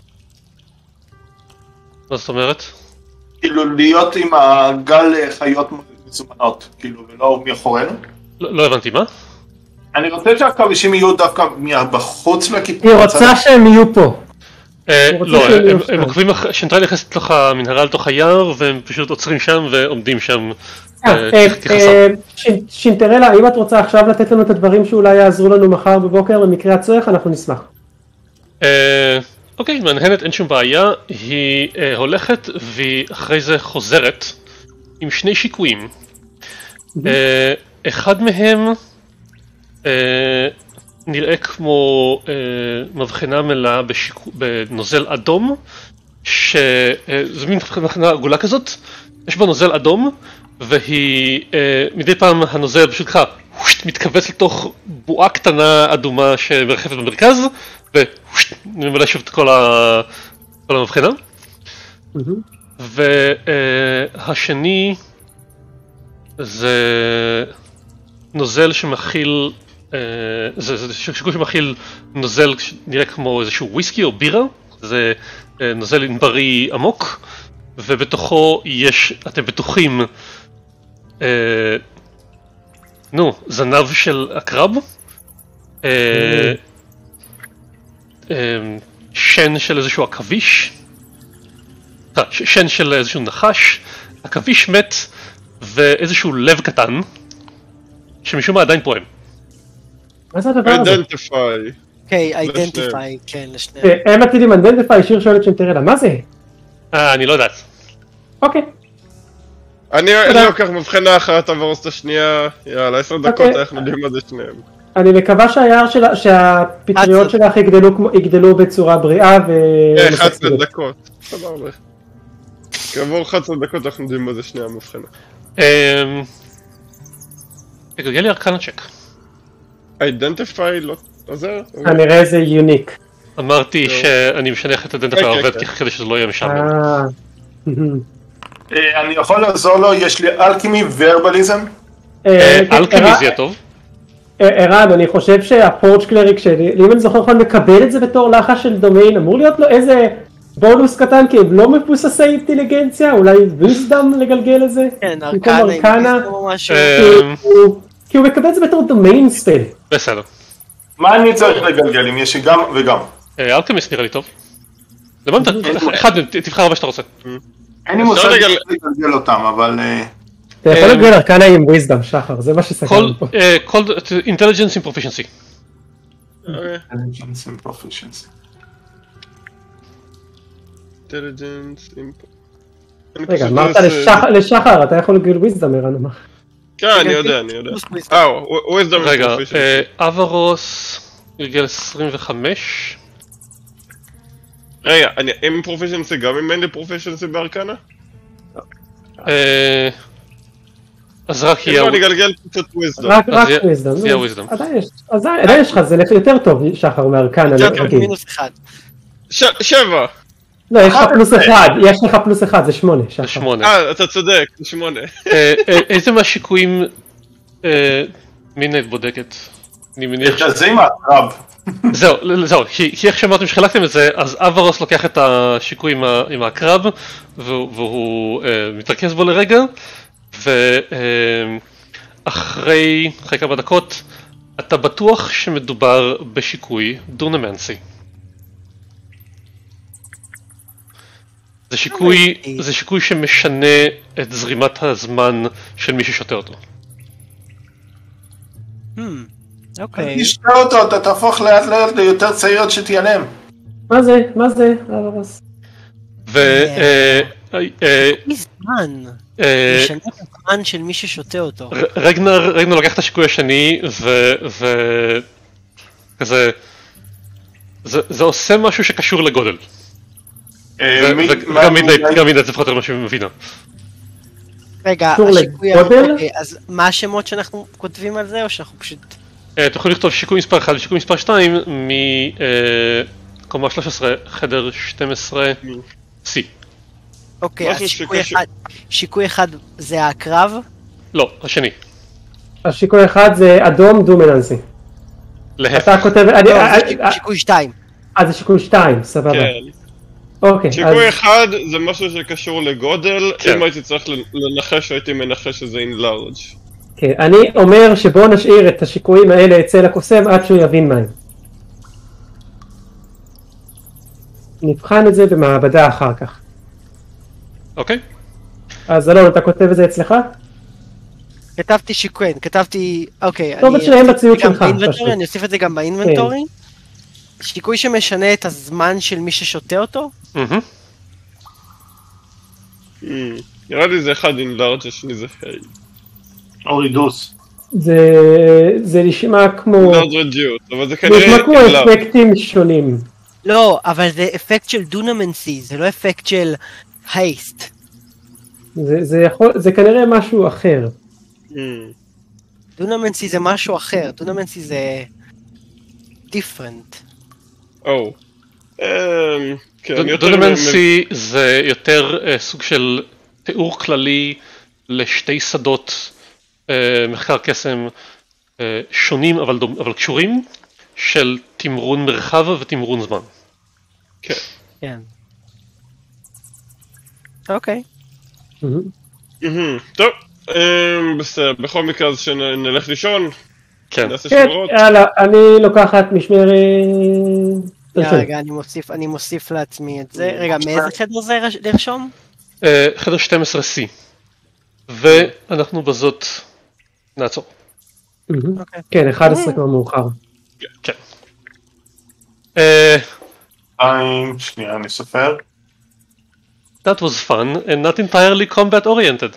מה זאת אומרת? כאילו להיות עם הגל אה, חיות מזומנות, כאילו, ולא מאחורינו. לא לא הבנתי, מה? אני רוצה שהכבישים יהיו דווקא בחוץ לכיוון. היא רוצה שהם יהיו פה. אה, הוא רוצה לא, שהם הם- יהיו הם שם. עוקבים אחרי... שנטרל נכנסת לתוך המנהרה לתוך היער והם פשוט עוצרים שם ועומדים שם. אה, אה, אה, כחסם. אה, ש- שינטרלה, אם את רוצה עכשיו לתת לנו את הדברים שאולי יעזרו לנו מחר בבוקר במקרה הצורך, אנחנו נשמח. אה, אוקיי, מהנהנת, אין שום בעיה. היא אה, הולכת והיא אחרי זה חוזרת עם שני שיקויים. אה, אחד מהם אה, נראה כמו אה, מבחנה מלאה בשיקו- בנוזל אדום, שזה מין מבחנה עגולה כזאת, יש בה נוזל אדום, והיא אה, מדי פעם הנוזל פשוט ככה מתכווץ לתוך בועה קטנה אדומה שמרחפת במרכז, וממלא שוב את כל ה- כל המבחנה. והשני זה נוזל שמכיל, אה, זה, זה שיקוי שמכיל נוזל שנראה כמו איזשהו וויסקי או בירה, זה אה, נוזל ענברי עמוק, ובתוכו יש, אתם בטוחים, אה, נו, זנב של עקרב, אה, אה, שן של איזשהו עכביש, אה, ש- שן של איזשהו נחש, עכביש מת ואיזשהו לב קטן שמשום מה עדיין פועם. מה זה הדבר הזה? אידנטיפיי. אוקיי, אידנטיפיי, כן, לשניהם. הם עתידים אידנטיפיי, שיר שואלת שינטרלה, מה זה? אה, אני לא יודעת. אוקיי. אני תודה. אני לוקח מבחנה אחת, עברוס את השנייה, יאללה, עשר דקות, אוקיי. אנחנו יודעים מה זה שניהם. אני מקווה שהיער שלה, שהפטריות עד- שלך יגדלו כמו- יגדלו בצורה בריאה ו... אה, אחת עשרה דקות, סבבה. כעבור אחת עשרה דקות אנחנו יודעים מה זה שנייה מבחנה. אמ... תגלגל לי ארקנה צ'ק. אידנטיפיי לא עוזר? כנראה זה יוניק. אמרתי שאני משנה את הדנטה כן, העובד כן. כדי שזה לא יהיה משעמם. אה... אה, אני יכול לעזור לו, יש לי אלכימי ורבליזם. אה, כן, אלכימי ערן- זה יהיה טוב. אה, ערן, אני חושב שהפורץ' קלריק שלי, אם אני זוכר נכון, מקבל את זה בתור לחש של דומיין, אמור להיות לו איזה בונוס קטן, כי הם לא מבוססי אינטליגנציה, אולי ויסדם לגלגל את זה? כן, במקום ארקנה, ארקנה, עם או משהו. אמ, כי הוא- כי הוא מקבל את זה בתור דומיין ספל. בסדר. מה אני צריך לגלגל אם יש לי גם וגם? אה, אלכמיסט נראה לי טוב. למה אתה... אחד, ת- תבחר מה שאתה רוצה. אין לי מושג אפשר לגל- איך לגלגל אותם, אבל... אה, אתה יכול אה, לגלגל ארקנה עם ויסדם, שחר, זה מה כל... שסגרנו פה. אה, כל... אינטליג'נס עם פרופישנסי. intelligence and proficiency. אינטליג'נס, אימפו. רגע, אמרת לשחר- לשחר, אתה יכול לגלגל ויסדם, ערן אמר. כן, אני יודע, אני יודע. פלוס וויסדום. אה, הוא איזה דבר רגע, אה, אברוס גלגל עשרים וחמש. רגע, אני עם פרופישנסי גם אם אין לי פרופישנסי בארקנה? אה, אז רק אם יהיה... לא, אני אגלגל קצת וויזדום. רק אז רק יהיה- ויסדם. זה יהיה wisdom. עדיין יש, אז עדיין יש לך, זה יותר טוב, שחר, מארקנה. כן, רגיל. מינוס אחד. ש- שבע! לא, יש לך אחת פלוס עשרה. אחד, יש לך פלוס אחד, זה שמונה, זה שחר. שמונה. אה, אתה צודק, שמונה. אה, אה, איזה מהשיקויים אה, מינט בודקת? אני מניח ש... את זה עם העקרב. זהו, ל- זהו, כי כי איך שאמרתם שחילקתם את זה, אז אברוס לוקח את השיקוי עם ה- עם העקרב, והוא והוא, אה, מתרכז בו לרגע, ואחרי אחרי כמה דקות, אתה בטוח שמדובר בשיקוי דונמנסי. זה שיקוי, אוקיי. זה שיקוי שמשנה את זרימת הזמן של מי ששותה אותו. Hmm, אוקיי. תשתה אותו, אתה תהפוך לאט לאט ליותר צעיר עד שתיעלם. מה זה? מה זה? ו... אה, אה, מזמן. אה, משנה את הזמן של מי ששותה אותו. ר- רגנר, רגנר לוקח את השיקוי השני, ו... ו... כזה... זה, זה עושה משהו שקשור לגודל. אה, ו- מי- ו- מה- גם מידנייט, גם מידנייט זה פחות או מה שהיא מבינה. רגע, קשור השיקוי... לגודל? אוקיי, אז מה השמות שאנחנו כותבים על זה, או שאנחנו פשוט... אה, אתם יכולים לכתוב שיקוי מספר אחד ושיקוי מספר שתיים מקומה שלוש עשרה, חדר שתים עשרה, C. אוקיי, אז משהו שיקוי שקשור. אחד... שיקוי אחד זה הקרב? לא, השני. השיקוי אחד זה אדום דומיננסי. להפך. אתה כותב... אני- לא, אה, זה אה, שיקוי שתיים. אה, זה שיקוי שתיים, סבבה. כן. אוקיי, אז... שיקוי אחד זה משהו שקשור לגודל, כן. אם הייתי צריך לנחש הייתי מנחש שזה in large. כן, אני אומר שבואו נשאיר את השיקויים האלה אצל הקוסם עד שהוא יבין מהם. נבחן את זה במעבדה אחר כך. אוקיי. אז אלון, אתה כותב את זה אצלך? כתבתי שיקוין, כתבתי... אוקיי, טוב, אני שלהם אוסיף בציוד את זה גם שלך, באינבנטורי, פשוט. אני אוסיף את זה גם באינבנטורי. שיקוי שמשנה את הזמן של מי ששותה אותו? מהמם. Hmm, נראה לי זה אחד in large, השני זה היי. או רידוס. זה, זה נשמע כמו... large reduce, אבל זה זה כנראה נשמע כמו in large. אפקטים שונים. לא, אבל זה אפקט של דונמנסי, זה לא אפקט של הייסט. זה, זה, יכול, זה כנראה משהו אחר. Hmm. דונמנסי זה משהו אחר, דונמנסי זה... דיפרנט. או. אמ, כן, אני יותר... דונמנסי זה יותר אה, סוג של תיאור כללי לשתי שדות אה, מחקר קסם אה, שונים אבל, דומ- אבל קשורים, של תמרון מרחב ותמרון זמן. כן. כן. אוקיי. מהמם. מהמם, טוב, אמ, בסדר, בכל מקרה אז שנלך לישון, כן. נעשה כן, שורות. יאללה, אני לוקחת משמרת... יא, רגע, אני מוסיף, אני מוסיף לעצמי את זה. רגע, מאיזה חדר זה רש- לרשום? אה, חדר שתים עשרה C. ואנחנו בזאת נעצור. מהמם. אוקיי. כן, אחד עשרה כבר מאוחר. כן. אה, שתיים, שנייה, אני סופר. That was fun and not entirely combat oriented.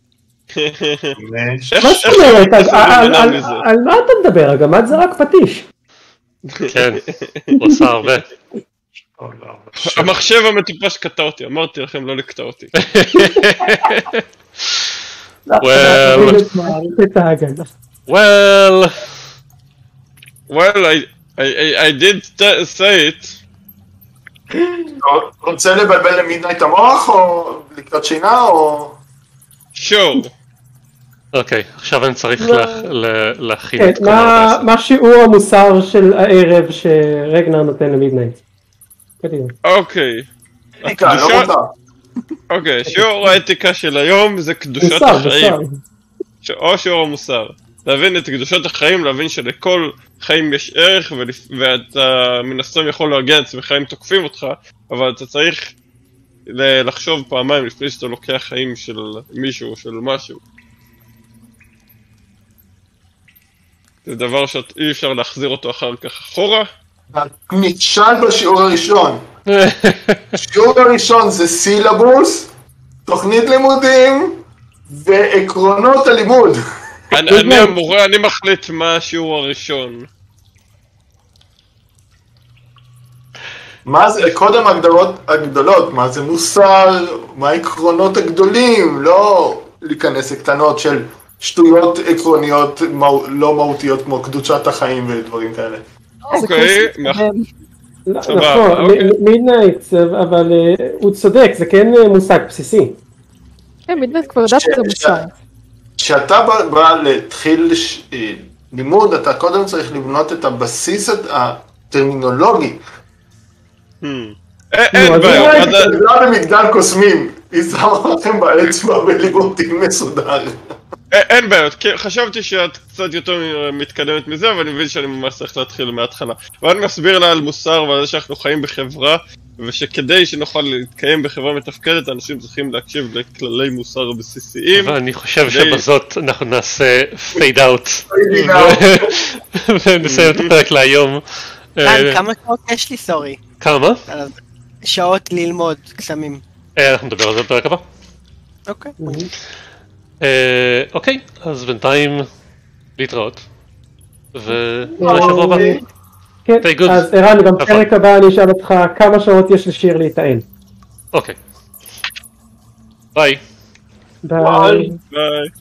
חמש. איך- מה איך זאת אומרת? איך על- זה על- נמנע על- מזה? על מה אתה מדבר? הגמד זה רק פטיש. כן, הוא עושה הרבה. או, לא. המחשב המטופש קטע אותי, אמרתי לכם לא לקטע אותי. Well. את ההגנה. well, Well, I, I, I, I did t- say it. רוצה לבלבל למידנייט המוח, או לקראת שינה, או... sure. אוקיי, עכשיו אני צריך לא. לה- לה- להכין כן, את כל מה- העבודה. מה שיעור המוסר של הערב שרגנר נותן למידנייט? קדימה. אוקיי. רגע, לא הקדושה- מותר. אוקיי, שיעור האתיקה של היום זה קדושת מוסר, החיים. מוסר. ש- או שיעור המוסר. להבין את קדושת החיים, להבין שלכל חיים יש ערך, ולפ- ואתה מן הסתם יכול להגיע לעצמך אם תוקפים אותך, אבל אתה צריך ל- לחשוב פעמיים לפני שאתה לוקח חיים של מישהו או של משהו. זה דבר שאי אפשר להחזיר אותו אחר כך אחורה. נכשל בשיעור הראשון. השיעור הראשון זה סילבוס, תוכנית לימודים ועקרונות הלימוד. אני אני המורה, אני מחליט מה השיעור הראשון. מה זה, קודם הגדרות הגדולות, מה זה מוסר, מה העקרונות הגדולים, לא להיכנס לקטנות של שטויות עקרוניות מהו- לא מהותיות כמו קדושת החיים ודברים כאלה. אוקיי, מח- לא, סבבה, נכון, אוקיי. מ- מידנייט, אבל אה, הוא צודק, זה כן אה, מושג בסיסי. כן, מידנייט כבר יודעת שזה מוסר. כשאתה בא, בא להתחיל ש... אה, לימוד, אתה קודם צריך לבנות את הבסיס הט- הטרמינולוגי. Hmm. אין אין אז בעיה, אולי- אז ה- לא במגדל קוסמים, היא שמה לכם באצבע בלימודים מסודר. אין- אין בעיות, כי חשבתי שאת קצת יותר מתקדמת מזה, אבל אני מבין שאני ממש צריך להתחיל מההתחלה. ואני מסביר לה על מוסר ועל זה שאנחנו חיים בחברה, ושכדי שנוכל להתקיים בחברה מתפקדת, אנשים צריכים להקשיב לכללי מוסר בסיסיים. ואני חושב די. שבזאת אנחנו נעשה פייד אאוט Fading out. ונסיים את הפרק להיום. דן, כמה שעות יש לי, סורי? כמה? שעות ללמוד קסמים. אנחנו נדבר על זה בפרק הבא. אוקיי. אוקיי, אז בינתיים להתראות. ולשבוע הבא. כן, אז ערן, גם פרק הבא אני אשאל אותך כמה שעות יש לשיר להיטען. אוקיי. ביי. ביי. ביי.